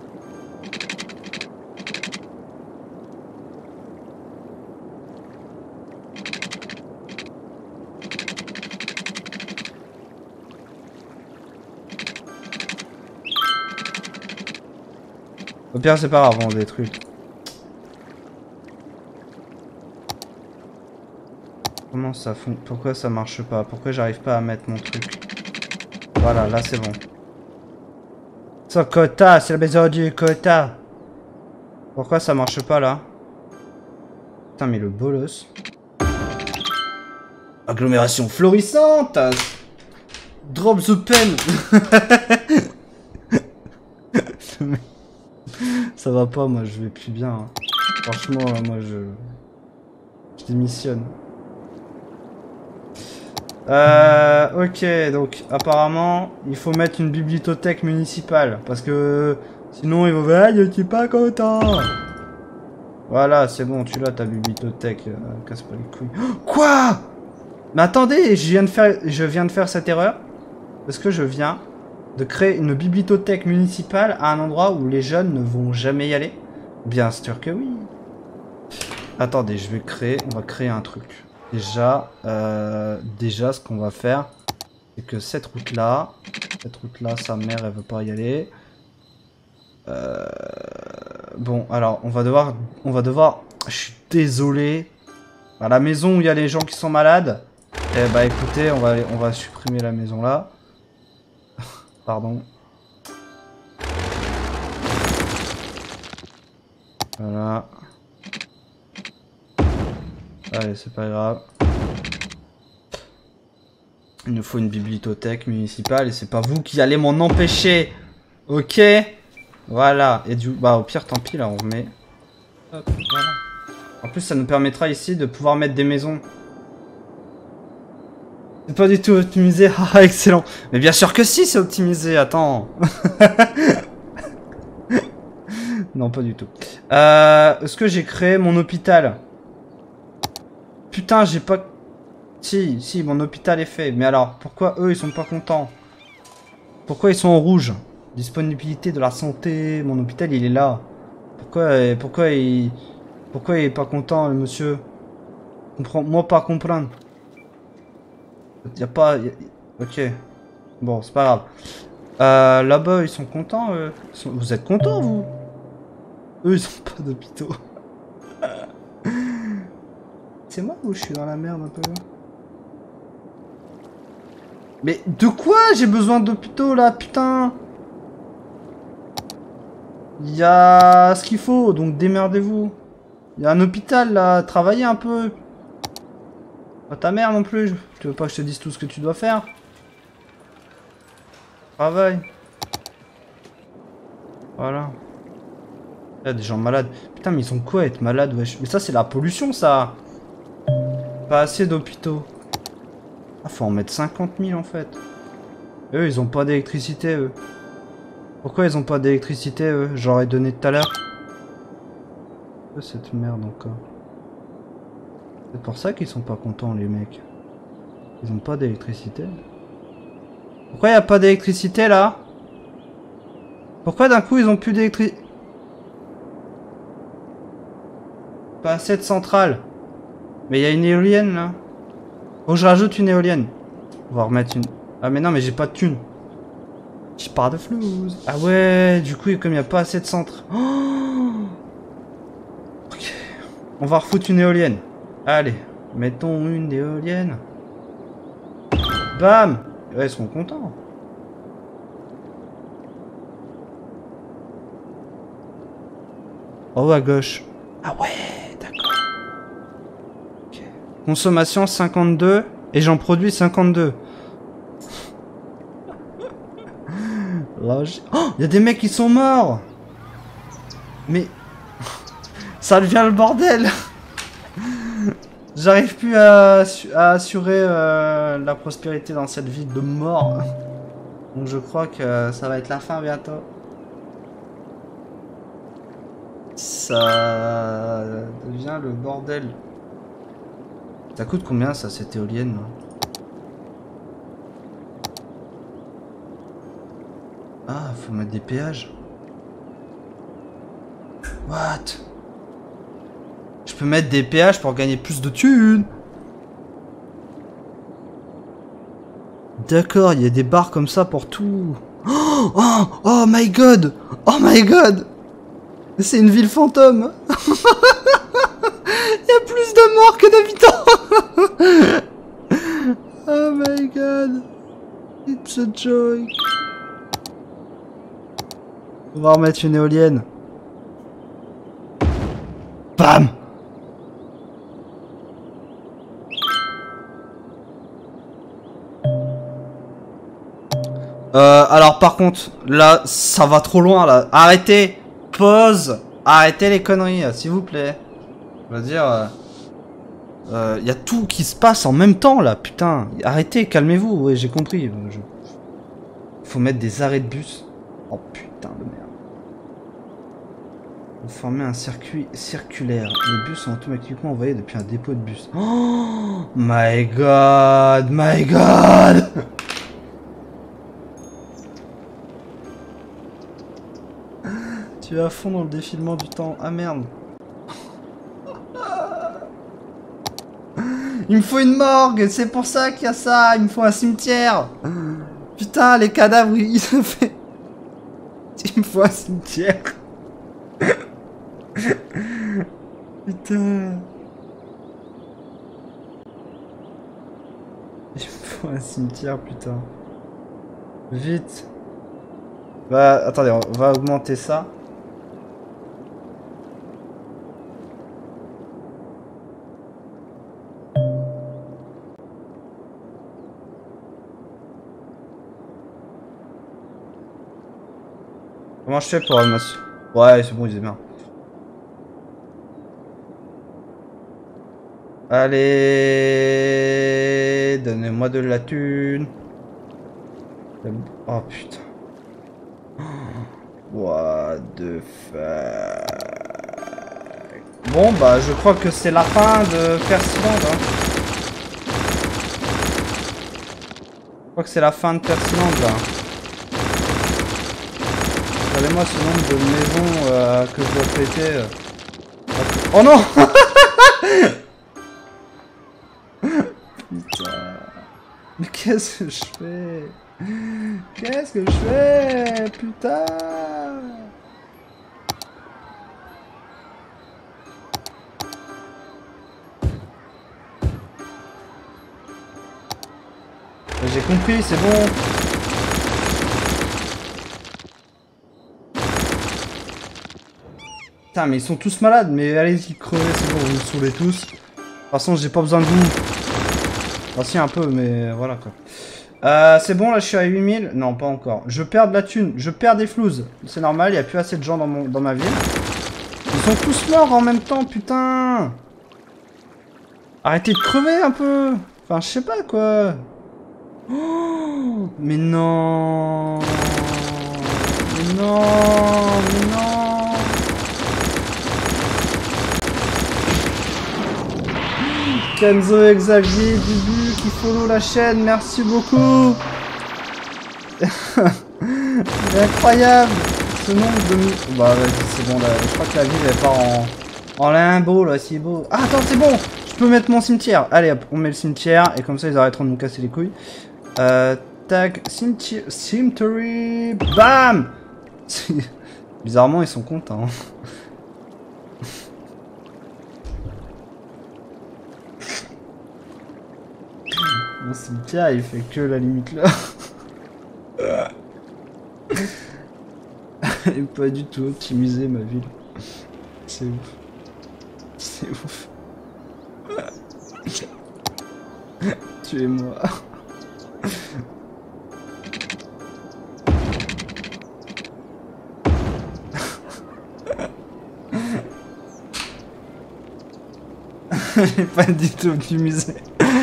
Au pire, c'est pas grave, on des trucs. Comment ça fonctionne? Pourquoi ça marche pas? Pourquoi j'arrive pas à mettre mon truc? Voilà, là c'est bon. Ça, quota, c'est la maison du quota. Pourquoi ça marche pas là? Putain, mais le bolos. Agglomération florissante. Drop the pen. Ça va pas, moi je vais plus bien. Hein. Franchement, moi je démissionne. Ok, donc apparemment il faut mettre une bibliothèque municipale parce que sinon ils vont dire ah, je suis pas content. Voilà, c'est bon, tu l'as ta bibliothèque, casse pas les couilles. Oh, quoi? Mais attendez, je viens de faire cette erreur parce que je viens de créer une bibliothèque municipale à un endroit où les jeunes ne vont jamais y aller. Bien sûr que oui. Attendez, on va créer un truc. Déjà, ce qu'on va faire, c'est que cette route-là, sa mère, elle veut pas y aller. Bon, alors, on va devoir, je suis désolé. À la maison où il y a les gens qui sont malades, eh bah écoutez, on va supprimer la maison là. Pardon. Voilà. Allez, c'est pas grave. Il nous faut une bibliothèque municipale et c'est pas vous qui allez m'en empêcher. Ok. Voilà. Et du bah au pire tant pis là on met. Hop, voilà. En plus ça nous permettra ici de pouvoir mettre des maisons. C'est pas du tout optimisé. Ah excellent. Mais bien sûr que si c'est optimisé. Attends. Non pas du tout. Est-ce que j'ai créé mon hôpital? Putain j'ai pas... Si, mon hôpital est fait. Mais alors, pourquoi eux, ils sont pas contents? Pourquoi ils sont en rouge? Disponibilité de la santé. Mon hôpital, il est là. Pourquoi il est pas content, le monsieur? Moi, pas comprendre. Y a pas... Ok. Bon, c'est pas grave. Là-bas, ils sont contents, eux. Vous êtes contents, vous? Eux, ils ont pas d'hôpitaux. C'est moi ou je suis dans la merde un peu là? Mais de quoi j'ai besoin d'hôpitaux là, putain? Il y a ce qu'il faut, donc démerdez-vous. Il y a un hôpital là, travaillez un peu. Pas ta mère non plus, tu veux pas que je te dise tout ce que tu dois faire? Travaille. Voilà. Il y a des gens malades. Putain mais ils sont quoi être malades wesh? Mais ça c'est la pollution ça. Pas assez d'hôpitaux. Ah faut en mettre 50 000 en fait. Eux ils ont pas d'électricité eux. Pourquoi ils ont pas d'électricité eux? J'aurais donné tout à l'heure. Cette merde encore. C'est pour ça qu'ils sont pas contents les mecs. Ils ont pas d'électricité. Pourquoi y a pas d'électricité là? Pourquoi d'un coup ils ont plus d'électricité? Pas assez de centrales. Mais il y a une éolienne là. Faut que je rajoute une éolienne. On va remettre une... Ah mais non mais j'ai pas de thune. Je pars de flouze. Ah ouais, du coup comme il n'y a pas assez de centre. Oh ok. On va refoutre une éolienne. Allez, mettons une éolienne. Bam. Ouais, ils seront contents. En haut à gauche. Ah ouais, d'accord. Ok. Consommation 52 et j'en produis 52. Là, oh, il y a des mecs qui sont morts. Mais ça devient le bordel. J'arrive plus à assurer la prospérité dans cette ville de mort. Donc je crois que ça va être la fin bientôt. Ça devient le bordel. Ça coûte combien ça cette éolienne là? Ah, faut mettre des péages. What? Je peux mettre des péages pour gagner plus de thunes. D'accord, il y a des barres comme ça pour tout. Oh, oh, oh my god. Oh my god. C'est une ville fantôme. Il y a plus de morts que d'habitants. Oh my god. It's a joy. On va remettre une éolienne. Bam. Alors par contre, là, ça va trop loin là. Arrêtez. Pause. Arrêtez les conneries, s'il vous plaît. Je veux dire, y a tout qui se passe en même temps là, putain. Arrêtez, calmez-vous. Ouais, j'ai compris. Faut mettre des arrêts de bus. Oh putain de merde. Faut former un circuit circulaire. Les bus sont automatiquement envoyés depuis un dépôt de bus. Oh my god, my god. Tu es à fond dans le défilement du temps. Ah merde. Il me faut une morgue, c'est pour ça qu'il y a ça. Il me faut un cimetière. Putain, les cadavres, ils se fait. Il me faut un cimetière. Putain. Il me faut un cimetière, putain. Vite. Bah, attendez, on va augmenter ça. Comment je fais pour ramasser? Ouais, c'est bon, ils aiment bien. Allez, donnez-moi de la thune. Oh putain. What the fuck. Bon bah je crois que c'est la fin de Persiland. Hein. Je crois que c'est la fin de Persiland là. Regardez-moi ce nombre de maisons que je dois péter. Oh non. Putain. Mais qu'est-ce que je fais? Qu'est-ce que je fais? Putain. J'ai compris, c'est bon. Putain, mais ils sont tous malades. Mais allez-y, crevez, c'est bon, vous me saoulez tous. De toute façon, j'ai pas besoin de vous. Enfin, si, un peu, mais voilà quoi. C'est bon, là je suis à 8000. Non, pas encore. Je perds de la thune. Je perds des flouses. C'est normal, il n'y a plus assez de gens dans ma ville. Ils sont tous morts en même temps, putain. Arrêtez de crever un peu. Enfin, je sais pas quoi. Oh, mais non. Mais non. Mais non. Kenzo et Xavier, Bubu qui follow la chaîne, merci beaucoup. C'est incroyable. Ce nombre de... Bah vas-y, c'est bon là, je crois que la ville elle part en limbo là, c'est beau. Ah attends, c'est bon. Je peux mettre mon cimetière. Allez hop, on met le cimetière et comme ça ils arrêteront de nous casser les couilles. Tag cimetière, cemetery, bam. Bizarrement ils sont contents. Mon cimetière il fait que la limite là. Et pas du tout optimisé ma ville. C'est ouf. C'est ouf. Tuez-moi. J'ai pas du tout optimisé.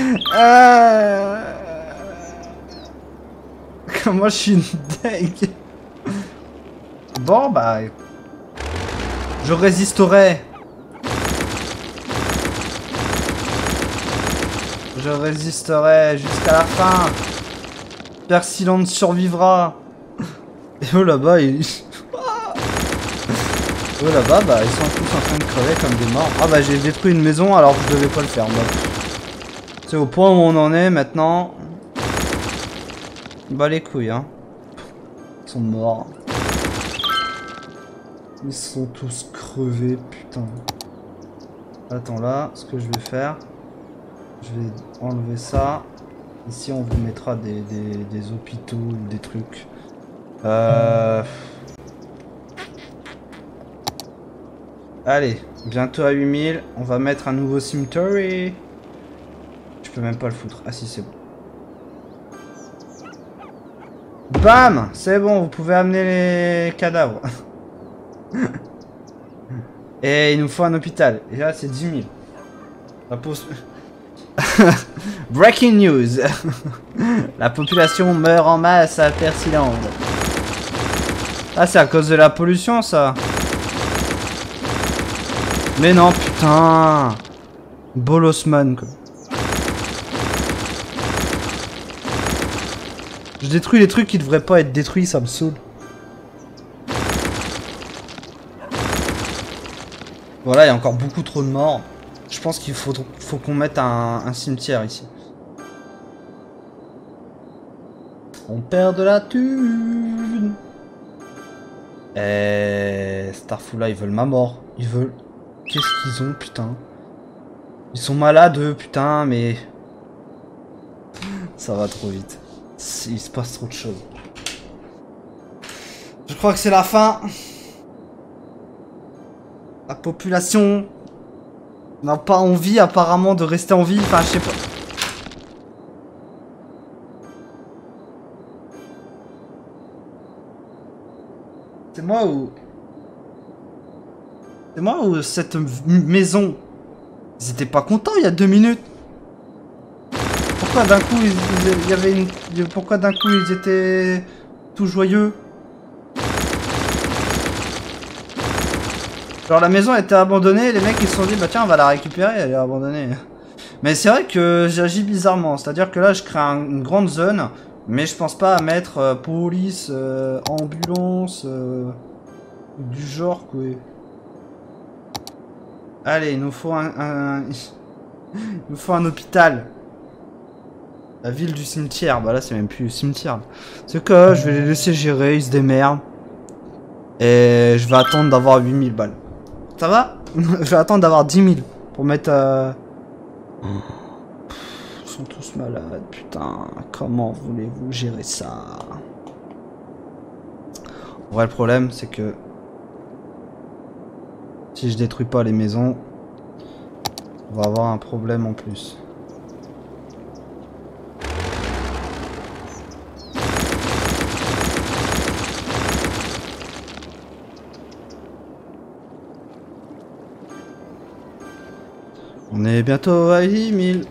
Comment je suis deg. Bon bah... Je résisterai. Je résisterai jusqu'à la fin. Persiland survivra. Et eux là-bas, ils... eux là-bas, bah, ils sont tous en train de crever comme des morts. Ah bah j'ai détruit une maison alors que je devais pas le faire. C'est au point où on en est maintenant. Bah les couilles hein. Ils sont morts. Ils sont tous crevés, putain. Attends là, ce que je vais faire, je vais enlever ça. Ici on vous mettra des hôpitaux ou des trucs. Allez, bientôt à 8000, on va mettre un nouveau cemetery. Je peux même pas le foutre. Ah si, c'est bon. Bam! C'est bon, vous pouvez amener les cadavres. Et il nous faut un hôpital. Et là, c'est 10 000. La pause... Breaking news. La population meurt en masse à Persiland. Ah, c'est à cause de la pollution, ça. Mais non, putain. Bolosman, quoi. Je détruis les trucs qui devraient pas être détruits, ça me saoule. Voilà, il y a encore beaucoup trop de morts. Je pense qu'il faut qu'on mette un cimetière ici. On perd de la thune. Starful là, ils veulent ma mort. Ils veulent... Qu'est-ce qu'ils ont, putain? Ils sont malades, eux, putain, mais... Ça va trop vite. Il se passe trop de choses. Je crois que c'est la fin. La population n'a pas envie apparemment de rester en vie. Enfin, je sais pas. C'est moi ou... C'est moi ou cette maison... Ils étaient pas contents il y a 2 minutes. Pourquoi d'un coup il y avait une... Pourquoi d'un coup ils étaient tout joyeux? Genre la maison était abandonnée, les mecs ils se sont dit bah tiens on va la récupérer, elle est abandonnée. Mais c'est vrai que j'agis bizarrement, c'est-à-dire que là je crée une grande zone, mais je pense pas à mettre police, ambulance, du genre quoi. Allez, il nous faut il nous faut un hôpital. La ville du cimetière, bah là c'est même plus le cimetière. C'est que je vais les laisser gérer, ils se démerdent. Et je vais attendre d'avoir 8000 balles. Ça va? Je vais attendre d'avoir 10 000 pour mettre... Ils sont tous malades, putain. Comment voulez-vous gérer ça? En vrai, le problème, c'est que... Si je détruis pas les maisons, on va avoir un problème en plus. On est bientôt à 8000.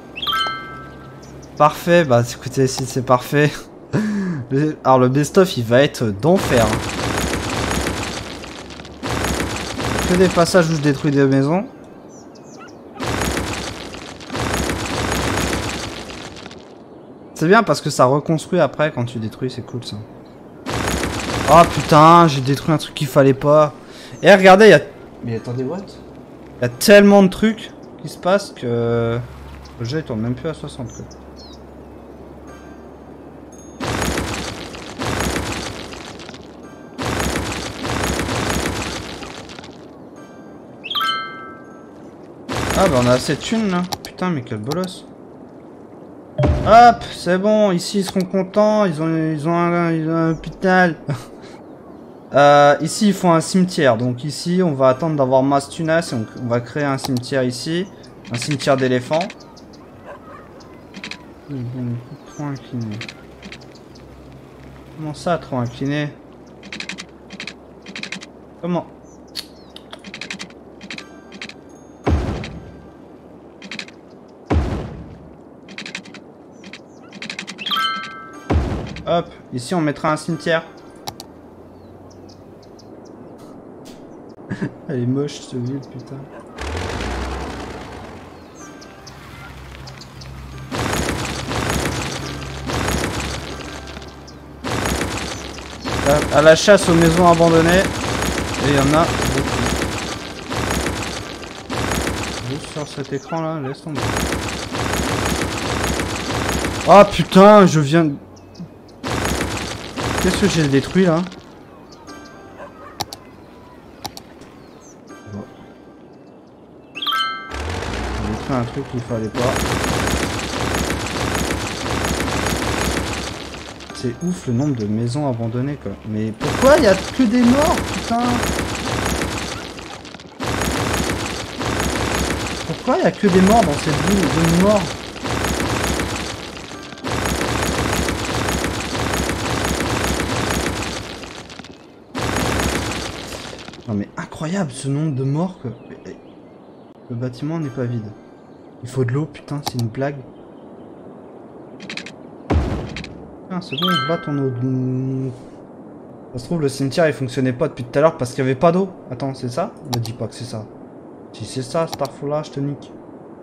Parfait, bah écoutez, si c'est parfait. Alors le best-of il va être d'enfer. Que des passages où je détruis des maisons. C'est bien parce que ça reconstruit après quand tu détruis, c'est cool ça. Oh putain, j'ai détruit un truc qu'il fallait pas. Et regardez, il y a... Mais attendez, what? Il y a tellement de trucs qui se passent que... Le jeu il tourne même plus à 60 quoi. Ah bah on a assez de thunes là. Putain mais quel bolos. Hop, c'est bon, ici ils seront contents, ils ont un hôpital. Ici ils font un cimetière, donc ici on va attendre d'avoir masse tunas et on va créer un cimetière ici. Un cimetière d'éléphants. Trop incliné. Comment ça trop incliné? Comment? Hop, ici on mettra un cimetière. Elle est moche ce ville, putain. À la chasse aux maisons abandonnées. Et il y en a beaucoup. Juste sur cet écran là, laisse tomber. Oh putain, je viens de... Qu'est-ce que j'ai détruit là? Bon. J'ai détruit un truc qu'il fallait pas. C'est ouf le nombre de maisons abandonnées quoi. Mais pourquoi il y a que des morts putain? Pourquoi il y a que des morts dans cette ville de morts? Non mais incroyable ce nombre de morts que... Le bâtiment n'est pas vide. Il faut de l'eau putain, c'est une blague. Ah, c'est bon, voilà ton eau. Ça se trouve, le cimetière il fonctionnait pas depuis tout à l'heure parce qu'il y avait pas d'eau. Attends, c'est ça? Ne dis pas que c'est ça. Si c'est ça, Starfall, je te nique.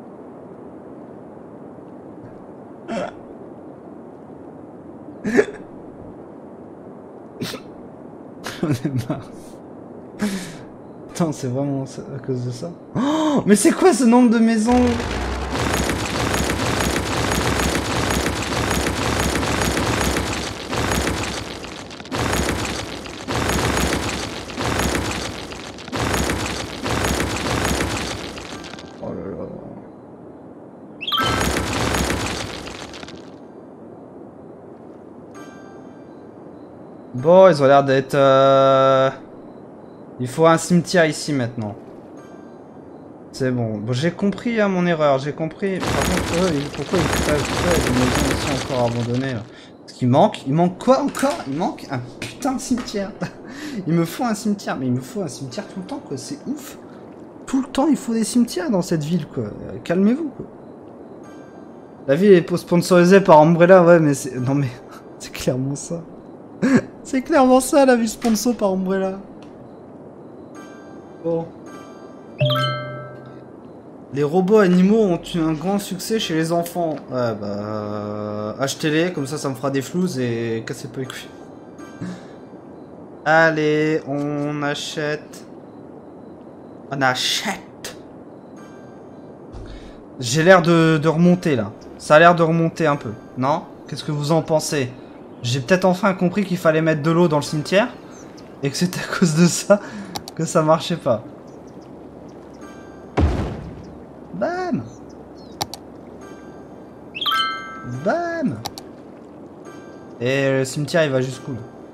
J'en ai marre. Attends, c'est vraiment à cause de ça? Oh, mais c'est quoi ce nombre de maisons? Bon, ils ont l'air d'être... Il faut un cimetière ici maintenant. C'est bon. Bon, j'ai compris hein, mon erreur, j'ai compris. Par contre, pourquoi ils crèvent? Pourquoi il y a des maisons ici encore abandonnées là? Parce qu'il manque quoi encore? Il manque un putain de cimetière. Il me faut un cimetière, mais il me faut un cimetière tout le temps, quoi. C'est ouf. Tout le temps, il faut des cimetières dans cette ville, quoi. Calmez-vous, quoi. La ville est sponsorisée par Umbrella, ouais, mais c'est... Non, mais... c'est clairement ça. C'est clairement ça, la ville sponsor par Umbrella. Bon. Les robots animaux ont eu un grand succès chez les enfants. Ouais, bah... achetez-les, comme ça me fera des flouses et cassez pas les couilles. Allez, on achète. On achète. J'ai l'air de remonter, là. Ça a l'air de remonter un peu, non? Qu'est-ce que vous en pensez? J'ai peut-être enfin compris qu'il fallait mettre de l'eau dans le cimetière. Et que c'est à cause de ça que ça marchait pas. Bam! Bam! Et le cimetière, il va jusqu'où?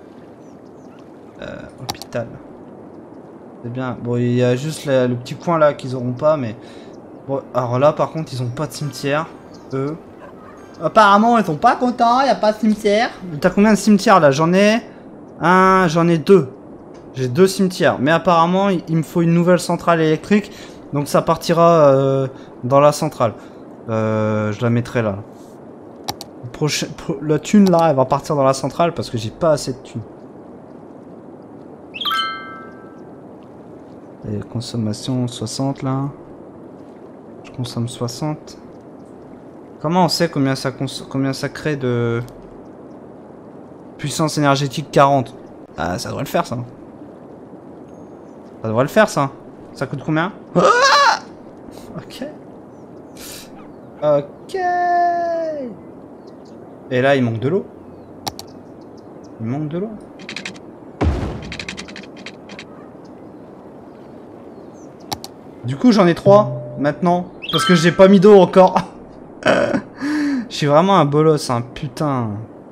Hôpital. C'est bien. Bon, il y a juste le petit coin là qu'ils auront pas, mais... Bon, alors là, par contre, ils ont pas de cimetière. Eux. Apparemment, ils sont pas contents, il y a pas de cimetière. T'as combien de cimetières là? J'en ai... j'en ai 2. J'ai 2 cimetières. Mais apparemment, il me faut une nouvelle centrale électrique. Donc ça partira dans la centrale. Je la mettrai là. La thune là, elle va partir dans la centrale parce que j'ai pas assez de thune. Et consommation 60 là. Je consomme 60. Comment on sait combien ça crée de puissance énergétique 40? Ah, ça devrait le faire ça. Ça devrait le faire ça. Ça coûte combien? Ah, ok. Ok. Et là, il manque de l'eau. Il manque de l'eau. Du coup, j'en ai 3 maintenant. Parce que j'ai pas mis d'eau encore. Je suis vraiment un bolos, hein, putain.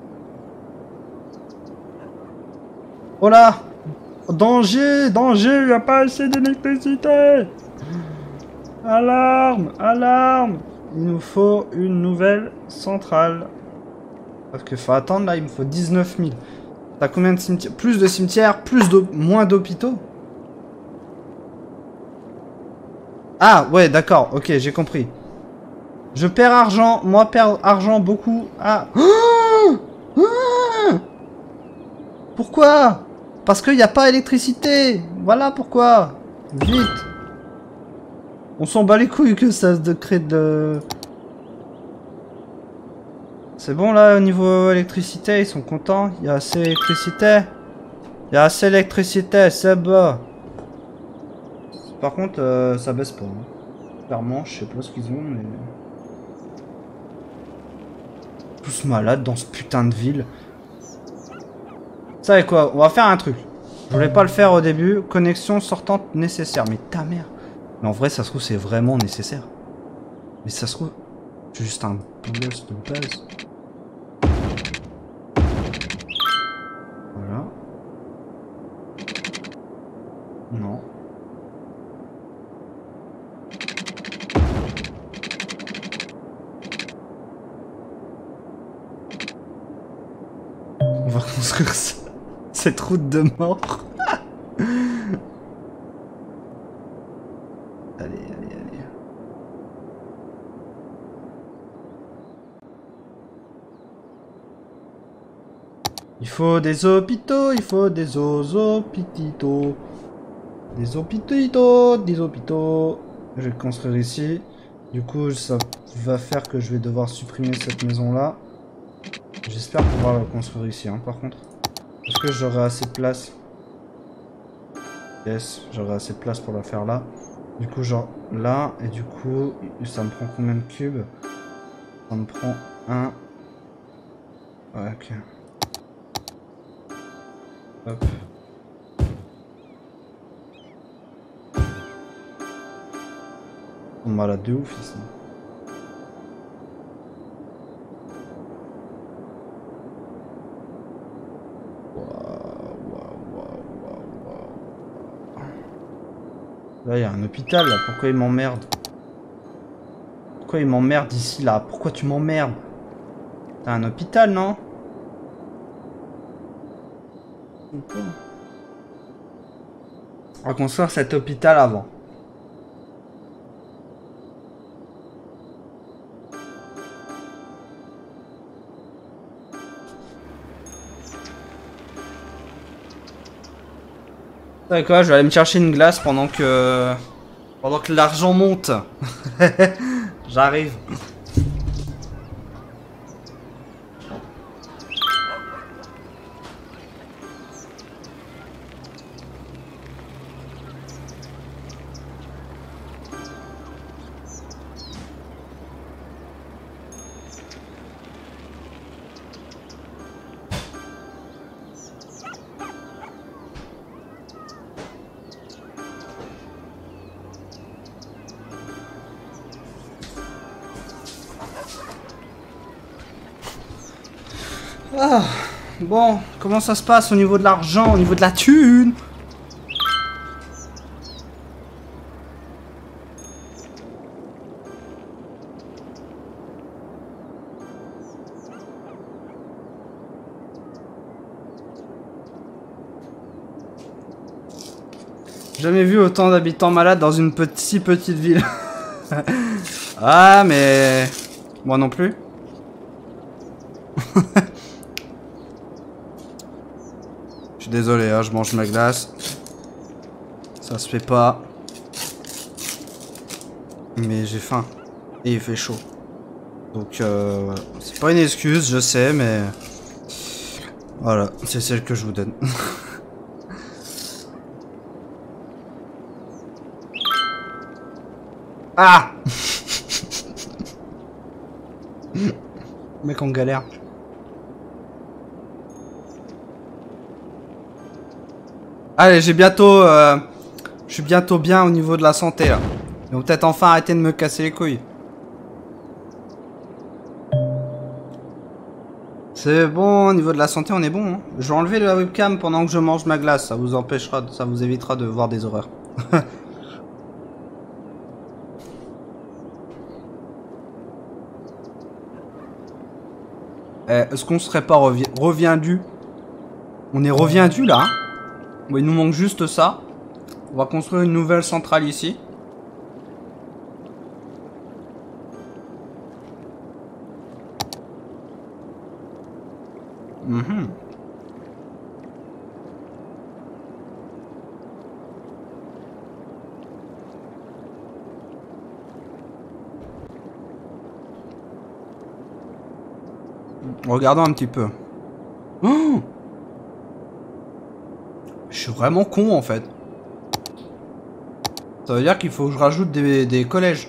Oh là! Danger! Danger! Il a pas assez d'électricité! Alarme! Alarme! Il nous faut une nouvelle centrale. Parce qu'il faut attendre là, il me faut 19 000. T'as combien de cimetières? Plus de cimetières, moins d'hôpitaux? Ah ouais, d'accord, ok, j'ai compris. Je perds argent, moi perds argent beaucoup. Ah. Pourquoi? Parce qu'il n'y a pas d'électricité. Voilà pourquoi. Vite. On s'en bat les couilles que ça crée de... C'est bon là, au niveau électricité, ils sont contents. Il y a assez d'électricité. Il y a assez d'électricité, c'est bon. Par contre, ça baisse pas. Hein. Clairement, je sais pas ce qu'ils ont, mais... Tous malades dans ce putain de ville. Vous savez quoi? On va faire un truc. Je voulais pas le faire au début. Connexion sortante nécessaire. Mais ta mère. Mais en vrai, ça se trouve, c'est vraiment nécessaire. Mais ça se trouve... C'est juste un bolos de base. Voilà. Non. On va construire cette route de mort. Allez, allez, allez. Il faut des hôpitaux, il faut des hôpitaux. Des hôpitaux, des hôpitaux. Je vais construire ici. Du coup, ça va faire que je vais devoir supprimer cette maison-là. J'espère pouvoir la construire ici, hein, par contre. Est-ce que j'aurai assez de place? Yes, j'aurai assez de place pour la faire là. Du coup, genre là, et du coup, ça me prend combien de cubes? Ça me prend un... Ouais, ok. Hop. On est malade de ouf ici. Là, il y a un hôpital, là. Pourquoi il m'emmerde? Pourquoi il m'emmerde ici, là? Pourquoi tu m'emmerdes? T'as un hôpital, non? On va construire cet hôpital avant. Vous savez quoi, je vais aller me chercher une glace pendant que l'argent monte. J'arrive. Ah, bon, comment ça se passe au niveau de l'argent, au niveau de la thune? Jamais vu autant d'habitants malades dans une si petite ville. Ah, mais... moi non plus. Je suis désolé, hein, je mange ma glace. Ça se fait pas. Mais j'ai faim. Et il fait chaud. Donc, voilà. C'est pas une excuse, je sais, mais... voilà, c'est celle que je vous donne. Ah. Mec en galère. Allez, j'ai bientôt... je suis bientôt bien au niveau de la santé, là. Ils vont peut-être enfin arrêter de me casser les couilles. C'est bon, au niveau de la santé, on est bon. Hein. Je vais enlever la webcam pendant que je mange ma glace. Ça vous empêchera, ça vous évitera de voir des horreurs. Est-ce qu'on serait pas reviendu? On est reviendu là. Hein, bon, il nous manque juste ça. On va construire une nouvelle centrale ici. Mhm. Regardons un petit peu. Oh, je suis vraiment con en fait. Ça veut dire qu'il faut que je rajoute des collèges.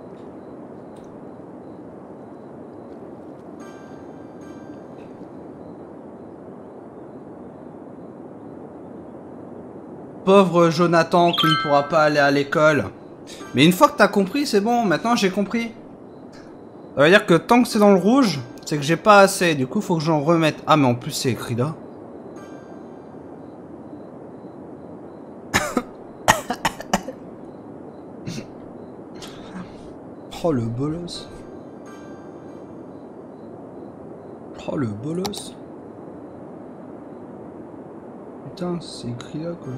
Pauvre Jonathan qui ne pourra pas aller à l'école. Mais une fois que t'as compris, c'est bon. Maintenant j'ai compris. Ça veut dire que tant que c'est dans le rouge, c'est que j'ai pas assez. Du coup, faut que j'en remette. Ah, mais en plus, c'est écrit là. Oh, le bolos. Oh, le bolos. Putain, c'est écrit là, quoi.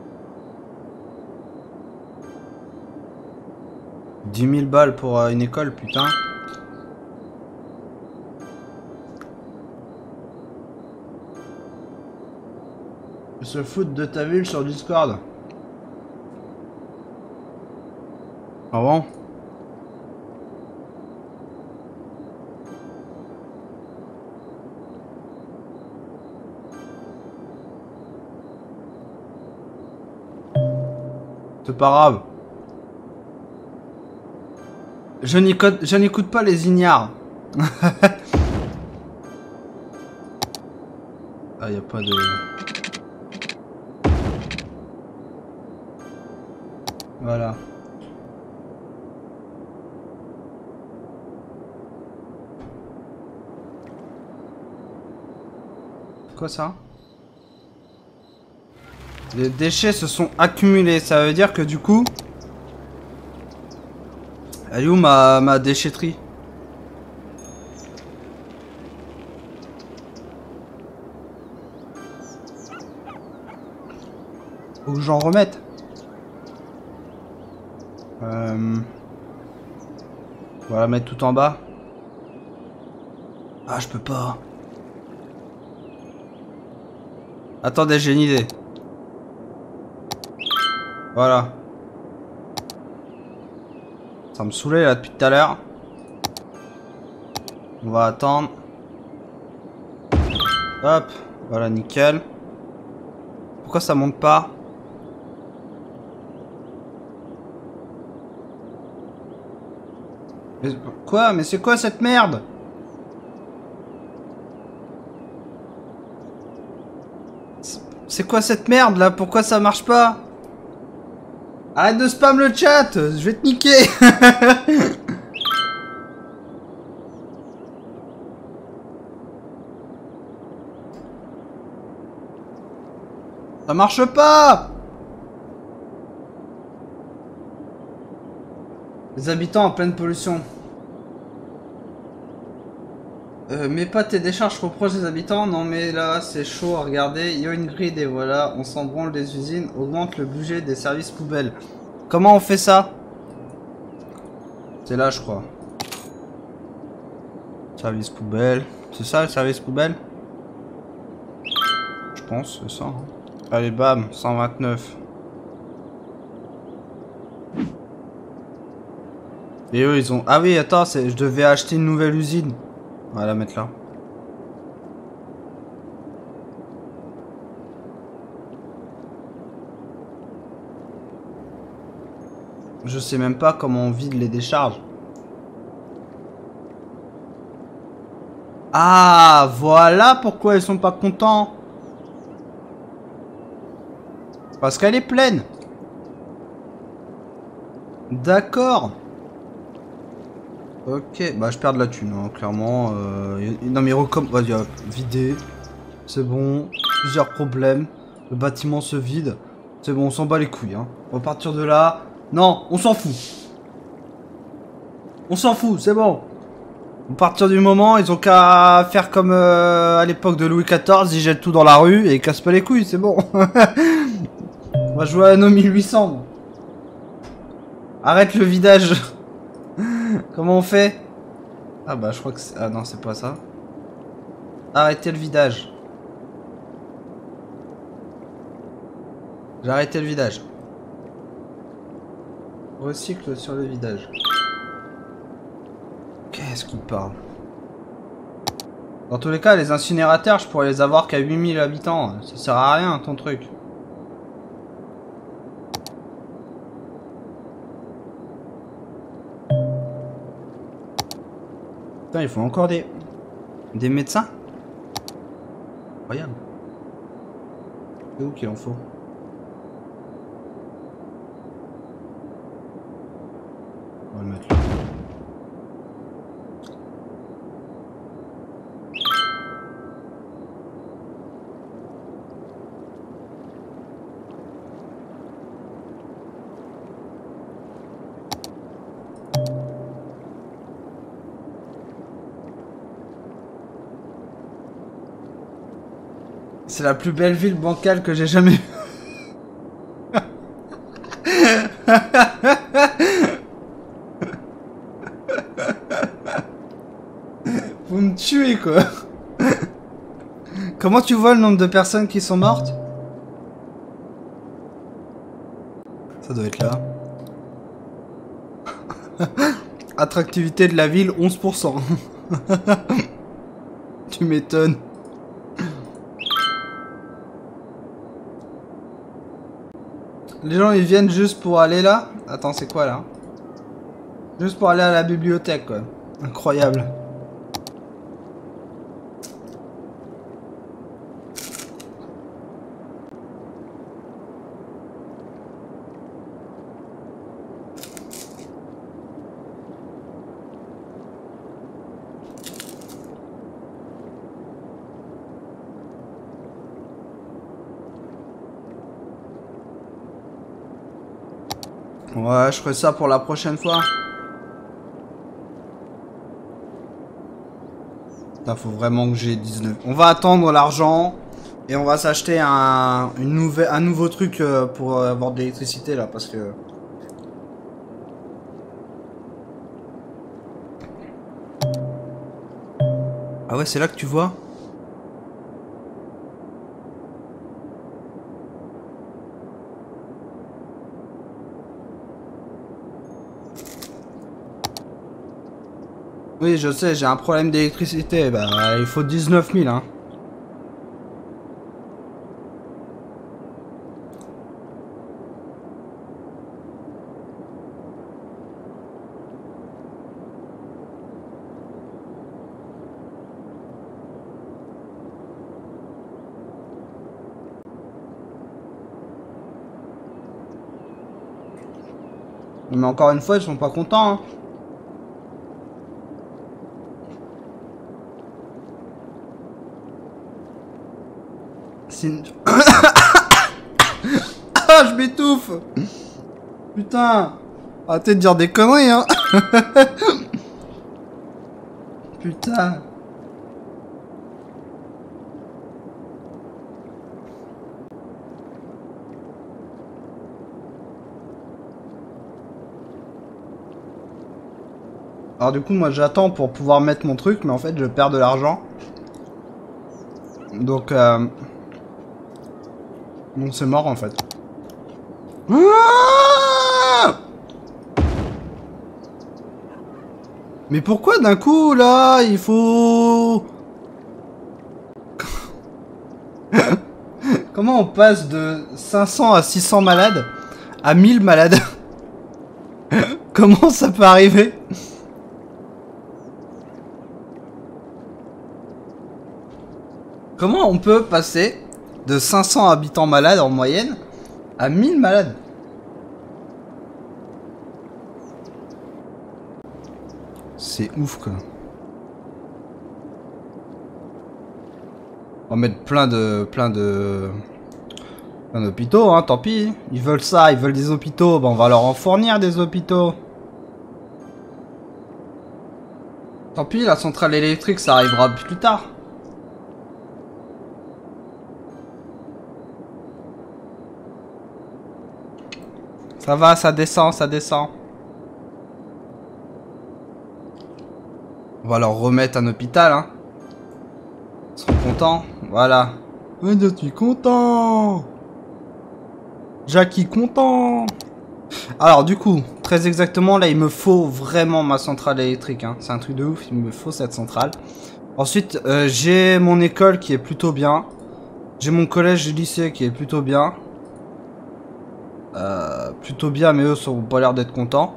10 000 balles pour une école, putain. Ils se foutent de ta ville sur Discord. Ah bon? C'est pas grave. Je n'écoute pas les ignares. Ah, y a pas de... Voilà. Quoi ça? Les déchets se sont accumulés. Ça veut dire que du coup... Elle est où ma déchetterie? Faut que j'en remette. On va la mettre tout en bas. Ah, je peux pas. Attendez, j'ai une idée. Voilà. Ça me saoulait là depuis tout à l'heure. On va attendre. Hop. Voilà, nickel. Pourquoi ça monte pas? Mais quoi? Mais c'est quoi cette merde? C'est quoi cette merde là? Pourquoi ça marche pas? Arrête de spam le chat! Je vais te niquer! Ça marche pas! Les habitants en pleine pollution. Mets pas tes décharges trop proches des habitants. Non mais là c'est chaud à regarder. Il y a une grid et voilà, on s'en branle des usines. Augmente le budget des services poubelles. Comment on fait ça? C'est là je crois. Service poubelle. C'est ça le service poubelle? Je pense c'est ça. Hein. Allez bam, 129. Et eux ils ont... Ah oui attends, je devais acheter une nouvelle usine. On va la mettre là. Je sais même pas comment on vide les décharges. Ah, voilà pourquoi ils sont pas contents. Parce qu'elle est pleine. D'accord. Ok, bah je perds de la thune, hein, clairement. Non mais vas-y, hop, vider. C'est bon. Plusieurs problèmes. Le bâtiment se vide. C'est bon, on s'en bat les couilles. Hein. On va partir de là. Non, on s'en fout. On s'en fout, c'est bon. À partir du moment, ils ont qu'à faire comme à l'époque de Louis XIV, ils jettent tout dans la rue et ils cassent pas les couilles, c'est bon. On va jouer à nos 1800. Arrête le vidage. Comment on fait? Ah bah je crois que c'est... Ah non, c'est pas ça. Arrêtez le vidage. J'ai arrêté le vidage. Recycle sur le vidage. Qu'est-ce qu'il parle? Dans tous les cas, les incinérateurs, je pourrais les avoir qu'à 8000 habitants. Ça sert à rien, ton truc. Putain, il faut encore des médecins? Incroyable. C'est où qu'il en faut? On va le mettre là. C'est la plus belle ville bancale que j'ai jamais vue. Vous me tuez quoi. Comment tu vois le nombre de personnes qui sont mortes? Ça doit être là. Attractivité de la ville 11%. Tu m'étonnes. Les gens ils viennent juste pour aller là. Attends, c'est quoi là? Juste pour aller à la bibliothèque quoi. Incroyable. Ouais, je ferai ça pour la prochaine fois. Là, faut vraiment que j'ai 19. On va attendre l'argent et on va s'acheter un nouveau truc pour avoir de l'électricité là parce que Ah ouais, c'est là que tu vois? Oui, je sais, j'ai un problème d'électricité. Bah, il faut 19 000, hein. Mais encore une fois, ils sont pas contents, hein. Ah, je m'étouffe. Putain. Arrêtez de dire des conneries, hein. Putain. Alors du coup, moi j'attends pour pouvoir mettre mon truc, mais en fait je perds de l'argent. Donc, bon, c'est mort en fait. Ah, mais pourquoi d'un coup là, il faut... Comment on passe de 500 à 600 malades à 1000 malades? Comment ça peut arriver? Comment on peut passer de 500 habitants malades en moyenne à 1000 malades? C'est ouf quoi. On va mettre plein d'hôpitaux, hein, tant pis. Ils veulent ça, ils veulent des hôpitaux, ben on va leur en fournir des hôpitaux. Tant pis, la centrale électrique, ça arrivera plus tard. Ça va, ça descend, ça descend. On va leur remettre un hôpital, hein. Ils seront contents, voilà. Oui, je suis content. Jackie content. Alors du coup, très exactement, là il me faut vraiment ma centrale électrique, hein. C'est un truc de ouf, il me faut cette centrale. Ensuite, j'ai mon école qui est plutôt bien. J'ai mon collège et lycée qui est plutôt bien. Plutôt bien, mais eux sont pas l'air d'être contents.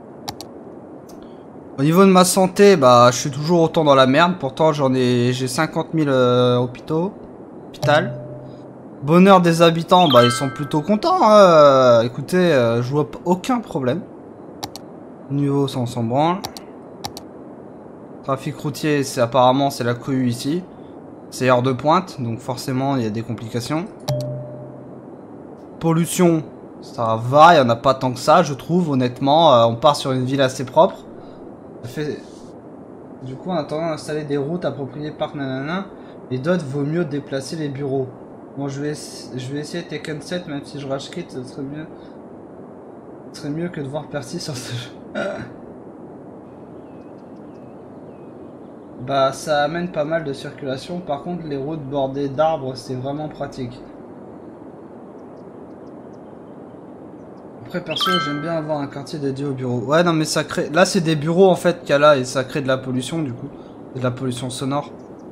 Au niveau de ma santé, bah je suis toujours autant dans la merde. Pourtant j'ai 50 000 hôpital. Bonheur des habitants, bah ils sont plutôt contents, hein. Écoutez, je vois aucun problème. Niveau, ça on s'en branle. Trafic routier, c'est apparemment c'est la cohue ici. C'est heure de pointe, donc forcément il y a des complications. Pollution, ça va, il n'y en a pas tant que ça, je trouve, honnêtement. On part sur une ville assez propre. Ça fait... Du coup, en attendant d'installer des routes appropriées par nanana, et d'autres, vaut mieux déplacer les bureaux. Bon, je vais essayer Tekken 7, même si je rage quit, ce serait mieux. Ce serait mieux que de voir Percy sur ce jeu. Bah, ça amène pas mal de circulation. Par contre, les routes bordées d'arbres, c'est vraiment pratique. Après, perso, j'aime bien avoir un quartier dédié aux bureaux. Ouais, non, mais ça crée... Là, c'est des bureaux, en fait, qu'il y a là, et ça crée de la pollution, du coup. Et de la pollution sonore.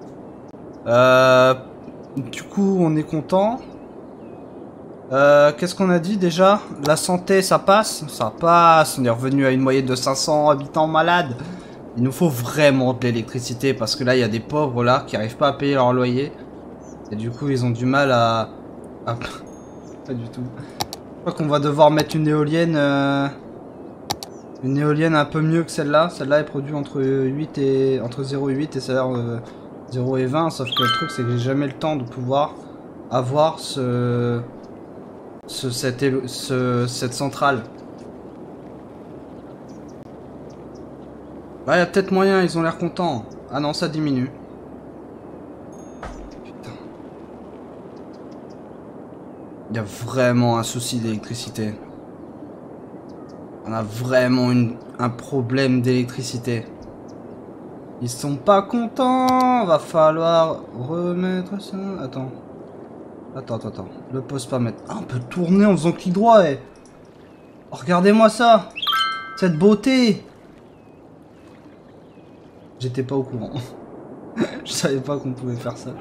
Du coup, on est content. Qu'est-ce qu'on a dit, déjà? La santé, ça passe? Ça passe. On est revenu à une moyenne de 500 habitants malades. Il nous faut vraiment de l'électricité, parce que là, il y a des pauvres, là, qui n'arrivent pas à payer leur loyer. Et du coup, ils ont du mal à... Pas du tout. Je crois qu'on va devoir mettre une éolienne un peu mieux que celle-là. Celle-là est produite entre 0 et 8 et celle-là 0 et 20. Sauf que le truc c'est que j'ai jamais le temps de pouvoir avoir cette centrale. Là il y a peut-être moyen, ils ont l'air contents. Ah non, ça diminue. Il y a vraiment un souci d'électricité. On a vraiment un problème d'électricité. Ils sont pas contents. Va falloir remettre ça. Attends. Attends. Le pose pas mettre. Ah, on peut tourner en faisant clic droit, eh. Oh, regardez-moi ça. Cette beauté. J'étais pas au courant. Je savais pas qu'on pouvait faire ça.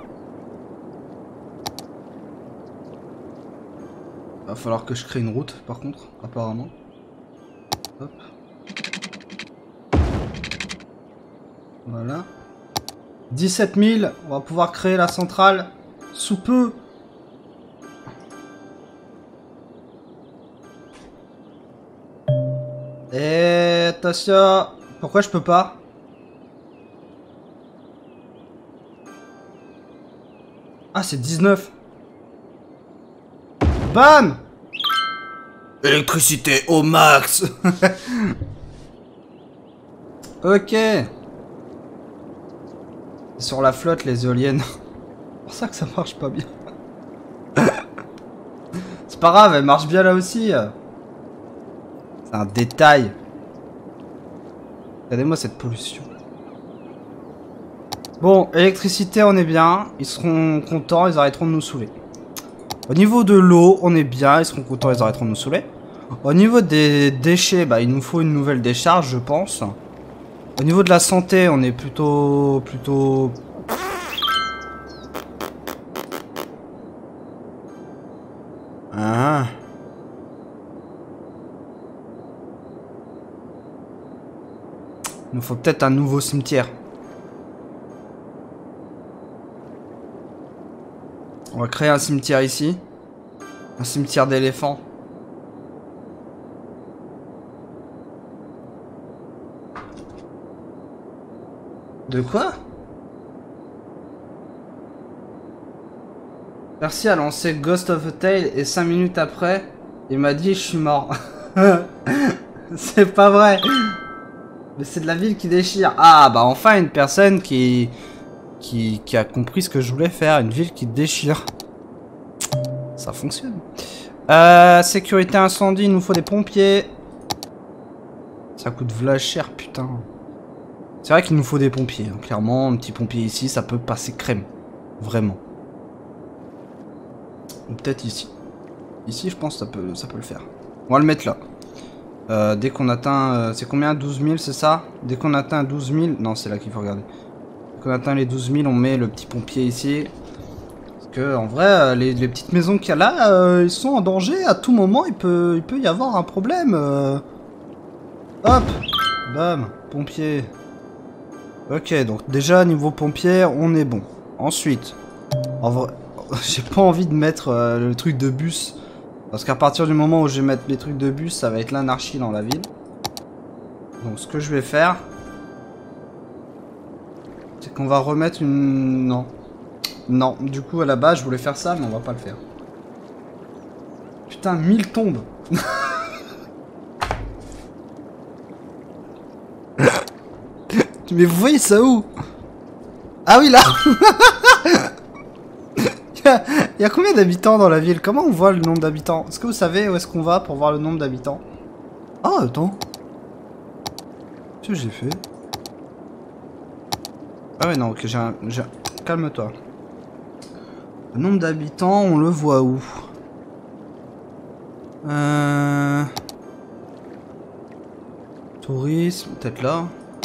Va falloir que je crée une route, par contre, apparemment. Hop. Voilà. 17 000, on va pouvoir créer la centrale sous peu. Et attention, pourquoi je peux pas? Ah, c'est 19. Bam! Électricité au max. Ok. Sur la flotte, les éoliennes. C'est pour ça que ça marche pas bien. C'est pas grave, elle marche bien là aussi. C'est un détail. Regardez-moi cette pollution. Bon, électricité, on est bien. Ils seront contents, ils arrêteront de nous saouler. Au niveau de l'eau, on est bien. Ils seront contents, ils arrêteront de nous saouler. Au niveau des déchets, bah, il nous faut une nouvelle décharge, je pense. Au niveau de la santé, on est plutôt... Ah. Il nous faut peut-être un nouveau cimetière. On va créer un cimetière ici. Un cimetière d'éléphants. De quoi? Percy a lancé Ghost of a Tale et 5 minutes après, il m'a dit je suis mort. C'est pas vrai. Mais c'est de la ville qui déchire. Ah bah enfin une personne qui a compris ce que je voulais faire. Une ville qui déchire. Ça fonctionne. Sécurité incendie, il nous faut des pompiers. Ça coûte v'là cher, putain. C'est vrai qu'il nous faut des pompiers. Hein. Clairement, un petit pompier ici, ça peut passer crème. Vraiment. Ou peut-être ici. Ici, je pense que ça peut le faire. On va le mettre là. Dès qu'on atteint... c'est combien? 12 000, c'est ça? Dès qu'on atteint 12 000... Non, c'est là qu'il faut regarder. Dès qu'on atteint les 12 000, on met le petit pompier ici. Parce que, en vrai, les petites maisons qu'il y a là, ils sont en danger. À tout moment, il peut y avoir un problème. Hop. Bam. Pompier. Ok, donc déjà, niveau pompier, on est bon. Ensuite, en vrai... J'ai pas envie de mettre le truc de bus. Parce qu'à partir du moment où je vais mettre les trucs de bus, ça va être l'anarchie dans la ville. Donc ce que je vais faire, c'est qu'on va remettre une... Non. Non, du coup à la base je voulais faire ça, mais on va pas le faire. Putain, 1000 tombes. Mais vous voyez ça où? Ah oui, là. Il y a combien d'habitants dans la ville? Comment on voit le nombre d'habitants? Est-ce que vous savez où est-ce qu'on va pour voir le nombre d'habitants? Ah, attends. Qu'est-ce que j'ai fait? Ah ouais, non, ok, calme-toi. Le nombre d'habitants, on le voit où? Tourisme, peut-être là.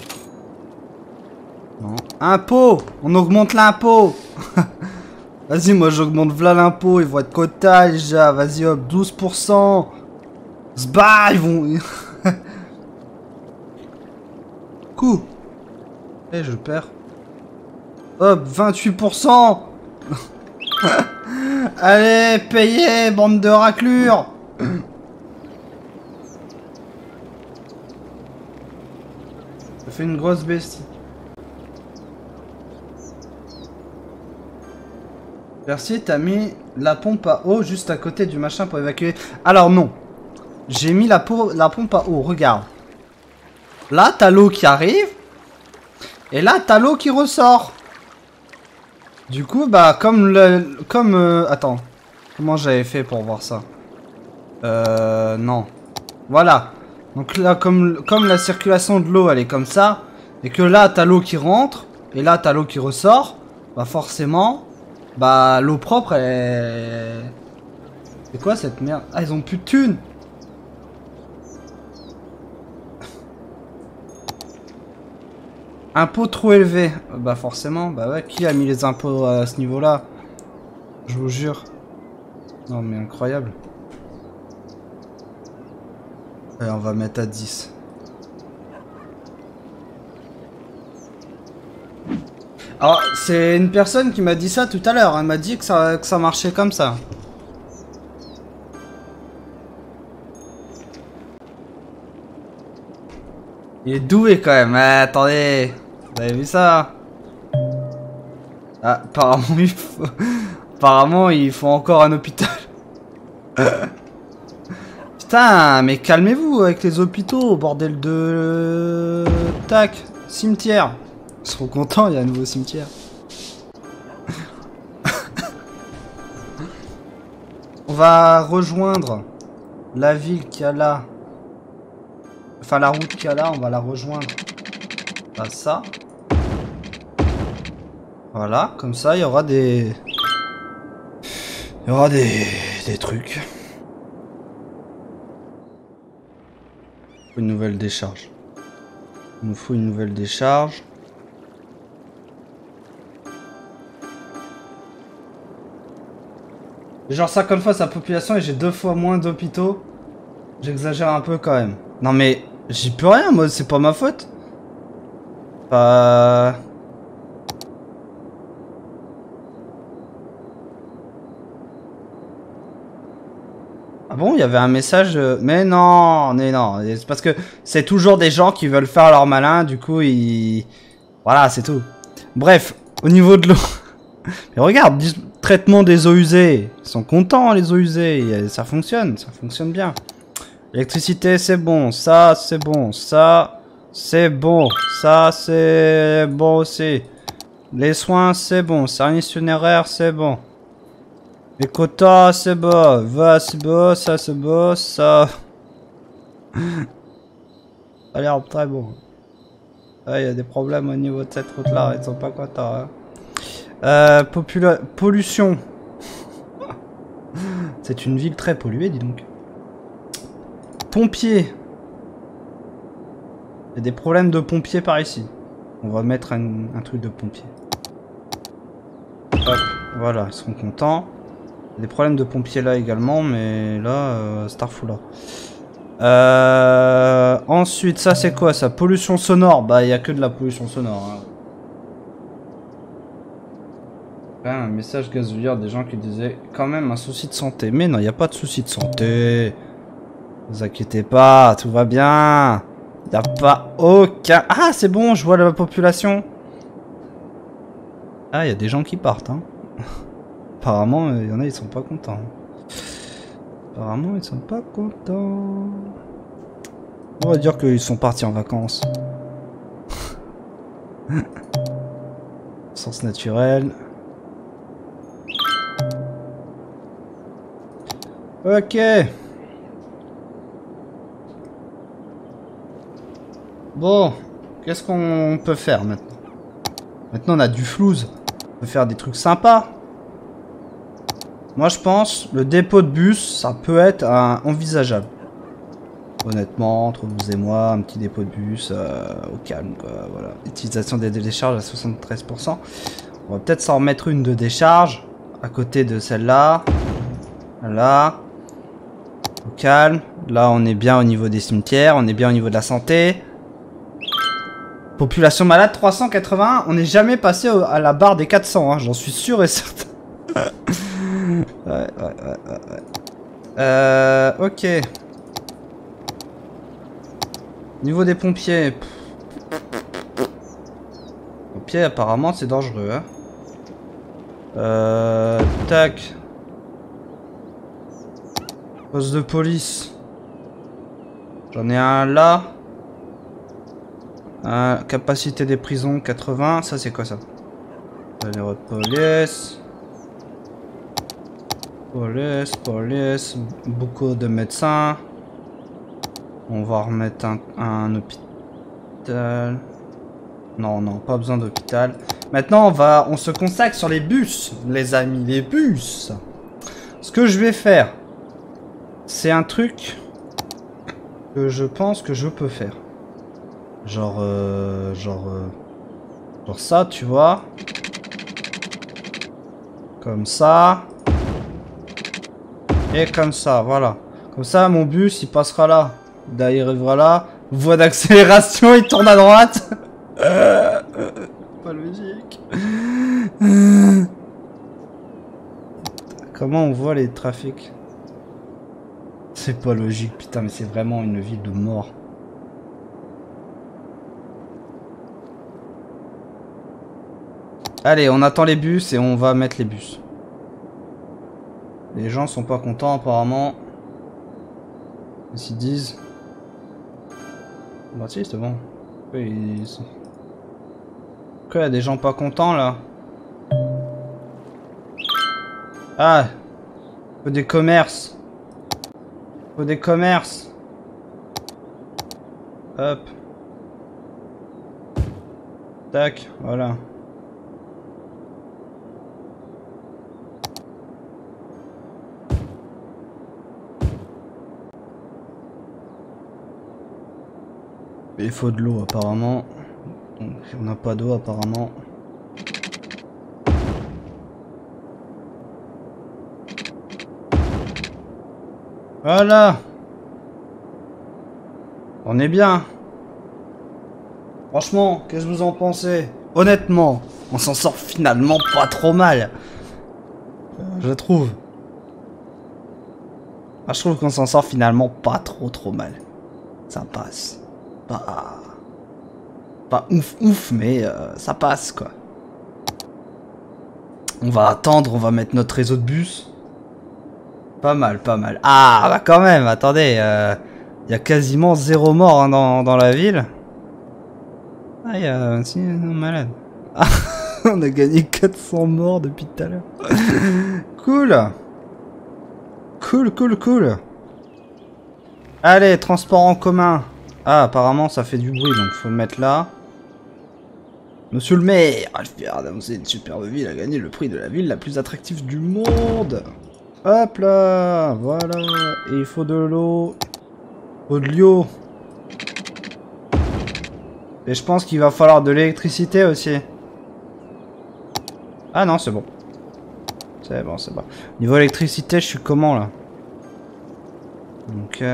Non. Impôt! On augmente l'impôt! Vas-y, moi j'augmente v'là l'impôt, ils vont être quota déjà, vas-y hop, 12%. Zbah, ils vont... Coup. Eh, je perds. Hop, 28%. Allez, payez, bande de raclures. Ça fait une grosse bestie. Merci, t'as mis la pompe à eau juste à côté du machin pour évacuer. Alors non. J'ai mis la pompe à eau, regarde. Là, t'as l'eau qui arrive. Et là, t'as l'eau qui ressort. Du coup, bah, attends. Comment j'avais fait pour voir ça? Non. Voilà. Donc là, comme la circulation de l'eau, elle est comme ça. et que là t'as l'eau qui rentre, et là t'as l'eau qui ressort, bah forcément, bah l'eau propre elle... C'est quoi cette merde? Ah, ils ont plus de thunes. Impôts trop élevés. Bah forcément, bah ouais, qui a mis les impôts à ce niveau-là? Je vous jure. Non mais incroyable. Allez, on va mettre à 10. Alors, c'est une personne qui m'a dit ça tout à l'heure. Elle m'a dit que ça marchait comme ça. Il est doué quand même. Attendez. Vous avez vu ça? Ah, apparemment, il faut encore un hôpital. Putain, mais calmez-vous avec les hôpitaux, bordel de... Tac, cimetière. Ils seront contents, il y a un nouveau cimetière. On va rejoindre la ville qu'il y a là. Enfin, la route qu'il y a là, on va la rejoindre. À ça. Voilà, comme ça, il y aura des... Il y aura des trucs. Une nouvelle décharge. Il nous faut une nouvelle décharge. Genre 50 fois sa population et j'ai 2 fois moins d'hôpitaux. J'exagère un peu quand même. Non mais j'y peux rien, moi, c'est pas ma faute. Ah bon, il y avait un message... Mais non, c'est parce que c'est toujours des gens qui veulent faire leur malin, du coup, ils... Voilà, c'est tout. Bref, au niveau de l'eau... Mais regarde, traitement des eaux usées. Ils sont contents, les eaux usées. Ça fonctionne bien. L'électricité, c'est bon. Ça, c'est bon. Ça, c'est bon. Ça, c'est bon aussi. Les soins, c'est bon. Service funéraire, c'est bon. Les quotas, c'est beau. Va, c'est beau. Ça, c'est beau. Ça... Ça a l'air très bon. Ah, il y a des problèmes au niveau de cette route-là. Ils sont pas contents, hein. Pollution. C'est une ville très polluée, dis donc. Pompiers. Il y a des problèmes de pompiers par ici. On va mettre un truc de pompier. Hop, voilà, ils seront contents. Il y a des problèmes de pompiers là également, mais là, Starfou là. Ensuite, ça c'est quoi ça? Pollution sonore. Bah, il n'y a que de la pollution sonore. Hein. Un message gazouilleur des gens qui disaient quand même un souci de santé. Mais non, il n'y a pas de souci de santé. Ne vous inquiétez pas, tout va bien. Il n'y a pas aucun... Ah, c'est bon, je vois la population. Ah, il y a des gens qui partent. Hein. Apparemment, il y en a, ils sont pas contents. Apparemment, ils sont pas contents. On va dire qu'ils sont partis en vacances. Sens naturel. Ok. Bon, qu'est-ce qu'on peut faire maintenant? Maintenant on a du flouze. On peut faire des trucs sympas. Moi je pense le dépôt de bus, ça peut être envisageable. Honnêtement, entre vous et moi, un petit dépôt de bus au calme quoi. Voilà. Utilisation des décharges à 73%. On va peut-être s'en remettre une de décharge à côté de celle-là. Voilà. Au calme. Là, on est bien au niveau des cimetières. On est bien au niveau de la santé. Population malade 381. On n'est jamais passé à la barre des 400. Hein, j'en suis sûr et certain. Ouais. Ok. Niveau des pompiers. Pompiers, apparemment, c'est dangereux. Hein. Tac. Poste de police. J'en ai un là. Capacité des prisons 80. Ça c'est quoi ça? Numéro de police. Police. Beaucoup de médecins. On va remettre un hôpital. Non, non, pas besoin d'hôpital. Maintenant, on se consacre sur les bus, les amis, les bus. Ce que je vais faire, c'est un truc que je pense que je peux faire. Genre ça, tu vois. Comme ça. Et comme ça, voilà. Comme ça, mon bus, il passera là. Il arrivera là. Voie d'accélération, il tourne à droite. Pas logique. Comment on voit les trafics? C'est pas logique, putain, mais c'est vraiment une ville de mort. Allez, on attend les bus et on va mettre les bus. Les gens sont pas contents apparemment. Ils s'y disent. Bah si, c'est bon. Pourquoi il y a des gens pas contents là? Ah, faut des commerces. Faut des commerces. Hop. Tac, voilà. Il faut de l'eau apparemment. Donc on n'a pas d'eau apparemment. Voilà. On est bien. Franchement, qu'est-ce que vous en pensez? Honnêtement, on s'en sort finalement pas trop mal. Je trouve. Ah, je trouve qu'on s'en sort finalement pas trop mal. Ça passe. Pas ouf, mais ça passe quoi. On va attendre, on va mettre notre réseau de bus. Pas mal. Ah bah quand même, attendez, y a quasiment 0 mort hein, dans la ville. Ah, y a aussi un malade. Ah, on a gagné 400 morts depuis tout à l'heure. Cool. Allez, transport en commun. Ah, apparemment ça fait du bruit, donc faut le mettre là. Monsieur le maire, Alfier d'annoncer une superbe ville a gagné le prix de la ville la plus attractive du monde. Hop là, voilà. Et il faut de l'eau. Faut de l'eau. Et je pense qu'il va falloir de l'électricité aussi. Ah non, c'est bon. C'est bon. Niveau électricité, je suis comment là? Ok.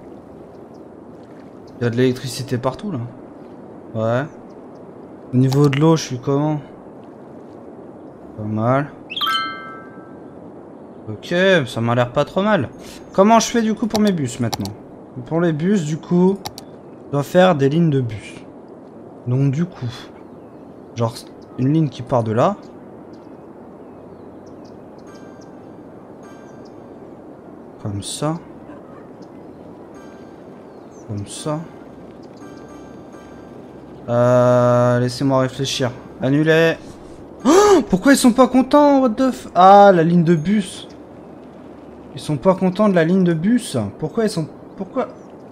Il y a de l'électricité partout là. Ouais. Au niveau de l'eau, je suis comment? Pas mal. Ok, ça m'a l'air pas trop mal. Comment je fais du coup pour mes bus maintenant? Pour les bus, du coup, je dois faire des lignes de bus. Donc du coup, genre une ligne qui part de là. Comme ça. Comme ça. Laissez-moi réfléchir. Annuler. Oh, pourquoi ils sont pas contents? What the f... Ah, la ligne de bus. Ils sont pas contents de la ligne de bus. Pourquoi ils sont... Pourquoi...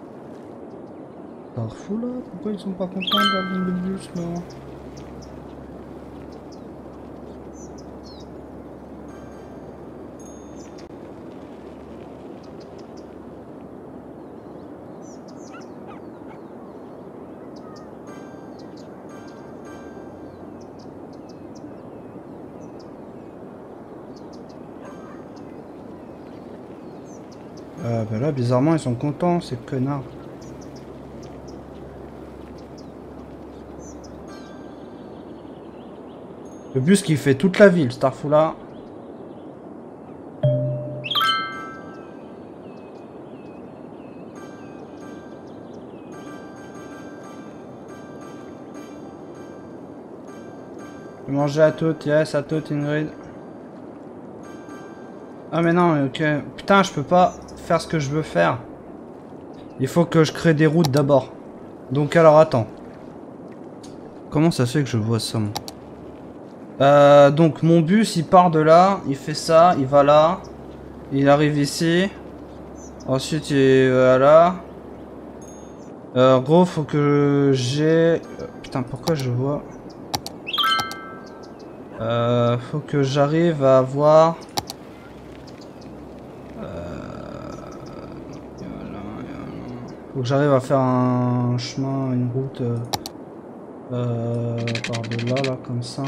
T'as fou là? Pourquoi ils sont pas contents de la ligne de bus là? Bah là, bizarrement, ils sont contents, ces connards. Le bus qui fait toute la ville, Starfoula. Manger à toutes, yes, à toutes, Ingrid. Ah mais non, ok. Putain, je peux pas faire ce que je veux faire. Il faut que je crée des routes d'abord. Donc alors attends. Comment ça se fait que je vois ça moi? Donc mon bus il part de là, il fait ça, il va là. Il arrive ici. Ensuite il va là. Gros faut que j'ai... putain, pourquoi je vois... faut que j'arrive à avoir... Faut que j'arrive à faire un chemin, une route par de là, là, comme ça.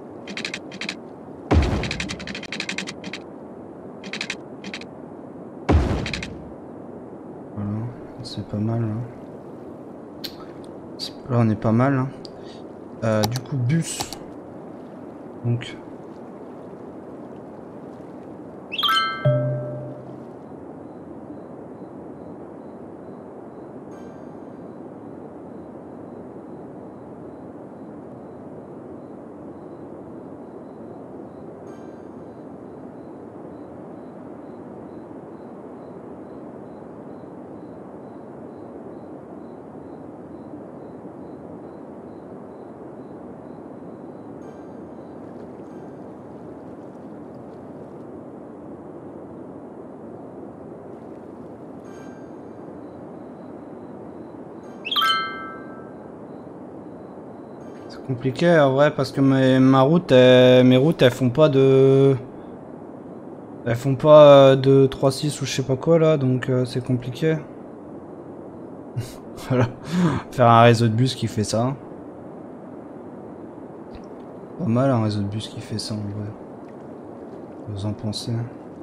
Voilà, c'est pas mal. Là. Là, on est pas mal. Hein. Du coup, bus. Donc... compliqué en vrai parce que mes routes elles font pas de... Elles font pas de 3-6 ou je sais pas quoi là, donc c'est compliqué. Voilà. Faire un réseau de bus qui fait ça. Pas mal un réseau de bus qui fait ça en vrai. Vous en pensez?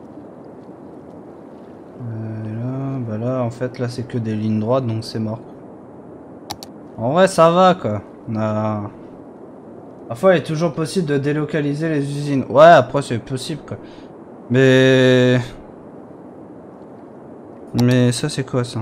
Et là, bah là en fait là c'est que des lignes droites donc c'est mort. En vrai ça va quoi. On a... Parfois il est toujours possible de délocaliser les usines. Ouais après c'est possible quoi. Mais ça c'est quoi ça?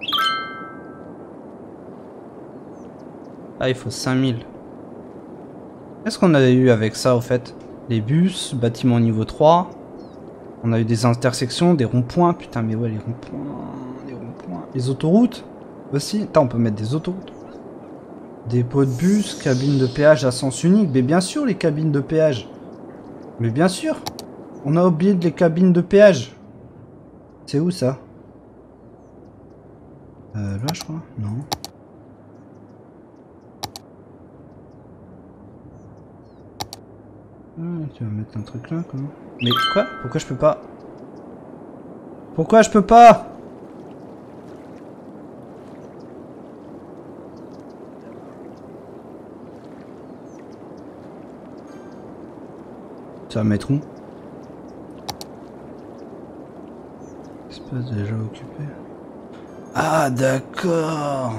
Ah il faut 5000. Qu'est-ce qu'on a eu avec ça au fait? Des bus, bâtiment niveau 3. On a eu des intersections, des ronds-points. Putain mais ouais les ronds-points. Les ronds-points. Les autoroutes aussi. Attends on peut mettre des autoroutes. Dépôt de bus, cabine de péage à sens unique. Mais bien sûr les cabines de péage. Mais bien sûr. On a oublié les cabines de péage. C'est où ça? Là je crois. Non. Tu vas mettre un truc là quoi. Mais quoi? Pourquoi je peux pas? Pourquoi je peux pas? Ça va mettre où? Espace déjà occupé. Ah d'accord.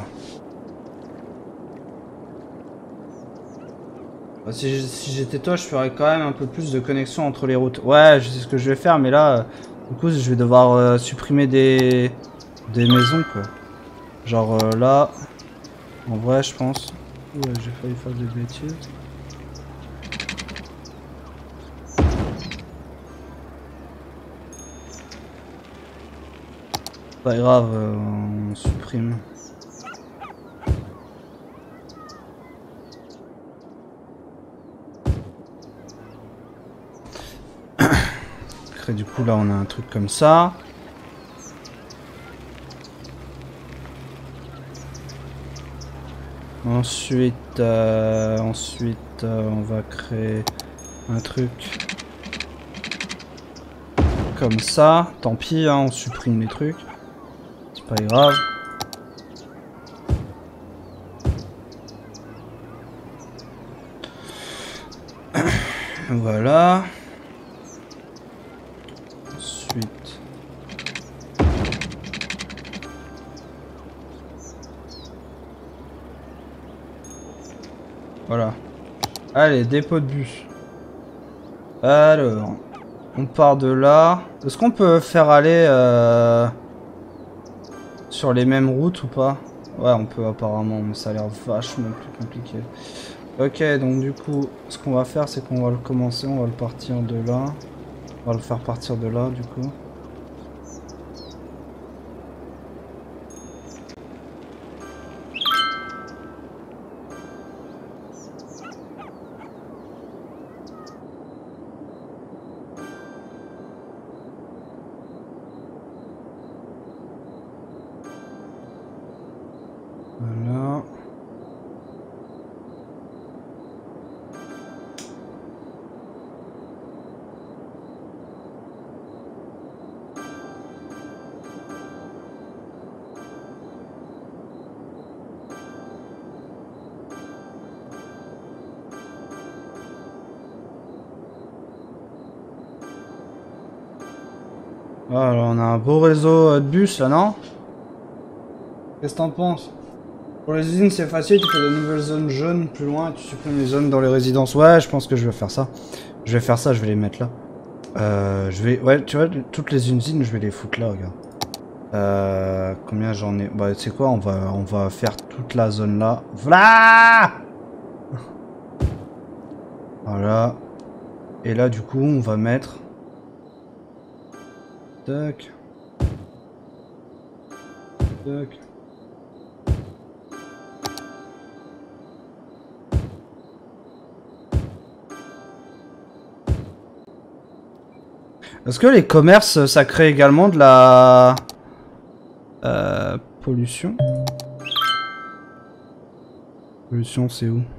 Bah, si j'étais toi, je ferais quand même un peu plus de connexion entre les routes. Ouais, je sais ce que je vais faire, mais là, du coup, je vais devoir supprimer des maisons, quoi. Genre là, en vrai, je pense. Ouais, j'ai failli faire des bêtises. Pas grave, on supprime. Du coup là on a un truc comme ça. Ensuite, on va créer un truc comme ça. Tant pis, hein, on supprime les trucs. C'est pas grave. Voilà. Ensuite. Voilà. Allez, dépôt de bus. Alors, on part de là. Est-ce qu'on peut faire aller sur les mêmes routes ou pas? Ouais, on peut apparemment, mais ça a l'air vachement plus compliqué. Ok, donc du coup, ce qu'on va faire, c'est qu'on va le commencer, on va le partir de là. On va le faire partir de là, du coup. Voilà. Ah, alors, on a un beau réseau de bus là, non? Qu'est-ce que t'en penses? Pour les usines, c'est facile, tu fais de nouvelles zones jaunes plus loin et tu supprimes les zones dans les résidences. Ouais, je pense que je vais faire ça. Je vais faire ça, je vais les mettre là. Je vais... Ouais, tu vois, toutes les usines, je vais les foutre là, regarde. Combien j'en ai? Bah, tu sais quoi, on va faire toute la zone là. Voilà! Voilà. Et là, du coup, on va mettre... Tac. Tac. Est-ce que les commerces, ça crée également de la... pollution? Pollution, c'est où?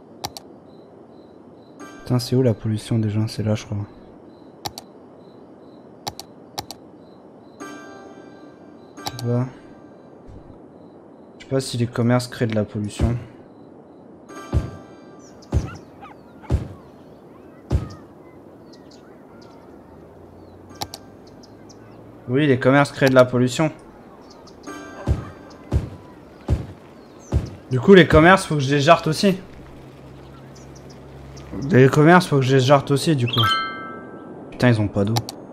Putain, c'est où la pollution déjà? C'est là, je crois. Je sais pas si les commerces créent de la pollution. Oui, les commerces créent de la pollution. Du coup, les commerces, faut que je les jarte aussi. Les commerces, faut que je les jarte aussi, du coup. Putain, ils ont pas d'eau.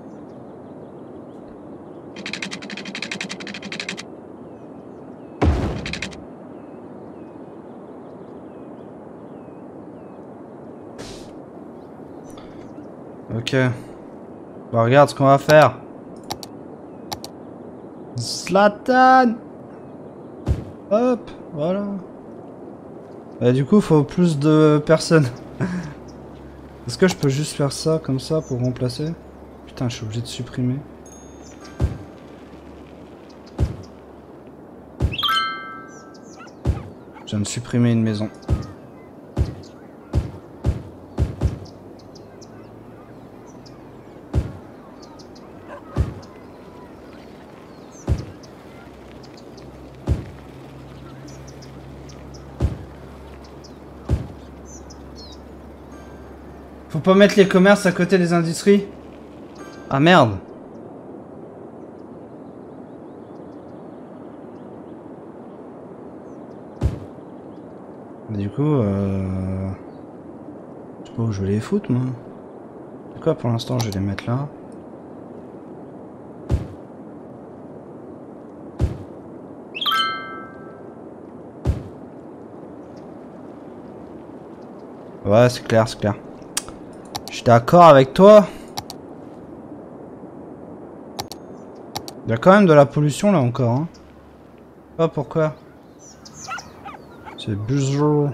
Ok. Bah, regarde ce qu'on va faire. Zlatan! Hop, voilà. Bah, du coup, faut plus de personnes. Est-ce que je peux juste faire ça, comme ça, pour remplacer? Putain, je suis obligé de supprimer. Je viens de supprimer une maison. Faut pas mettre les commerces à côté des industries? Ah merde! Du coup, je sais pas où je vais les foutre, moi. C'est quoi pour l'instant, je vais les mettre là. Ouais, c'est clair, c'est clair. Je suis d'accord avec toi. Il y a quand même de la pollution là encore, hein. Pas pourquoi. C'est bizarre.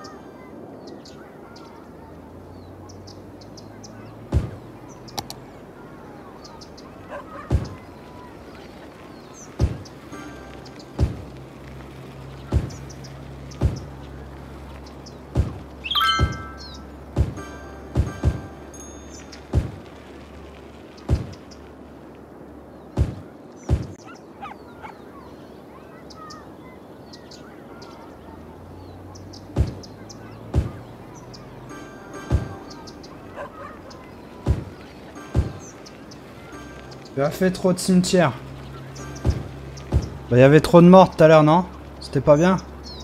Il a fait trop de cimetières. Bah, il y avait trop de morts tout à l'heure, non? C'était pas bien?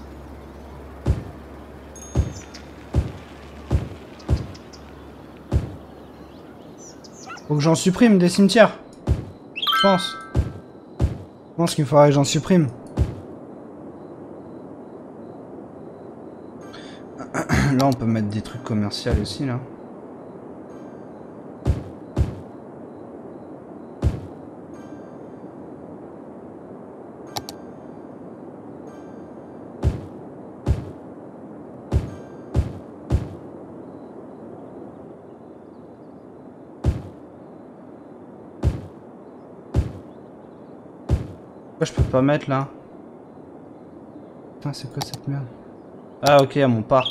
Faut que j'en supprime des cimetières. Je pense. Je pense qu'il faudrait que j'en supprime. Là, on peut mettre des trucs commerciaux aussi, là. Pourquoi je peux pas mettre, là? Putain, c'est quoi cette merde? Ah, ok, à mon parc.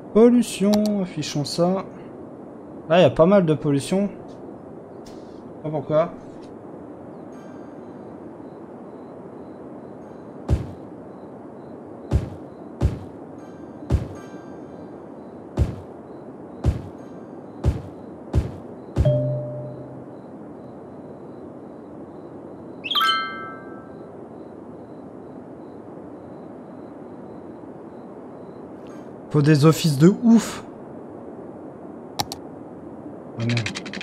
Pollution, affichons ça. Là, il y a pas mal de pollution. Je sais pas pourquoi. Faut des offices de ouf. Oh non.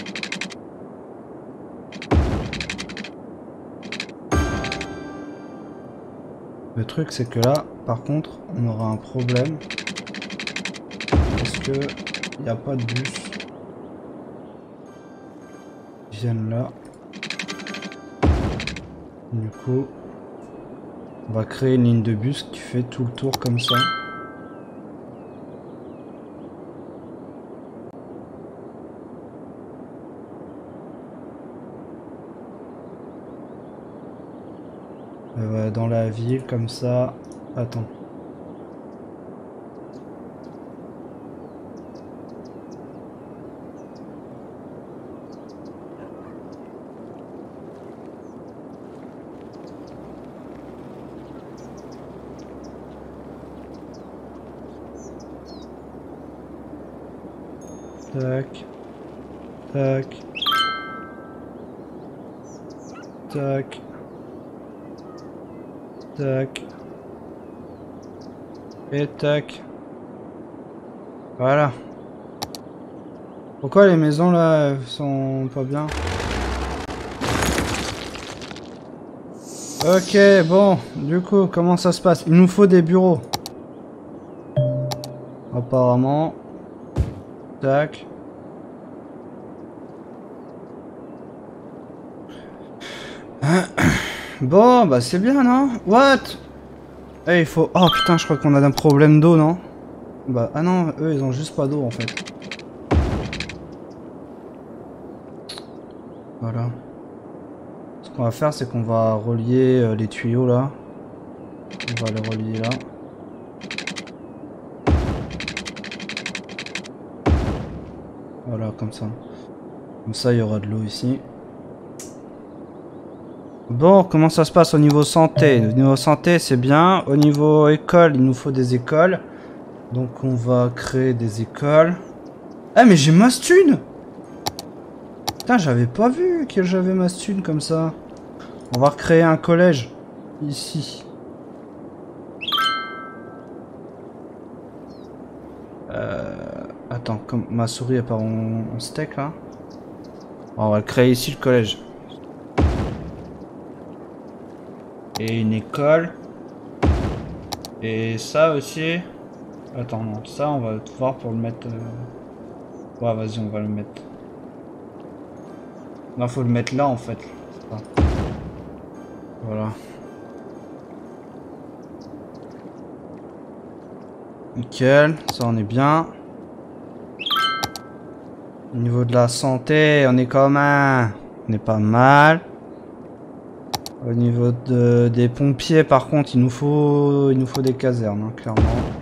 Le truc c'est que là, par contre, on aura un problème. Parce que il n'y a pas de bus. Ils viennent là. Du coup, on va créer une ligne de bus qui fait tout le tour comme ça. Dans la ville comme ça. Attends. Tac. Tac. Tac. Tac. Et tac. Voilà. Pourquoi les maisons là sont pas bien? Ok, bon. Du coup, comment ça se passe? Il nous faut des bureaux. Apparemment. Tac. Bon, bah c'est bien, non? What? Eh, il faut... Oh putain, je crois qu'on a un problème d'eau, non? Bah, ah non, eux, ils ont juste pas d'eau, en fait. Voilà. Ce qu'on va faire, c'est qu'on va relier les tuyaux, là. On va les relier là. Voilà, comme ça. Comme ça, il y aura de l'eau ici. Bon, comment ça se passe au niveau santé? Au niveau santé, c'est bien. Au niveau école, il nous faut des écoles. Donc, on va créer des écoles. Ah, mais j'ai ma thune! Putain, j'avais pas vu que j'avais ma thune comme ça. On va recréer un collège. Ici. Attends, comme ma souris, elle part en steak, là. On va le créer ici, le collège. Et une école. Et ça aussi. Attends, non, ça on va voir pour le mettre... Ouais, vas-y, on va le mettre. Non, faut le mettre là en fait. Voilà. Nickel, ça on est bien. Au niveau de la santé, on est comme un... On est pas mal. Au niveau des pompiers, par contre, il nous faut des casernes, hein, clairement.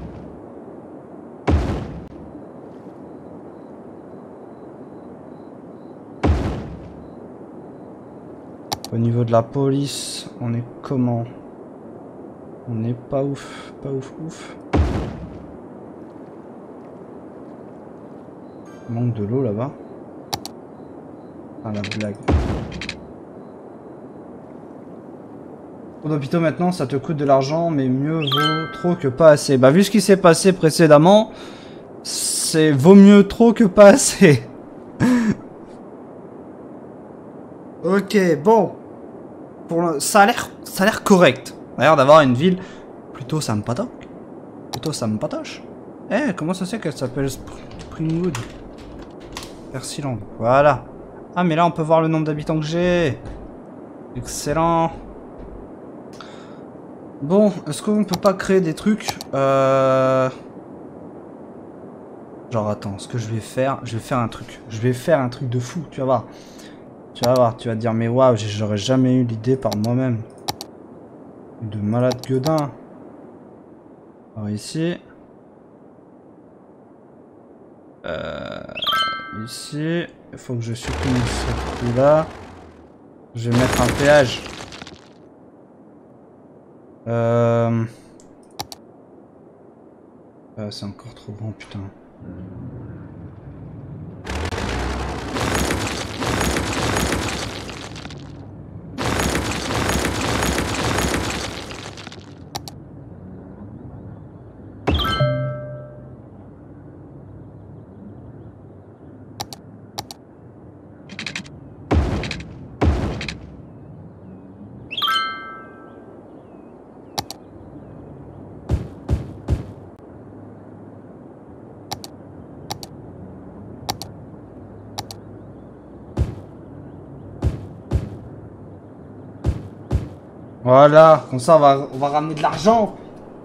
Au niveau de la police, on est comment? On n'est pas ouf, pas ouf, ouf. Il manque de l'eau là-bas. Ah, la blague. Pour l'hôpital maintenant, ça te coûte de l'argent, mais mieux vaut trop que pas assez. Bah, vu ce qui s'est passé précédemment, c'est vaut mieux trop que pas assez. Ok, bon. Ça a l'air correct. D'ailleurs, d'avoir une ville plutôt sympatoche. Plutôt sympatoche. Eh, comment ça se fait qu'elle s'appelle Springwood? Persiland. Voilà. Ah, mais là, on peut voir le nombre d'habitants que j'ai. Excellent. Bon, est-ce qu'on peut pas créer des trucs Genre, attends, ce que je vais faire un truc. Je vais faire un truc de fou, tu vas voir. Tu vas voir, tu vas te dire, mais waouh, j'aurais jamais eu l'idée par moi-même. De malade gueudin. Alors ici. Ici, il faut que je supprime ce coup là. Je vais mettre un péage. C'est encore trop grand, putain. Voilà, comme ça on va ramener de l'argent.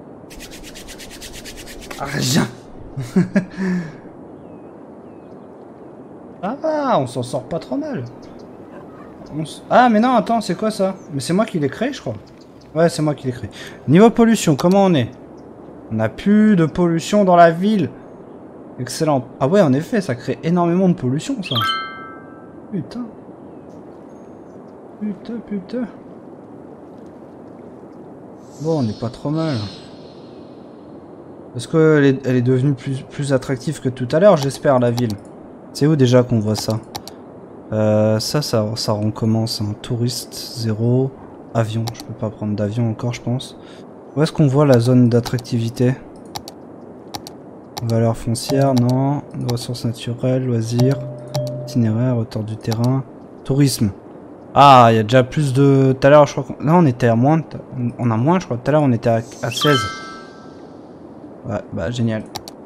Argent. Ah va, on s'en sort pas trop mal. Ah mais non, attends, c'est quoi ça? Mais c'est moi qui l'ai créé, je crois. Ouais, c'est moi qui l'ai créé. Niveau pollution, comment on est? On n'a plus de pollution dans la ville. Excellent. Ah ouais, en effet, ça crée énormément de pollution, ça. Putain. Putain. Bon, on n'est pas trop mal. Est-ce qu'elle est devenue plus attractive que tout à l'heure, j'espère, la ville? C'est où déjà qu'on voit ça? Ça recommence. Hein. Touriste, 0. Avion, je peux pas prendre d'avion encore, je pense. Où est-ce qu'on voit la zone d'attractivité? Valeur foncière, non. Ressources naturelles, loisirs, itinéraire, hauteur du terrain. Tourisme. Ah, il y a déjà plus de... Tout à l'heure, je crois qu'on... Là, on était à moins... On a moins, je crois. Tout à l'heure, on était à 16. Ouais, bah, génial.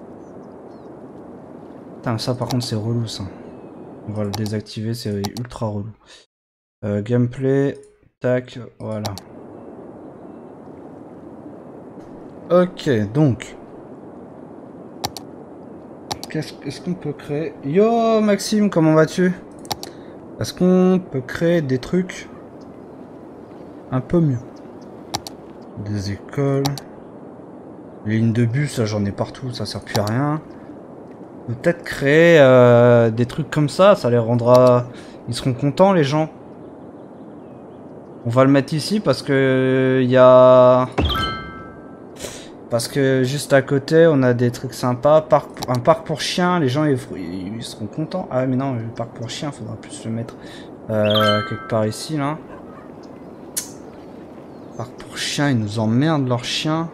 Putain, ça, par contre, c'est relou, ça. On va le désactiver, c'est ultra relou. Gameplay... Tac, voilà. Ok, donc... Est-ce qu'on peut créer... Yo, Maxime, comment vas-tu? Est-ce qu'on peut créer des trucs un peu mieux? Des écoles... Les lignes de bus, ça j'en ai partout, ça sert plus à rien. Peut-être créer des trucs comme ça les rendra... Ils seront contents, les gens. On va le mettre ici parce que... Il y a... Parce que juste à côté, on a des trucs sympas. Un parc pour chiens, les gens ils seront contents. Ah mais non, le parc pour chiens, faudra plus le mettre quelque part ici, là. Parc pour chiens, ils nous emmerdent leurs chiens.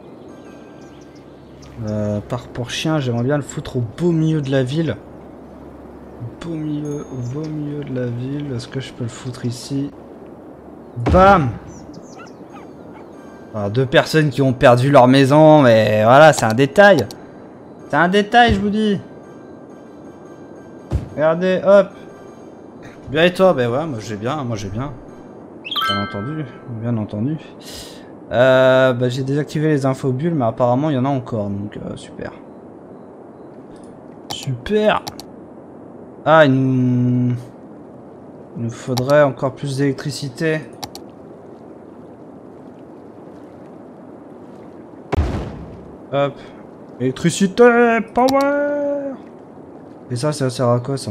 Parc pour chiens, j'aimerais bien le foutre au beau milieu de la ville. Au beau milieu de la ville. Est-ce que je peux le foutre ici? Bam! Alors, 2 personnes qui ont perdu leur maison, mais voilà, c'est un détail. C'est un détail, je vous dis. Regardez, hop. Bien et toi? Ben ouais, moi j'ai bien, Bien entendu. Bah, j'ai désactivé les infobulles, mais apparemment il y en a encore, donc super. Super. Ah, il nous faudrait encore plus d'électricité. Hop. Électricité, power. Et ça sert à quoi ça?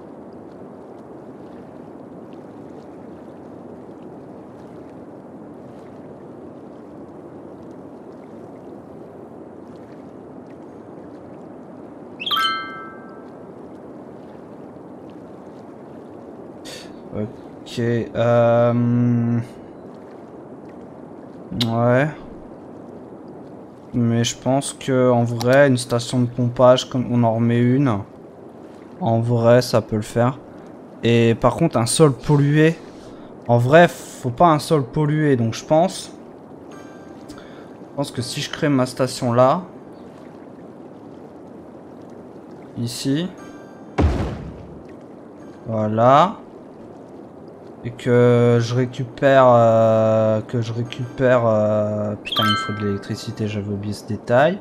Ok, ouais. Mais je pense que en vrai, une station de pompage, comme on en remet une, en vrai, ça peut le faire. Et par contre, un sol pollué, en vrai, faut pas un sol pollué. Donc je pense que si je crée ma station là, ici, voilà. Et que je récupère... putain, il me faut de l'électricité, j'avais oublié ce détail.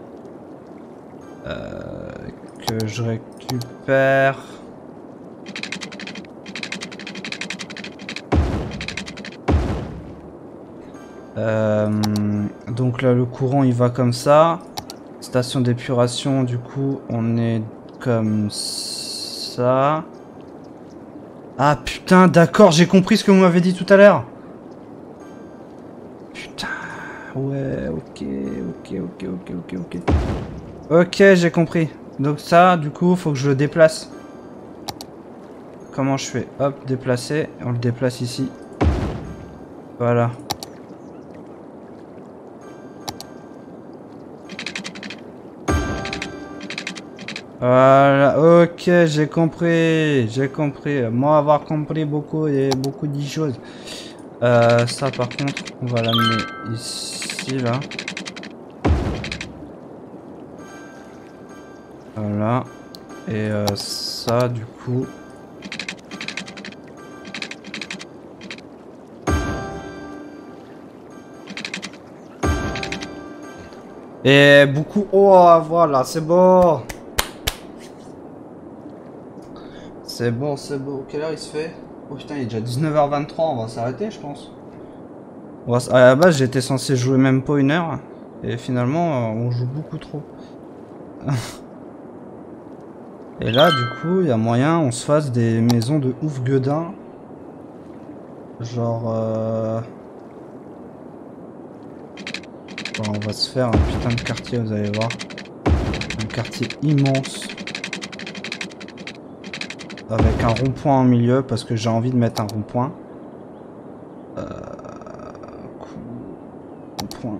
Que je récupère... donc là, le courant, il va comme ça. Station d'épuration, du coup, on est comme ça. Ah putain, d'accord, j'ai compris ce que vous m'avez dit tout à l'heure. Putain, ouais, ok. Ok, j'ai compris. Donc ça, du coup, faut que je le déplace. Comment je fais? Hop, déplacer. On le déplace ici. Voilà. Voilà, ok, j'ai compris. Moi, avoir compris beaucoup et beaucoup de choses. Ça, par contre, on va l'amener ici, là. Voilà. Et ça, du coup... Et beaucoup... Oh, voilà, c'est bon. C'est bon. Quelle heure il se fait? Oh putain, il est déjà 19h23, on va s'arrêter, je pense. À la base, j'étais censé jouer même pas 1 heure. Et finalement, on joue beaucoup trop. Et là, du coup, il y a moyen, on se fasse des maisons de ouf gueudin. Genre... Bon, on va se faire un putain de quartier, vous allez voir. Un quartier immense. Avec un rond-point au milieu, parce que j'ai envie de mettre un rond-point. Rond-point.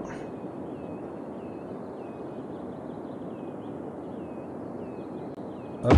Hop.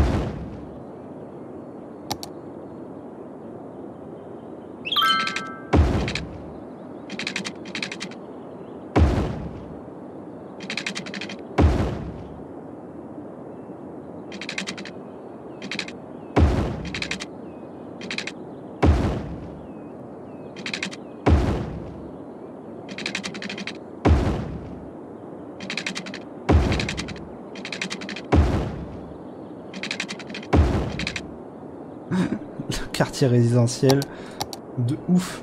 Le quartier résidentiel. De ouf.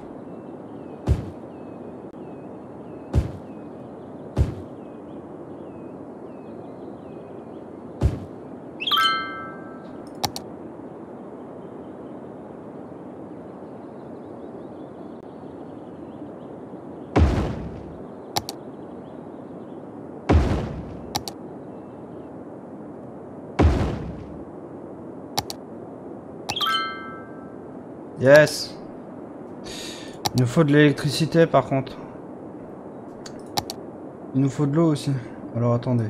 Yes. Il nous faut de l'électricité par contre. Il nous faut de l'eau aussi. Alors attendez.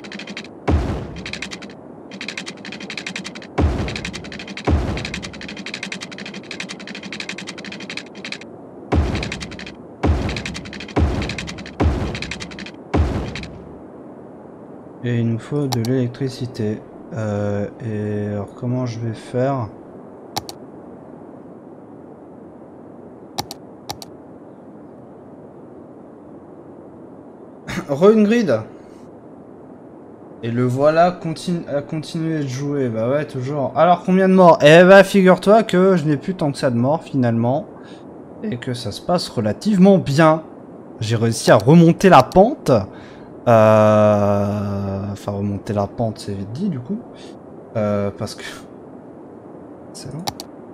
Et il nous faut de l'électricité. Et alors comment je vais faire? Run grid. Et le voilà à continuer de jouer. Bah ouais, toujours. Alors combien de morts? Eh bah figure-toi que je n'ai plus tant que ça de morts finalement. Et que ça se passe relativement bien. J'ai réussi à remonter la pente. Enfin remonter la pente, c'est vite dit du coup. Parce que... C'est bon.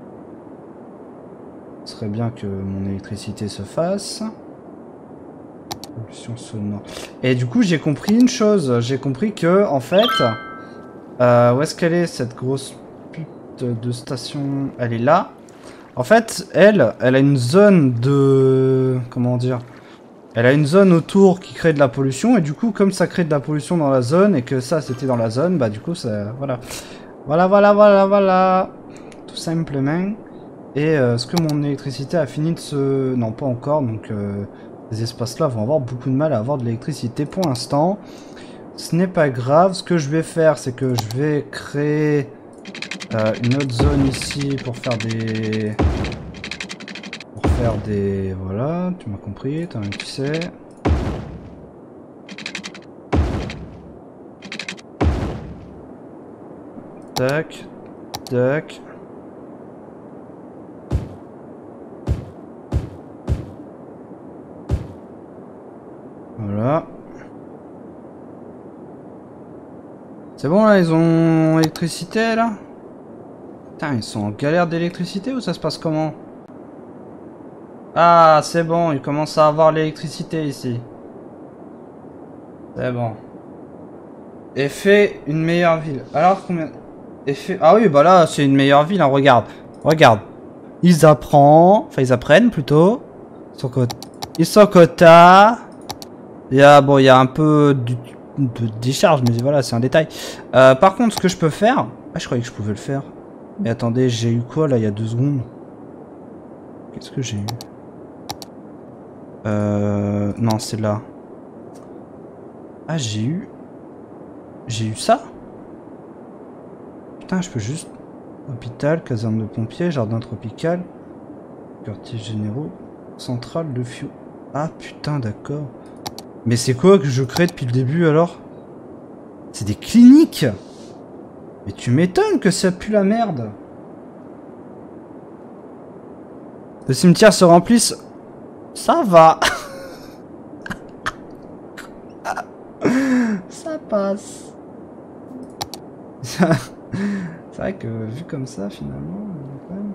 Ce serait bien que mon électricité se fasse. Pollution sonore. Et du coup, j'ai compris une chose. J'ai compris que, en fait... où est-ce qu'elle est, cette grosse pute de station? Elle est là. En fait, elle a une zone de... Comment dire? Elle a une zone autour qui crée de la pollution. Et du coup, comme ça crée de la pollution dans la zone, et que ça, c'était dans la zone, bah du coup, ça... Voilà. Voilà. Tout simplement. Et est-ce que mon électricité a fini de se... Non, pas encore, donc... Ces espaces-là vont avoir beaucoup de mal à avoir de l'électricité pour l'instant. Ce n'est pas grave. Ce que je vais faire, c'est que je vais créer une autre zone ici pour faire des... Voilà, tu m'as compris, toi-même tu sais. Tac, tac. Voilà. C'est bon là, ils ont électricité là? Putain, ils sont en galère d'électricité ou ça se passe comment? Ah, c'est bon, ils commencent à avoir l'électricité ici. C'est bon. Effet, une meilleure ville. Alors combien... Effet... Ah oui, bah là, c'est une meilleure ville, hein, regarde. Regarde. Ils apprennent, enfin ils apprennent plutôt. Ils sont quota. Il y a, bon, il y a un peu de décharge, mais voilà, c'est un détail. Par contre, ce que je peux faire... Ah, je croyais que je pouvais le faire. Mais attendez, j'ai eu quoi là, il y a 2 secondes? Qu'est-ce que j'ai eu? Non, c'est là. Ah, j'ai eu ça? Putain, je peux juste... Hôpital, caserne de pompiers, jardin tropical, quartier généraux, centrale de Fio. Ah putain, d'accord. Mais c'est quoi que je crée depuis le début alors? C'est des cliniques? Mais tu m'étonnes que ça pue la merde. Le cimetière se remplisse. Ça va. Ça passe. C'est vrai que vu comme ça, finalement, il y a quand même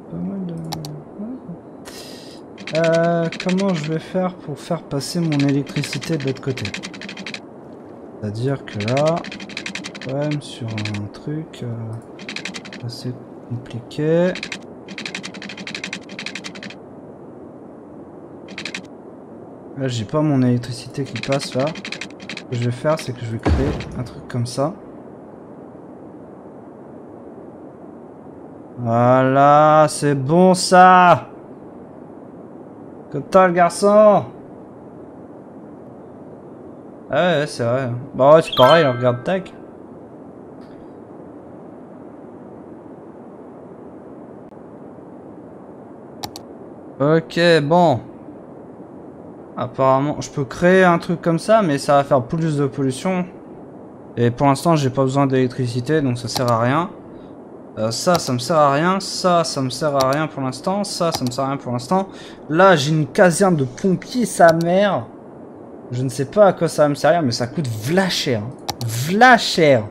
pas mal de... comment je vais faire pour faire passer mon électricité de l'autre côté? C'est-à-dire que là, quand même sur un truc assez compliqué. Là, j'ai pas mon électricité qui passe là. Ce que je vais faire, c'est que je vais créer un truc comme ça. Voilà, c'est bon ça. Comme toi le garçon. Ah ouais, c'est vrai. Bah ouais, c'est pareil, regarde, tac. Ok, bon. Apparemment, je peux créer un truc comme ça, mais ça va faire plus de pollution. Et pour l'instant, j'ai pas besoin d'électricité, donc ça sert à rien. Ça me sert à rien. Ça me sert à rien pour l'instant. Ça me sert à rien pour l'instant. Là, j'ai une caserne de pompiers, sa mère. Je ne sais pas à quoi ça va me servir, mais ça coûte v'là cher. V'là cher.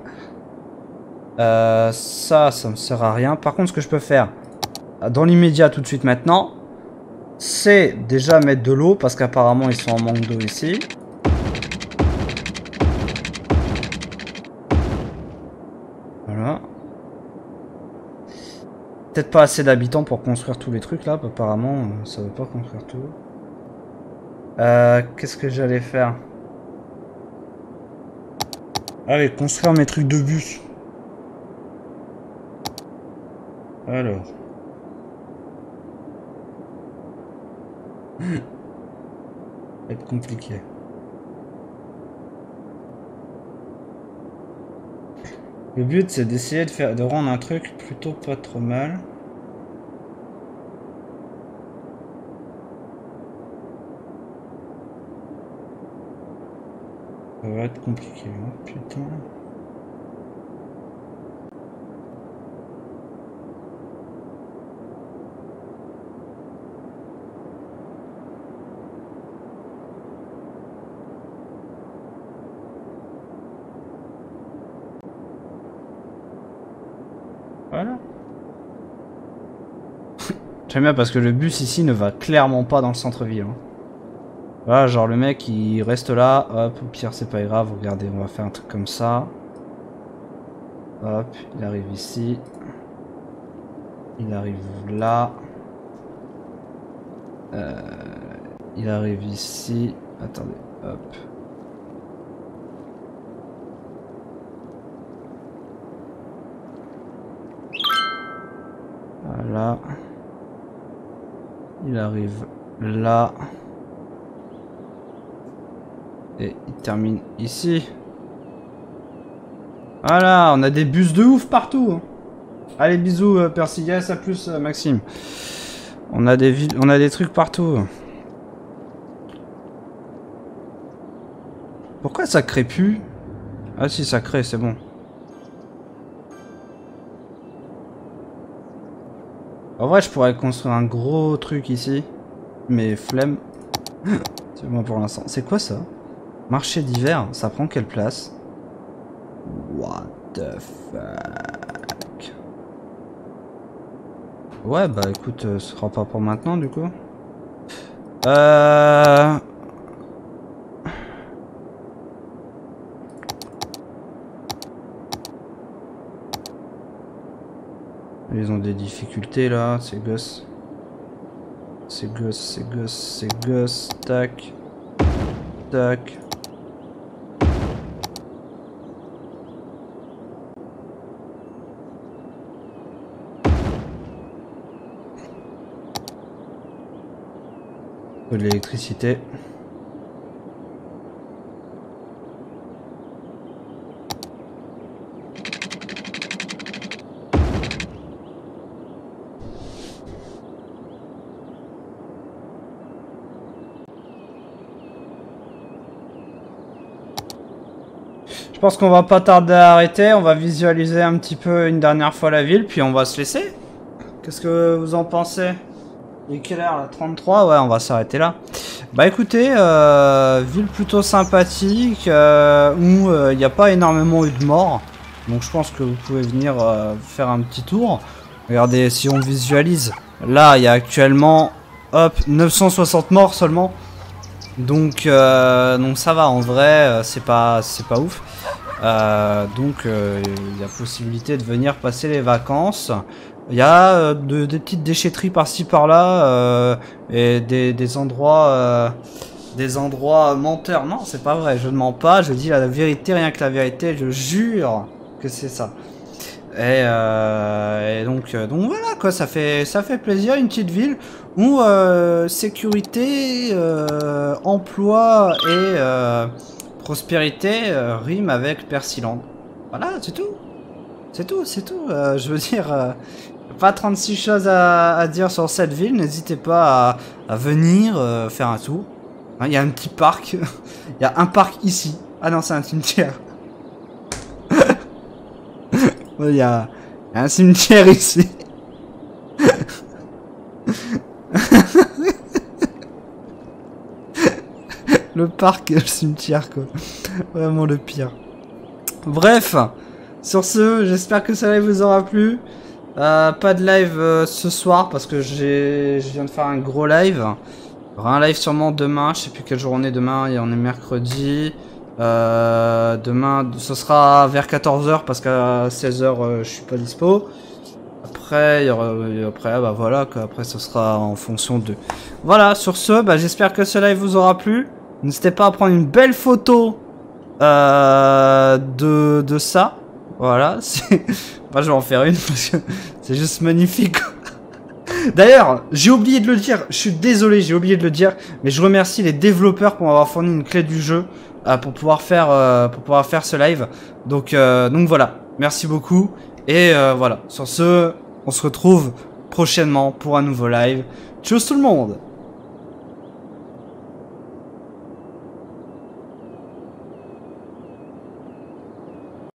Ça me sert à rien. Par contre, ce que je peux faire, dans l'immédiat, tout de suite maintenant, c'est déjà mettre de l'eau, parce qu'apparemment, ils sont en manque d'eau ici. Voilà. Peut-être pas assez d'habitants pour construire tous les trucs là, apparemment ça veut pas construire tout. Qu'est-ce que j'allais faire? Allez, construire mes trucs de bus. Alors. Ça va être compliqué. Le but c'est d'essayer de rendre un truc plutôt pas trop mal. Ça va être compliqué, hein, putain. Voilà. J'aime bien parce que le bus ici ne va clairement pas dans le centre-ville. Hein. Voilà, genre le mec il reste là, hop, au pire c'est pas grave, regardez, on va faire un truc comme ça. Hop, il arrive ici. Il arrive là. Il arrive ici. Attendez, hop. Voilà. Il arrive là. Et il termine ici. Voilà, on a des bus de ouf partout. Hein. Allez, bisous, Percy. Yes, à plus, Maxime. On a des trucs partout. Pourquoi ça crée plus? Ah si, ça crée, c'est bon. En vrai, je pourrais construire un gros truc ici. Mais flemme. C'est moi pour l'instant. C'est quoi ça? Marché d'hiver, ça prend quelle place? What the fuck? Ouais, bah écoute, ce sera pas pour maintenant du coup. Ils ont des difficultés là, ces gosses. Ces gosses. Tac. Tac. De l'électricité. Je pense qu'on va pas tarder à arrêter, on va visualiser un petit peu une dernière fois la ville, puis on va se laisser. Qu'est-ce que vous en pensez? Il est quelle heure là? 33? Ouais, on va s'arrêter là. Bah écoutez, ville plutôt sympathique, où il n'y a pas énormément eu de morts. Donc je pense que vous pouvez venir faire un petit tour. Regardez, si on visualise, là il y a actuellement, hop, 960 morts seulement. Donc ça va, en vrai, c'est pas ouf. Donc il y a possibilité de venir passer les vacances. Il y a des petites déchetteries par-ci par-là et des endroits menteurs. Non, c'est pas vrai, je ne mens pas, je dis la vérité, rien que la vérité, je jure que c'est ça. Et donc voilà quoi, ça fait plaisir, une petite ville où sécurité, emploi et prospérité riment avec Persiland. Voilà, c'est tout. C'est tout. Je veux dire, pas 36 choses à dire sur cette ville. N'hésitez pas à venir faire un tour. Hein, il y a un petit parc. Il y a un parc ici. Ah non, c'est un cimetière. Il y a un cimetière ici. Le parc et le cimetière, quoi. Vraiment le pire. Bref, sur ce, j'espère que ça vous aura plu. Pas de live ce soir parce que je viens de faire un gros live. Il y aura un live sûrement demain, je sais plus quel jour on est demain, et on est mercredi. Demain, ce sera vers 14 h parce qu'à 16 h je suis pas dispo. Après, bah voilà, après ce sera en fonction de... Voilà, sur ce, bah, j'espère que ce live vous aura plu. N'hésitez pas à prendre une belle photo de ça. Voilà, moi je vais en faire une parce que c'est juste magnifique. D'ailleurs, j'ai oublié de le dire, je suis désolé, j'ai oublié de le dire, mais je remercie les développeurs pour m'avoir fourni une clé du jeu pour pouvoir faire ce live. Donc voilà, merci beaucoup. Et voilà, sur ce, on se retrouve prochainement pour un nouveau live. Tchuss tout le monde!